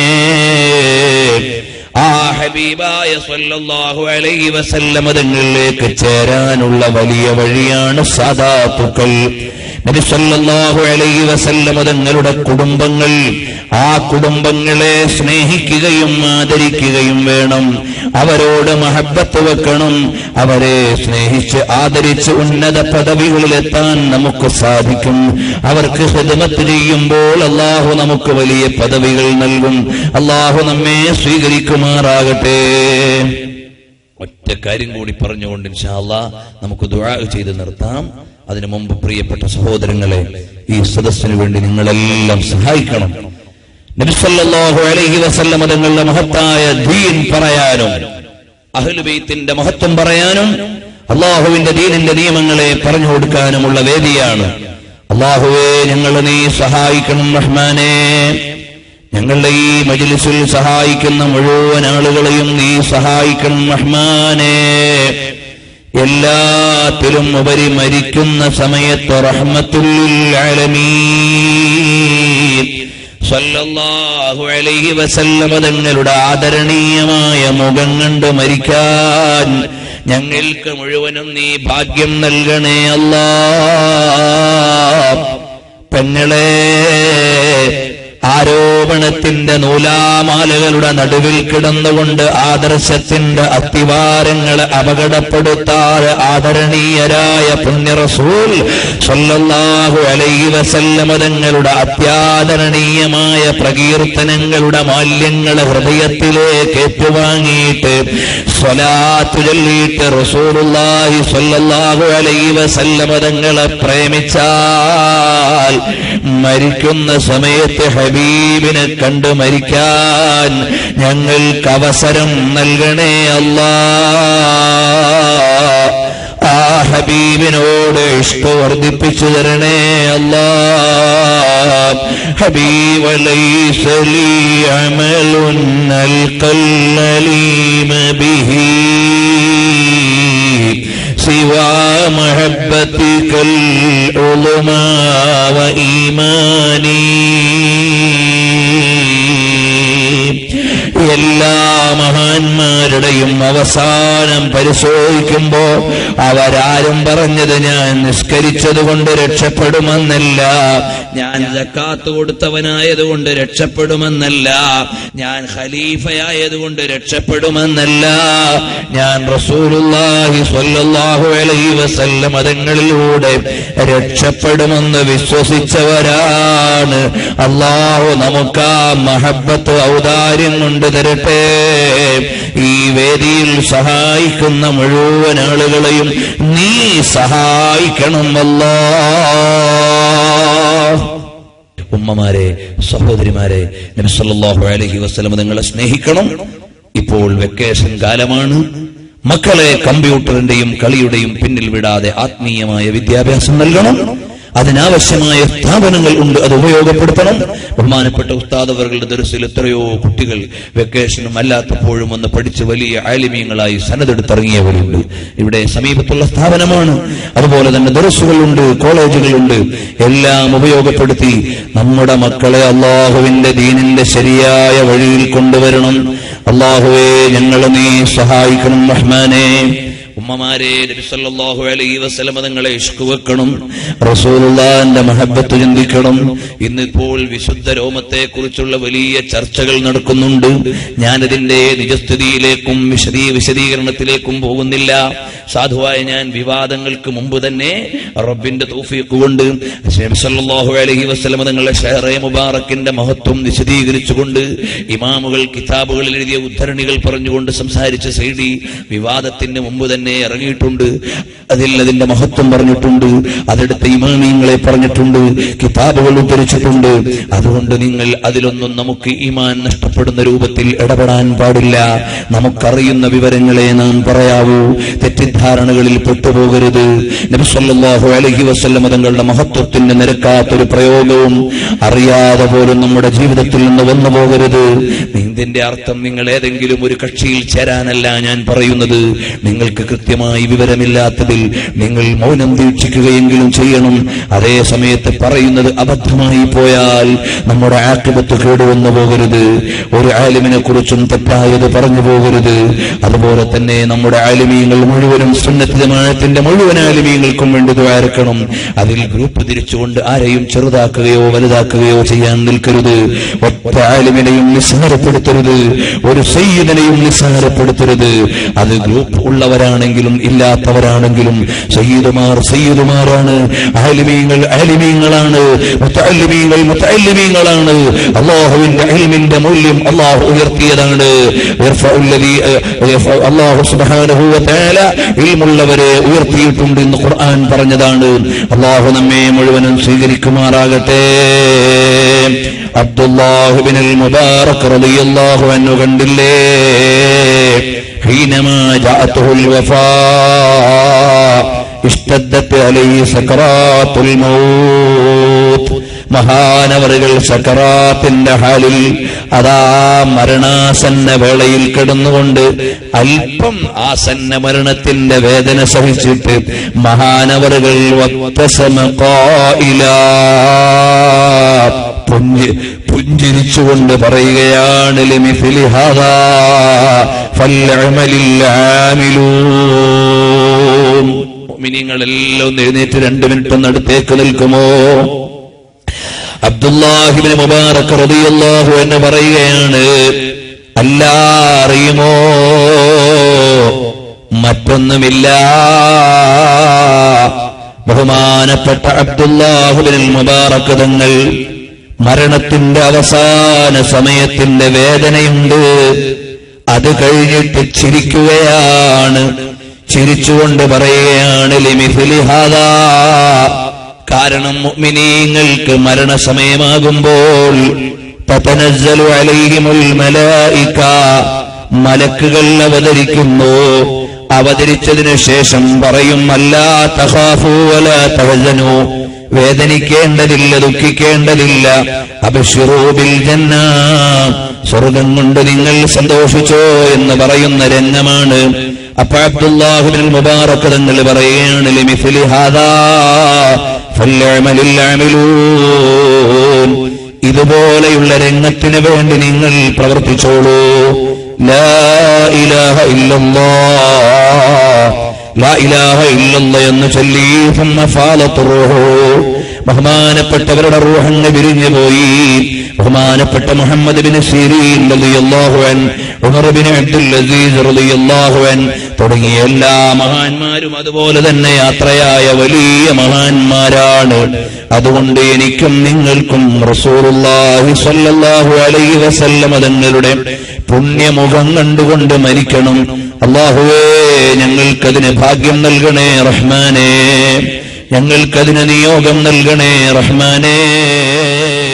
[SPEAKER 2] ആ ഹബീബായ സല്ലല്ലാഹു അലൈഹി വസല്ലം തങ്ങളിലേക്ക് ചേരാനുള്ള വലിയ വഴിയാണ് സാദാത്തുക്കൾ. നബി സല്ലല്ലാഹു അലൈഹി വസല്ലം തങ്ങളുടെ കുടുംബങ്ങൾ, ആ കുടുംബങ്ങളെ സ്നേഹിക്കുകയും ആദരിക്കുകയും വേണം. അവരോട് മഹബ്ബത്ത് വെക്കണം. അവരെ സ്നേഹിച്ച് ആദരിച്ച് ഉന്നത പദവികളിലെത്താൻ നമുക്ക് സാധിക്കും. അവർക്ക് ഖിദ്മത്ത് ചെയ്യുമ്പോൾ അല്ലാഹു നമുക്ക് വലിയ പദവികൾ നൽകും. അല്ലാഹു നമ്മെ സ്വീകരിക്കുമാറാകട്ടെ. ഒറ്റ കാര്യം കൂടി പറഞ്ഞുകൊണ്ട് ഇൻഷാ അല്ലാഹ് നമുക്ക് ദുആ ചെയ്ത് നിർത്താം. അതിനു മുമ്പ് പ്രിയപ്പെട്ട സഹോദരങ്ങളെ, ഈ സദസ്സിനു വേണ്ടി നിങ്ങളെല്ലാം സഹായിക്കണം. നബി സല്ലല്ലാഹു അലൈഹി വസല്ലം തങ്ങളുടെ മഹത്തായ ദീൻ പറയാനും അഹ്ലു ബൈത്തിന്റെ മഹത്വം പറയാനും അല്ലാഹുവിന്റെ ദീനിന്റെ നിയമങ്ങളെ പറഞ്ഞു കൊടുക്കാനുമുള്ള വേദിയാണ്. അല്ലാഹുവേ ഞങ്ങളെ നീ സഹായിക്കണം റഹ്മാനേ. ഞങ്ങളുടെ ഈ മജ്ലിസിൽ സഹായിക്കുന്ന മുഴുവൻ ആളുകളെയും നീ സഹായിക്കണം റഹ്മാനേ. എല്ലാത്തിലും ഉപരി മരിക്കുന്ന സമയത്ത് റഹ്മത്തുൽ ലിൽ ആലമീൻ സല്ലല്ലാഹു അലൈഹി വസല്ലം തങ്ങളുടെ ആദരണീയമായ മുഖം കണ്ട് മരിക്കാൻ ഞങ്ങൾക്ക് മുഴുവനും നീ ഭാഗ്യം നൽകണേ അല്ലാഹ്. പെങ്ങളെ, ആരോപണത്തിന്റെ നൂലാമാലകളുടെ നടുവിൽ കിടന്നുകൊണ്ട് ആദർശത്തിന്റെ അത്തിവാരങ്ങളെ അപകടപ്പെടുത്താതെ ആദരണീയരായ പുണ്യ റസൂൽ സല്ലല്ലാഹു അലൈഹി വസല്ലം തങ്ങളുടെ അത്യാദരണീയമായ പ്രകീർത്തനങ്ങളുടെ മാല്യങ്ങളെ ഹൃദയത്തിലേക്ക് ഏറ്റുവാങ്ങിയിട്ട് സ്വലാത്ത് ചൊല്ലിയിട്ട് റസൂലുള്ളാഹി സല്ലല്ലാഹു അലൈഹി വസല്ലം തങ്ങളെ പ്രേമിച്ചാൽ മരിക്കുന്ന സമയത്ത് ഹബീബിനെ കണ്ടു മരിക്കാൻ ഞങ്ങൾക്ക് അവസരം നൽകണേ അല്ലാഹ്. ആ ഹബീബിനോട് ഇഷ്ടം വർദ്ധിപ്പിച്ചു തരണേ അല്ലാഹ്. ഹബീബ ലൈസ ലീ അമലുൻ അൽഖൽ അലീമ ബിഹി സിവാ മഹബ്ബതികൽ ഉലമാ വ ഈമാനി. എല്ലാ മഹാൻ മഹാന്മാരുടെയും അവസാനം പരിശോധിക്കുമ്പോ അവരാരും പറഞ്ഞത് ഞാൻ നിസ്കരിച്ചത് കൊണ്ട് രക്ഷപ്പെടുമെന്നല്ല, ഞാൻ സക്കാത്ത് കൊടുത്തവനായതുകൊണ്ട് രക്ഷപ്പെടുമെന്നല്ല, ഞാൻ ഖലീഫയായതുകൊണ്ട് രക്ഷപ്പെടുമെന്നല്ല, ഞാൻ റസൂലുള്ളാഹി സ്വല്ലല്ലാഹു അലൈഹി വസല്ലം തങ്ങളിലൂടെ രക്ഷപ്പെടുമെന്ന് വിശ്വസിച്ചവരാണ്. അല്ലാഹു നമുക്ക് ആ മഹബ്ബത്ത് ഔദാര്യം കൊണ്ട് തരട്ടെ. ഈ വേദിയിൽ സഹായിക്കുന്ന മുഴുവൻ ആളുകളെയും നീ സഹായിക്കണം അല്ലാഹ്. ഉമ്മമാരെ, സഹോദരിമാരെ, നബി സല്ലല്ലാഹു അലൈഹി വസല്ലം നിങ്ങളെ സ്നേഹിക്കണം. ഇപ്പോൾ വെക്കേഷൻ കാലമാണ്. മക്കളെ കമ്പ്യൂട്ടറിന്റെയും കളിയുടെയും പിന്നിൽ വിടാതെ ആത്മീയമായ വിദ്യാഭ്യാസം നൽകണം. അതിനാവശ്യമായ സ്ഥാപനങ്ങൾ ഉണ്ട്, അത് ഉപയോഗപ്പെടുത്തണം. ബഹുമാനപ്പെട്ട ഉസ്താദ് അവരുടെ ദർസിൽ എത്രയോ കുട്ടികൾ വെക്കേഷനും അല്ലാത്തപ്പോഴും ഒന്ന് പഠിച്ച് വലിയ ആലിമീങ്ങളായി സനതെടുത്തിറങ്ങിയവരുണ്ട്. ഇവിടെ സമീപത്തുള്ള സ്ഥാപനമാണ്. അതുപോലെ തന്നെ ദർസുകളുണ്ട്, കോളേജുകളുണ്ട്. എല്ലാം ഉപയോഗപ്പെടുത്തി നമ്മുടെ മക്കളെ അള്ളാഹുവിന്റെ ദീനിന്റെ ശരിയായ വഴിയിൽ കൊണ്ടുവരണം. അള്ളാഹുവേ, ഞങ്ങളെ നീ സഹായിക്കണം റഹ്മാനേ. ഉമ്മമാരെ, നബി സല്ലല്ലാഹു അലൈഹി വസല്ലം തങ്ങളെ ഇഷ്ക് വെക്കണം, റസൂലുള്ളാഹിന്റെ മഹബ്ബത്ത് ചിന്തിക്കണം. ഇന്നിപ്പോൾ വിശുദ്ധ രോമത്തെ കുറിച്ചുള്ള വലിയ ചർച്ചകൾ നടക്കുന്നുണ്ട്. ഞാനതിന്റെ നിജസ്ഥിതിയിലേക്കും വിശദീ വിശദീകരണത്തിലേക്കും പോകുന്നില്ല. സാധുവായ ഞാൻ വിവാദങ്ങൾക്ക് മുമ്പ് തന്നെ റബ്ബിന്റെ തൗഫീഖ് കൊണ്ട് നബി സല്ലല്ലാഹു അലൈഹി വസല്ലം തങ്ങളുടെ ഷഹറെ മുബാറക്കിന്റെ മഹത്വം വിശദീകരിച്ചുകൊണ്ട് ഇമാമുകൾ കിതാബുകളിൽ എഴുതിയ ഉദ്ധരണികൾ പറഞ്ഞുകൊണ്ട് സംസാരിച്ച സൈഡി വിവാദത്തിന് മുമ്പ് തന്നെ ഇറങ്ങിയിട്ടുണ്ട്. അതിൽ അതിന്റെ മഹത്വം പറഞ്ഞിട്ടുണ്ട്, അതെടുത്ത ഇമാമിയങ്ങളെ പറഞ്ഞിട്ടുണ്ട്, കിതാബുകൾ ഉദ്ധരിച്ചിട്ടുണ്ട്. അതുകൊണ്ട് നിങ്ങൾ അതിലൊന്നും നമുക്ക് ഈമാൻ നഷ്ടപ്പെടുന്ന രൂപത്തിൽ ഇടപെടാൻ പാടില്ല. നമുക്കറിയുന്ന വിവരങ്ങളെ നാം പറയാവൂ. തെറ്റിദ്ധാരണകളിൽ പെട്ടുപോകരുത്. നബി സല്ലല്ലാഹു അലൈഹി വസല്ലം തങ്ങളുടെ മഹത്വത്തിന് നിരക്കാത്തൊരു പ്രയോഗവും അറിയാതെ പോലും നമ്മുടെ ജീവിതത്തിൽ നിന്ന് വന്നു പോകരുത്. ഇതിന്റെ അർത്ഥം നിങ്ങൾ ഏതെങ്കിലും ഒരു കക്ഷിയിൽ ചേരാനല്ല ഞാൻ പറയുന്നത്. നിങ്ങൾക്ക് കൃത്യമായി വിവരമില്ലാത്തതിൽ നിങ്ങൾ മൗനം ദീക്ഷിക്കുകയെങ്കിലും ചെയ്യണം. അതേ സമയത്ത് പറയുന്നത് അബദ്ധമായി പോയാൽ നമ്മുടെ ആഖിബത്ത് കേടുവന്നു പോകരുത്. ഒരു ആലിമിനെ കുറിച്ചും തെറ്റായത് പറഞ്ഞു പോകരുത്. അതുപോലെ തന്നെ നമ്മുടെ ആലിമീങ്ങൾ മുഴുവനും സുന്നത്ത് ജമാഅത്തിന്റെ മുഴുവൻ ആലിമീങ്ങൾക്കും വേണ്ടി ദുആർക്കണം. അതിൽ ഗ്രൂപ്പ് തിരിച്ചുകൊണ്ട് ആരെയും ചെറുതാക്കുകയോ വലുതാക്കുകയോ ചെയ്യാൻ നിൽക്കരുത്. ഒറ്റ ആലിമിനെയും നിസ്സാരപ്പെടുത്തരുത്, ഒരു സയ്യിദിനെയും നിസ്സാരപ്പെടുത്തരുത്. അത് ഗ്രൂപ്പ് ഉള്ളവരാണെങ്കിലും ഇല്ലാത്തവരാണെങ്കിലും സയ്യിദുമാർ സയ്യിദുമാരാണ്, ആലിമീങ്ങൾ ആലിമീങ്ങളാണ്, മുതഅല്ലിമീങ്ങൾ മുതഅല്ലിമീങ്ങളാണ്. അല്ലാഹുവിന്റെ ഇൽമിന്റെ മൂല്യം അല്ലാഹു ഉയർത്തിയതാണ്. അല്ലാഹു സുബ്ഹാനഹു വ തആല ഇൽമുള്ളവരെ ഉയർത്തിയിട്ടുണ്ട് എന്ന് ഖുർആൻ പറഞ്ഞതാണ്. അല്ലാഹു നമ്മെ മുഴുവനും സ്വീകരിക്കുമാറാകട്ടെ. അബ്ദുല്ലാഹ് ഇബ്നുൽ മുബാറക് റളിയല്ലാഹു അൻഹു കണ്ടില്ലേ, ഹീനമാ ജാഅതുൽ വഫാ ഇഷ്തദ്ദത് അലൈഹി സകറാത്തുൽ മൗത്ത്. മഹാനവറുകൾ സകറാത്തിന്റെ ഹാലിൽ അതാ മരണാസന്ന വേളയിൽ കിടന്നുകൊണ്ട് അല്പം ആസന്ന മരണത്തിന്റെ വേദന സഹിച്ചിട്ട് മഹാനവറുകൾ വത്തസമ ഖായിലാ പുഞ്ചിരിച്ചുകൊണ്ട് പറയുകയാണ്, ലിമിസ്ലി ഹാദാ ഫൽഅമലിൽ ആമിലൂൻ. മുഅ്മിനീങ്ങളെല്ലാം എഴുന്നേറ്റ് രണ്ട് മിനിറ്റ് ഒന്ന് അടുത്തേക്ക് നിൽക്കുമോ? അബ്ദുല്ലാഹ് ഇബ്നു മുബാറക് റളിയല്ലാഹു അൻഹു പറയുകയാണ്, അല്ലാ അറിയുമോ, മറ്റൊന്നുമില്ല, ബഹുമാനപ്പെട്ട അബ്ദുല്ലാഹ് ഇബ്നുൽ മുബാറക് തങ്ങൾ മരണത്തിന്റെ അവസാന സമയത്തിന്റെ വേദനയുണ്ട്. അത് കഴിഞ്ഞിട്ട് ചിരിക്കുകയാണ്. ചിരിച്ചുകൊണ്ട് പറയുകയാണ്, ലിമിസ്ലി ഹാദാ. കാരണം മുഅ്മിനീങ്ങൾക്ക് മരണസമയമാകുമ്പോൾ തതനസ്സലു അലൈഹിമുൽ മലായിക, മലക്കുകൾ അവതരിക്കുന്നു. അവതരിച്ചതിനു ശേഷം പറയും, അല്ലാ തഖാഫൂ വലാ തഹസനൂ, വേദനിക്കേണ്ടതില്ല, ദുഃഖിക്കേണ്ടതില്ല, അബ്ശിറൂ ബിൽ ജന്ന, സ്വർഗം കൊണ്ട് നിങ്ങൾ സന്തോഷിച്ചോ എന്ന് പറയുന്ന രംഗമാണ്. അപ്പൊ അബ്ദുല്ലാഹ് ഇബ്നുൽ മുബാറക് തങ്ങൾ പറയുകയാണ്, ലിമിസ്ലി ഹാദാ ഫൽഅമലിൽ ആമിലൂൻ. ഇതുപോലെയുള്ള രംഗത്തിന് വേണ്ടി നിങ്ങൾ പ്രവർത്തിച്ചോളൂ. ലാ ഇലാഹ ഇല്ലല്ലാഹ് ലാ ഇലാഹ ഇല്ലല്ലാഹ് എന്ന് ചൊല്ലി ثم فاضت റൂഹു ബഹുമാനപ്പെട്ടവരുടെ റൂഹങ്ങ് വിരിഞ്ഞു പോയി. ബഹുമാനപ്പെട്ട മുഹമ്മദ് ബിൻ സിരീൻ റളിയല്ലാഹു അൻഹു, ഉമർ ബിൻ അബ്ദുൽ അസീസ് റളിയല്ലാഹു അൻഹു തുടങ്ങിയ എല്ലാ മഹാന്മാരും അതുപോലെ തന്നെ യാത്രയായ വലിയ മഹാന്മാരാണ്. അതുകൊണ്ട് എനിക്കും നിങ്ങൾക്കും റസൂലുള്ളാഹി സ്വല്ലല്ലാഹു അലൈഹി വസല്ലം തങ്ങളുടെ പുണ്യമുഖം കണ്ടുകൊണ്ട് മരിക്കണം. അല്ലാഹുവേ, ഞങ്ങൾക്കതിന് ഭാഗ്യം നൽകണേ റഹ്മാനേ, ഞങ്ങൾക്കതിന് നിയോഗം നൽകണേ റഹ്മാനേ.